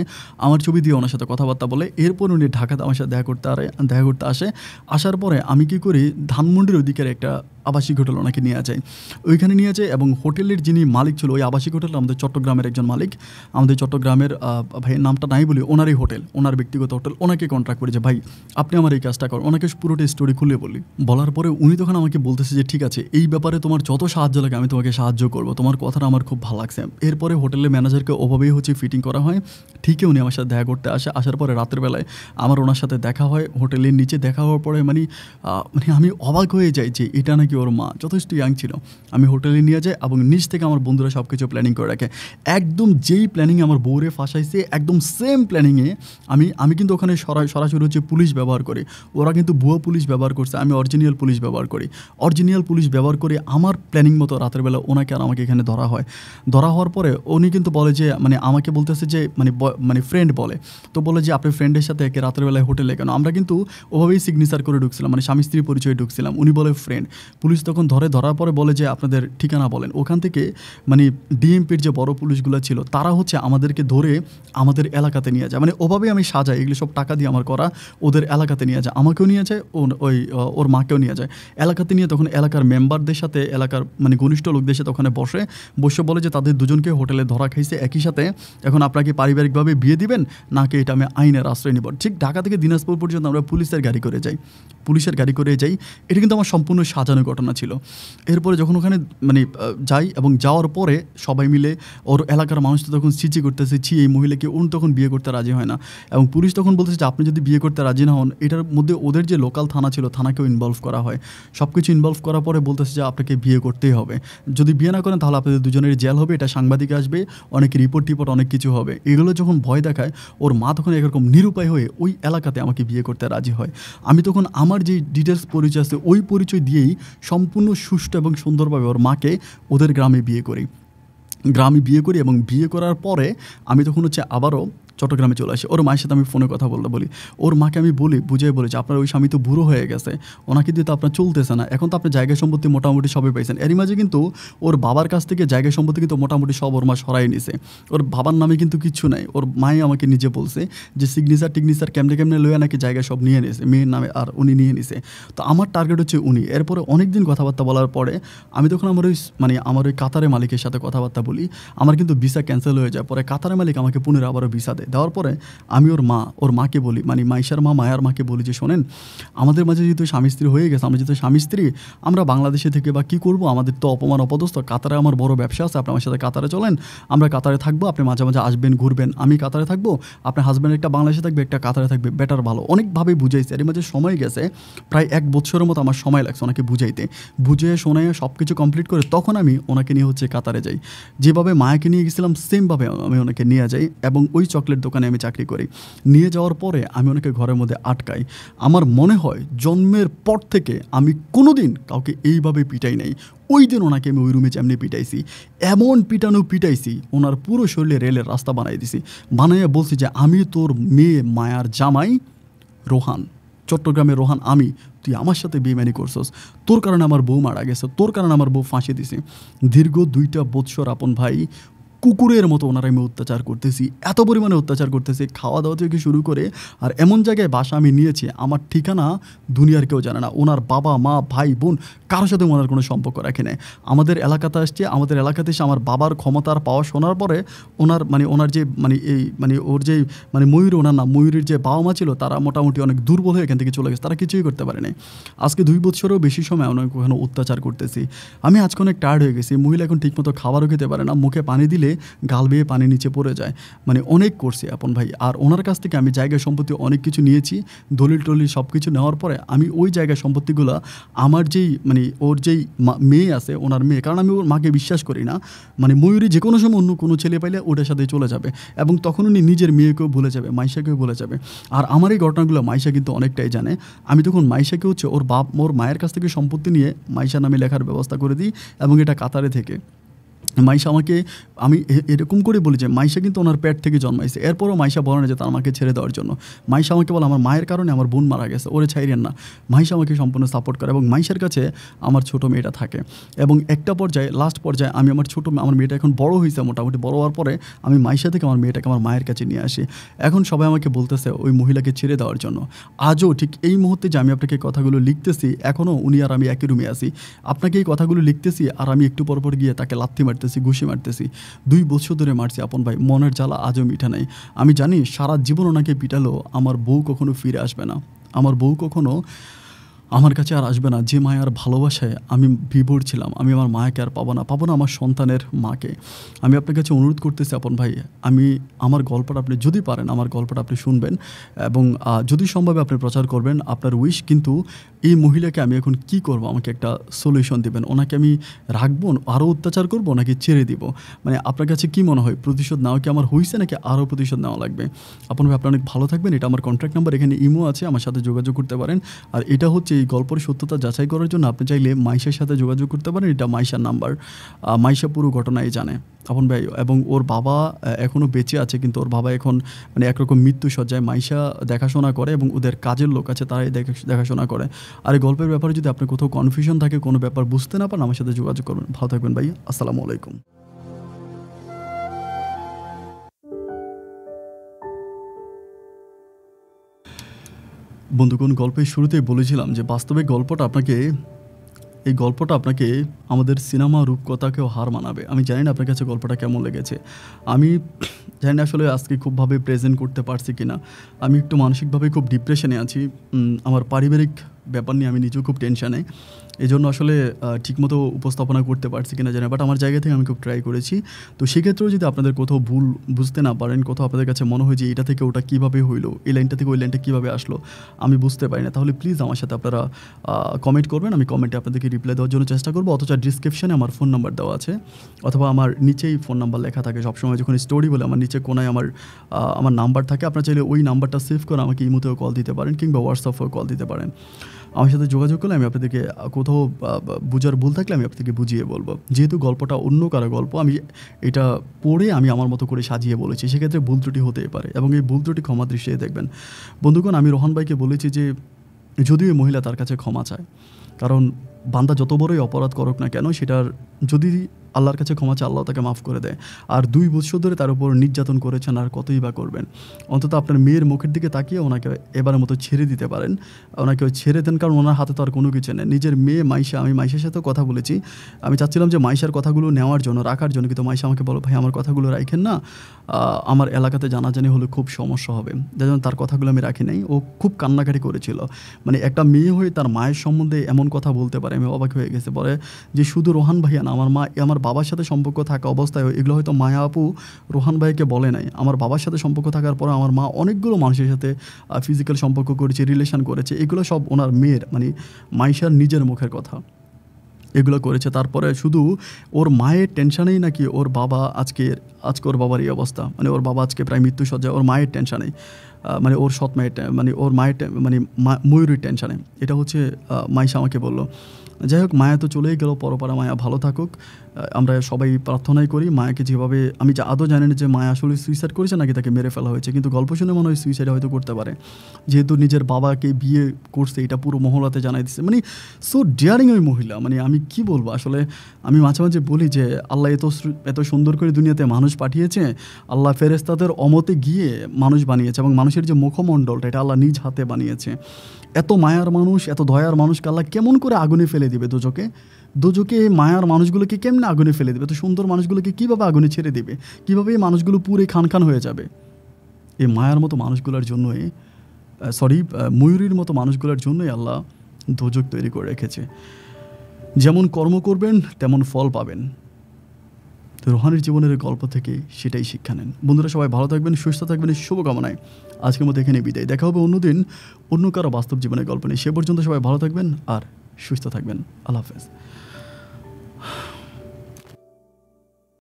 ছবি দিয়ে ওনার সাথে কথাবার্তা বলে। এরপর উনি ঢাকাতে আমার সাথে দেখা করতে আসে। আসার পরে আমি কী করি, ধানমন্ডির ওইদিকের একটা আবাসিক হোটেল ওনাকে নিয়ে যায়, ওইখানে নিয়ে যায়। এবং হোটেলের যিনি মালিক ছিল ওই আবাসিক হোটেল আমাদের চট্টগ্রামের একজন মালিক, আমাদের চট্টগ্রামের ভাইয়ের নামটা নাই বলি, ওনারই হোটেল, ওনার ব্যক্তিগত হোটেল। ওনাকে কন্ট্রাক্ট করে যে ভাই আপনি আমার এই কাজটা করেন। ওনাকে পুরোটা স্টোরি খুলে বলি। বলার পরে উনি তখন আমাকে বলতেছে যে ঠিক আছে, এই ব্যাপারে তোমার যত সাহায্য লাগে আমি তোমাকে সাহায্য করবো, তোমার কথাটা আমার খুব ভালো লাগছে। এরপরে হোটেলের ম্যানেজারকে ওভাবেই হচ্ছে ফিটিং করা হয়। ঠিকই উনি আমার সাথে দেখা করতে আসে। আসার পরে রাতের বেলায় আমার ওনার সাথে দেখা হয় হোটেলের নিচে। দেখা হওয়ার পরে মানে আমি অবাক হয়ে যাই যে এটা নাকি ওর মা, যথেষ্ট ইয়াং ছিল। আমি হোটেলে নিয়ে যাই এবং নিচ থেকে আমার বন্ধুরা সব কিছু প্ল্যানিং করে রাখে। একদম যেই প্ল্যানিংয়ে আমার বউরে ফাঁসাইছে একদম সেম প্ল্যানিংয়ে আমি কিন্তু ওখানে সরাসরি হচ্ছে পুলিশ ব্যবহার করি। ওরা কিন্তু ভুয়ো পুলিশ ব্যবহার করছে, আমি অরিজিনাল পুলিশ ব্যবহার করি। অরিজিনাল পুলিশ ব্যবহার করে আমার প্ল্যানিং মতো রাতের বেলা ওনাকে আর আমাকে এখানে ধরা হয়। ধরা হওয়ার পরে উনি কিন্তু বলে যে মানে আমাকে বলতেছে যে মানে ফ্রেন্ড বলে, তো বলে যে আপনার ফ্রেন্ডের সাথে একে রাতের বেলায় হোটেলে কেন? আমরা কিন্তু ওভাবেই সিগনেচার করে ঢুকছিলাম, মানে স্বামী স্ত্রী পরিচয়ে ঢুকছিলাম। উনি বলে ফ্রেন্ড। পুলিশ তখন ধরার পরে বলে যে আপনাদের ঠিকানা বলেন। ওখান থেকে মানে ডিএমপির যে বড় পুলিশগুলো ছিল তারা হচ্ছে আমাদেরকে ধরে আমাদের এলাকাতে নিয়ে যায়। মানে ওভাবেই আমি সাজাই, এগুলো সব টাকা দিয়ে আমার করা। ওদের এলাকাতে নিয়ে যায়, আমাকেও নিয়ে যায়, ওর মাকেও নিয়ে যায় এলাকাতে নিয়ে। তখন এলাকার মেম্বারদের সাথে, এলাকার মানে ঘনিষ্ঠ লোকদের সাথে ওখানে বসে বলে যে তাদের দুজনকে হোটেলে ধরা খাইছে একই সাথে, এখন আপনাকে পারিবারিকভাবে বিয়ে দিবেন নাকি এটা আমি আইনের আশ্রয় নিব। ঠিক ঢাকা থেকে দিনাজপুর পর্যন্ত আমরা পুলিশের গাড়ি করে যাই। এটা কিন্তু আমার সম্পূর্ণ সাজানো ঘটনা ছিল। এরপরে যখন ওখানে মানে যাই এবং যাওয়ার পরে সবাই মিলে ওর এলাকার মানুষ তো তখন চিচি করতেছে, এই মহিলাকে উনি তখন বিয়ে করতে রাজি হয় না। এবং পুলিশ তখন বলতেছে যে আপনি যদি বিয়ে করতে রাজি না হন, এটার মধ্যে ওদের যে লোকাল থানা ছিল থানাকেও ইনভলভ করা হয়। সব কিছু ইনভলভ করার পরে বলতেছে যে আপনাকে বিয়ে করতেই হবে, যদি বিয়ে না করেন তাহলে আপনাদের দুজনের জেল হবে, এটা সাংবাদিক আসবে, অনেক রিপোর্ট অনেক কিছু হবে। এগুলো যখন ভয় দেখায় ওর মা তখন এরকম নিরুপায় হয়ে ওই এলাকাতে আমাকে বিয়ে করতে রাজি হয়। আমি তখন আমার যে ডিটেলস পরিচয় আছে ওই পরিচয় দিয়েই সম্পূর্ণ সুষ্ঠু এবং সুন্দরভাবে ওর মাকে ওদের গ্রামে বিয়ে করি এবং বিয়ে করার পরে আমি তখন হচ্ছে আবারও চট্টগ্রামে চলে আসি। ওর মায়ের সাথে আমি ফোনে কথা বলি। ওর মাকে আমি বুঝিয়ে বলি যে আপনার ওই স্বামী তো বুড়ো হয়ে গেছে, ওনাকে দিয়ে তো আপনার চলতেছে না, এখন তো আপনি জায়গা সম্পত্তি মোটামুটি সবই পাইছেন। এরই মাঝে কিন্তু ওর বাবার কাছ থেকে জায়গা সম্পত্তি কিন্তু মোটামুটি সব ওর মা সরাই নিছে। ওর বাবার নামে কিন্তু কিচ্ছু নাই। ওর মায়ে আমাকে নিজে বলছে যে সিগনেচার কেমনে লইয়া নাকি জায়গা সব নিয়ে নিয়েছে মেয়ের নামে, আর উনি নিয়ে নিছে। তো আমার টার্গেট হচ্ছে উনি। এরপরে অনেক দিন কথাবার্তা বলার পরে আমি তখন আমার ওই কাতারের মালিকের সাথে কথাবার্তা বলি। আমার কিন্তু ভিসা ক্যান্সেল হয়ে যায়। পরে কাতারের মালিক আমাকে পুনরায় আবারও ভিসা দেওয়ার পরে আমি ওর মাকে বলি, মানে মায়ার মাকে বলি যে শোনেন, আমাদের মাঝে যেহেতু স্বামী স্ত্রী হয়ে গেছে, আমরা যেহেতু স্বামী স্ত্রী, আমরা বাংলাদেশে থেকে বা কী করবো, আমাদের তো অপমান অপদস্থ, কাতারে আমার বড় ব্যবসা আছে, আপনি আমার সাথে কাতারে চলেন, আমরা কাতারে থাকবো, আপনি মাঝে মাঝে আসবেন ঘুরবেন, আমি কাতারে থাকবো, আপনার হাজব্যান্ড একটা বাংলাদেশে থাকবে একটা কাতারে থাকবে, বেটার ভালো। অনেকভাবে বুঝাইছে। এর মাঝে সময় গেছে প্রায় 1 বছরের মতো আমার সময় লাগছে ওনাকে বুঝিয়ে শোনায় সব কিছু কমপ্লিট করে তখন আমি ওনাকে নিয়ে হচ্ছে কাতারে যাই। যেভাবে মায়াকে নিয়ে গেছিলাম সেমভাবে আমি ওনাকে নিয়ে যাই এবং ওই চকলেট দোকানে আমি চাকরি করি। নিয়ে যাওয়ার পরে আমি ওনাকে ঘরের মধ্যে আটকাই। আমার মনে হয় জন্মের পর থেকে আমি কোনো দিন কাউকে এইভাবে পিটাই নাই। ওই দিন ওনাকে আমি ওই রুমে যেমনি পিটাইছি, এমন পিটাইছি ওনার পুরো শরীরে রেলের রাস্তা বানাইয়া বলছি যে আমি তোর মেয়ে মায়ার জামাই রোহান, চট্টগ্রামের রোহান আমি, তুই আমার সাথে বেইমানি করছস, তোর কারণে আমার বউ মারা গেছে, তোর কারণে আমার বউ ফাঁসি দিছে। দীর্ঘ 2টা বৎসর আপন ভাই কুকুরের মতো ওনারা আমি অত্যাচার করতেছি, এত পরিমাণে অত্যাচার করতেছি, খাওয়া দাওয়া থেকে শুরু করে। আর এমন জায়গায় বাসা আমি নিয়েছি, আমার ঠিকানা দুনিয়ার কেউ জানে না। ওনার বাবা মা ভাই বোন কারোর সাথে ওনার কোনো সম্পর্ক রাখে নেই। আমাদের এলাকাতে আসছে, আমাদের এলাকাতে এসে আমার বাবার ক্ষমতার পাওয়া শোনার পরে ওনার যে ওর যে ময়ূর, ওনার নাম ময়ূরের যে বাবা মা ছিল, তারা মোটামুটি অনেক দুর্বল হয়ে এখান থেকে চলে গেছে, তারা কিছুই করতে পারেনি। আজকে 2 বছরেরও বেশি সময় অনেক ওখানে অত্যাচার করতেছি। আমি আজকে অনেক টায়ার্ড হয়ে গেছি। মহিলা এখন ঠিকমতো খাবারও খেতে পারে না, মুখে পানি দিলে গাল বেয়ে পানি নিচে পড়ে যায়। অনেক করছে আপন ভাই। আর ওনার কাছ থেকে আমি জায়গা সম্পত্তি অনেক কিছু নিয়েছি, দলিল টলিল সব কিছু নেওয়ার পরে আমি ওই জায়গা সম্পত্তিগুলো আমার যেই ওর যেই মেয়ে আছে, ওনার মেয়ে, কারণ আমি ওর মাকে বিশ্বাস করি না। ময়ূরী যে কোনো সময় অন্য কোনো ছেলে পাইলে ওটার সাথে চলে যাবে, এবং তখন উনি নিজের মেয়েকেও ভুলে যাবে, মাইশাকেও ভুলে যাবে। আর আমার এই ঘটনাগুলো মাইশা কিন্তু অনেকটাই জানে। আমি তখন মাইশাকে হচ্ছে ওর মায়ের কাছ থেকে সম্পত্তি নিয়ে মাইশা নামে লেখার ব্যবস্থা করে দিই, এবং এটা কাতারে থেকে। মাইশা আমাকে, আমি এরকম করে বলি যে মাইশা কিন্তু ওনার পেট থেকে জন্মাইছে, এরপরও মাইশা বলে না যে তার আমাকে ছেড়ে দেওয়ার জন্য। মাইশা আমাকে বলে আমার মায়ের কারণে আমার বোন মারা গেছে, ওরে ছাইরেন না। মাইশা আমাকে সম্পূর্ণ সাপোর্ট করে, এবং মাইশার কাছে আমার ছোটো মেয়েটা থাকে। এবং একটা পর্যায়ে, লাস্ট পর্যায়ে, আমি আমার মেয়েটা এখন বড় হয়েছে, মোটামুটি বড় হওয়ার পরে আমি মাইশা থেকে আমার মেয়েটাকে আমার মায়ের কাছে নিয়ে আসি। এখন সবাই আমাকে বলতেছে ওই মহিলাকে ছেড়ে দেওয়ার জন্য। আজও ঠিক এই মুহূর্তে যে আমি আপনাকে কথাগুলো লিখতেছি, এখনও উনি আর আমি একই রুমে আছি, আপনাকে এই কথাগুলো লিখতেছি, আর আমি একটু পর গিয়ে তাকে লাথি মারতেছি, ঘুষি মারতেছি। 2 বছর ধরে মারছি আপন ভাই, মনের জ্বালা আজও মিঠা নাই। আমি জানি সারা জীবন ওনাকে পিটালো আমার বউ কখনো ফিরে আসবে না, আমার বউ কখনো আমার কাছে আর আসবে না। যে মায়ের ভালোবাসায় আমি বিভোর ছিলাম, আমি আমার মায়াকে আর পাবো না আমার সন্তানের মাকে। আমি আপনার কাছে অনুরোধ করতেছি আপন ভাই, আমার গল্পটা আপনি যদি পারেন, আমার গল্পটা আপনি শুনবেন, এবং যদি সম্ভব আপনি প্রচার করবেন। আপনার উইশ কিন্তু এই মহিলাকে আমি এখন কি করব, আমাকে একটা সলিউশন দিবেন। ওনাকে আমি রাখবো, আরও অত্যাচার করবো, নাকি ছেড়ে দিব? আপনার কাছে কি মনে হয়, প্রতিশোধ নেওয়া কি আমার হয়েছে, নাকি আরও প্রতিশোধ নেওয়া লাগবে? আপন ভাই, আপনি অনেক ভালো থাকবেন। এটা আমার কন্ট্যাক্ট নাম্বার, এখানে ইমো আছে, আমার সাথে যোগাযোগ করতে পারেন। আর এটা হচ্ছে এই গল্পের সত্যতা যাচাই করার জন্য আপনি চাইলে মাইশার সাথে যোগাযোগ করতে পারেন। এটা মাইশার নাম্বার, মাইশা পুরো ঘটনাই জানে আপন ভাই। এবং ওর বাবা এখনও বেঁচে আছে, কিন্তু ওর বাবা এখন একরকম মৃত্যু সজ্জায়। মাইশা দেখাশোনা করে, এবং ওদের কাজের লোক আছে, তারাই দেখাশোনা করে। আর এই গল্পের ব্যাপারে যদি আপনার কোথাও কনফিউশন থাকে, কোনো ব্যাপার বুঝতে না পারেন, আমার সাথে যোগাযোগ করবেন। ভালো থাকবেন ভাই, আসসালামু আলাইকুম। বন্ধুগণ, গল্পের শুরুতেই বলেছিলাম যে বাস্তবে এই গল্পটা আপনাকে আমাদের সিনেমা রূপকথাকেও হার মানাবে। আমি জানি না আপনার কাছে গল্পটা কেমন লেগেছে, আমি জানি না আসলে আজকে খুবভাবে প্রেজেন্ট করতে পারছি কিনা। আমি একটু মানসিকভাবে খুব ডিপ্রেশনে আছি, আমার পারিবারিক ব্যাপার নিয়ে আমি নিজেও খুব টেনশানে। এই জন্য আসলে ঠিকমতো উপস্থাপনা করতে পারছি কিনা জানি, বাট আমার জায়গা থেকে আমি খুব ট্রাই করেছি। তো সেক্ষেত্রেও যদি আপনাদের কোথাও ভুল বুঝতে না পারেন, কোথাও আপনাদের কাছে মনে হয় যে এটা থেকে ওটা কীভাবে হইলো, এই লাইনটা থেকে ওই লাইনটা কীভাবে আসলো, আমি বুঝতে পারি না, তাহলে প্লিজ আমার সাথে আপনারা কমেন্ট করবেন। আমি কমেন্টে আপনাদেরকে রিপ্লাই দেওয়ার জন্য চেষ্টা করবো। অথচ ডিসক্রিপশানে আমার ফোন নাম্বার দেওয়া আছে, অথবা আমার নিচেই ফোন নাম্বার লেখা থাকে সবসময়। যখন স্টোরি বলে আমার নিচে কোনায় আমার নাম্বার থাকে, আপনারা চাইলে ওই নাম্বারটা সেভ করে আমাকে ইমোতেও কল দিতে পারেন, কিংবা হোয়াটসঅ্যাপেও কল দিতে পারেন। আমার সাথে যোগাযোগ করলে আমি আপনাদেরকে কোথাও বুঝার ভুল থাকলে আমি আপনাদেরকে বুঝিয়ে বলবো। যেহেতু গল্পটা অন্য কারো গল্প, আমি এটা পড়ে আমি আমার মতো করে সাজিয়ে বলেছি, সেক্ষেত্রে ভুল ত্রুটি হতেই পারে, এবং এই ভুল ত্রুটি ক্ষমা দৃষ্টিতে দেখবেন। বন্ধুগণ, আমি রোহন ভাইকে বলেছি যে যদিও এই মহিলা তার কাছে ক্ষমা চায়, কারণ বান্দা যত বড়ই অপরাধ করুক না কেন, সেটার যদি আল্লাহর কাছে ক্ষমা চায়, আল্লাহ তাকে মাফ করে দেয়। আর 2 বছর ধরে তার উপর নির্যাতন করেছেন, আর কতই বা করবেন। অন্তত আপনার মেয়ের মুখের দিকে তাকিয়ে ওনাকে এবারের মতো ছেড়ে দিতে পারেন, ওনাকে ছেড়ে দেন, কারণ ওনার হাতে তো আর কোনো কিছু নেই। নিজের মেয়ে মাইশা, আমি মাইশার সাথেও কথা বলেছি, আমি চাচ্ছিলাম যে মাইশার কথাগুলো নেওয়ার জন্য, রাখার জন্য, কিন্তু মাইশা আমাকে বলো, ভাই আমার কথাগুলো রাখেন না, আমার এলাকাতে জানাজানি হলে খুব সমস্যা হবে, যার জন্য তার কথাগুলো আমি রাখি নাই। ও খুব কান্নাকাটি করেছিল, একটা মেয়ে হয়ে তার মায়ের সম্বন্ধে এমন কথা বলতে পারে, আমি অবাক হয়ে গেছে। বলে যে শুধু রোহান ভাইয়া না, আমার বাবার সাথে সম্পর্ক থাকা অবস্থায় এগুলো হয়তো মায়া আপু রোহান ভাইকে বলে নাই। আমার বাবার সাথে সম্পর্ক থাকার পরে আমার মা অনেকগুলো মানুষের সাথে ফিজিক্যাল সম্পর্ক করেছে, রিলেশন করেছে, এগুলো সব ওনার মেয়ের মাইশার নিজের মুখের কথা এগুলো করেছে। তারপরে শুধু ওর মায়ের টেনশানেই নাকি ওর বাবা আজকে ওর বাবার এই অবস্থা, ওর বাবা আজকে প্রায় মৃত্যু সজ্জায়, ওর মায়ের টেনশানেই। মানে ওর সৎ মায়ের মানে ওর মায়ের মানে ময়ূরীর টেনশানে। এটা হচ্ছে মাইশা আমাকে বলল। যাই হোক, মায়া তো চলেই গেল, পরপারা মায়া ভালো থাকুক। আমরা সবাই প্রার্থনাই করি মায়াকে যেভাবে, আমি যে আদৌ জানি না যে মায়া আসলে সুইসাইড করেছে নাকি তাকে মেরে ফেলা হয়েছে, কিন্তু গল্প শুনে মনে হয় সুইসাইড হয়তো করতে পারে, যেহেতু নিজের বাবাকে বিয়ে করছে এটা পুরো মহলাতে জানাই দিচ্ছে। মানে সো ডেয়ারিং ওই মহিলা, মানে আমি কি বলবো আসলে। আমি মাঝে মাঝে বলি যে আল্লাহ এত সুন্দর করে দুনিয়াতে মানুষ পাঠিয়েছে, আল্লাহ ফেরেশতাদের অমতে গিয়ে মানুষ বানিয়েছে, এবং মানুষের যে মুখমণ্ডলটা এটা আল্লাহ নিজ হাতে বানিয়েছে। এত মায়ার মানুষ, এত দয়ার মানুষকে আল্লাহ কেমন করে আগুনে ফেলে দিবে দোজকে? দোজকে মায়ার মানুষগুলোকে কেমনে আগুনে ফেলে দেবে? এত সুন্দর মানুষগুলোকে কীভাবে আগুনে ছেড়ে দেবে? কীভাবে এই মানুষগুলো পুরে খান খান হয়ে যাবে? এই মায়ার মতো মানুষগুলোর জন্যই, ময়ূরীর মতো মানুষগুলোর জন্যই আল্লাহ দোজক তৈরি করে রেখেছে। যেমন কর্ম করবেন তেমন ফল পাবেন। তো রোহানির জীবনের গল্প থেকে সেটাই শিক্ষা নেন। বন্ধুরা সবাই ভালো থাকবেন, সুস্থ থাকবেন, এই শুভকামনায় আজকের মতো এখানে বিদায়। দেখা হবে অন্যদিন অন্য কারো বাস্তব জীবনের গল্প নিয়ে। সে পর্যন্ত সবাই ভালো থাকবেন আর সুস্থ থাকবেন। আল্লাহ হাফেজ।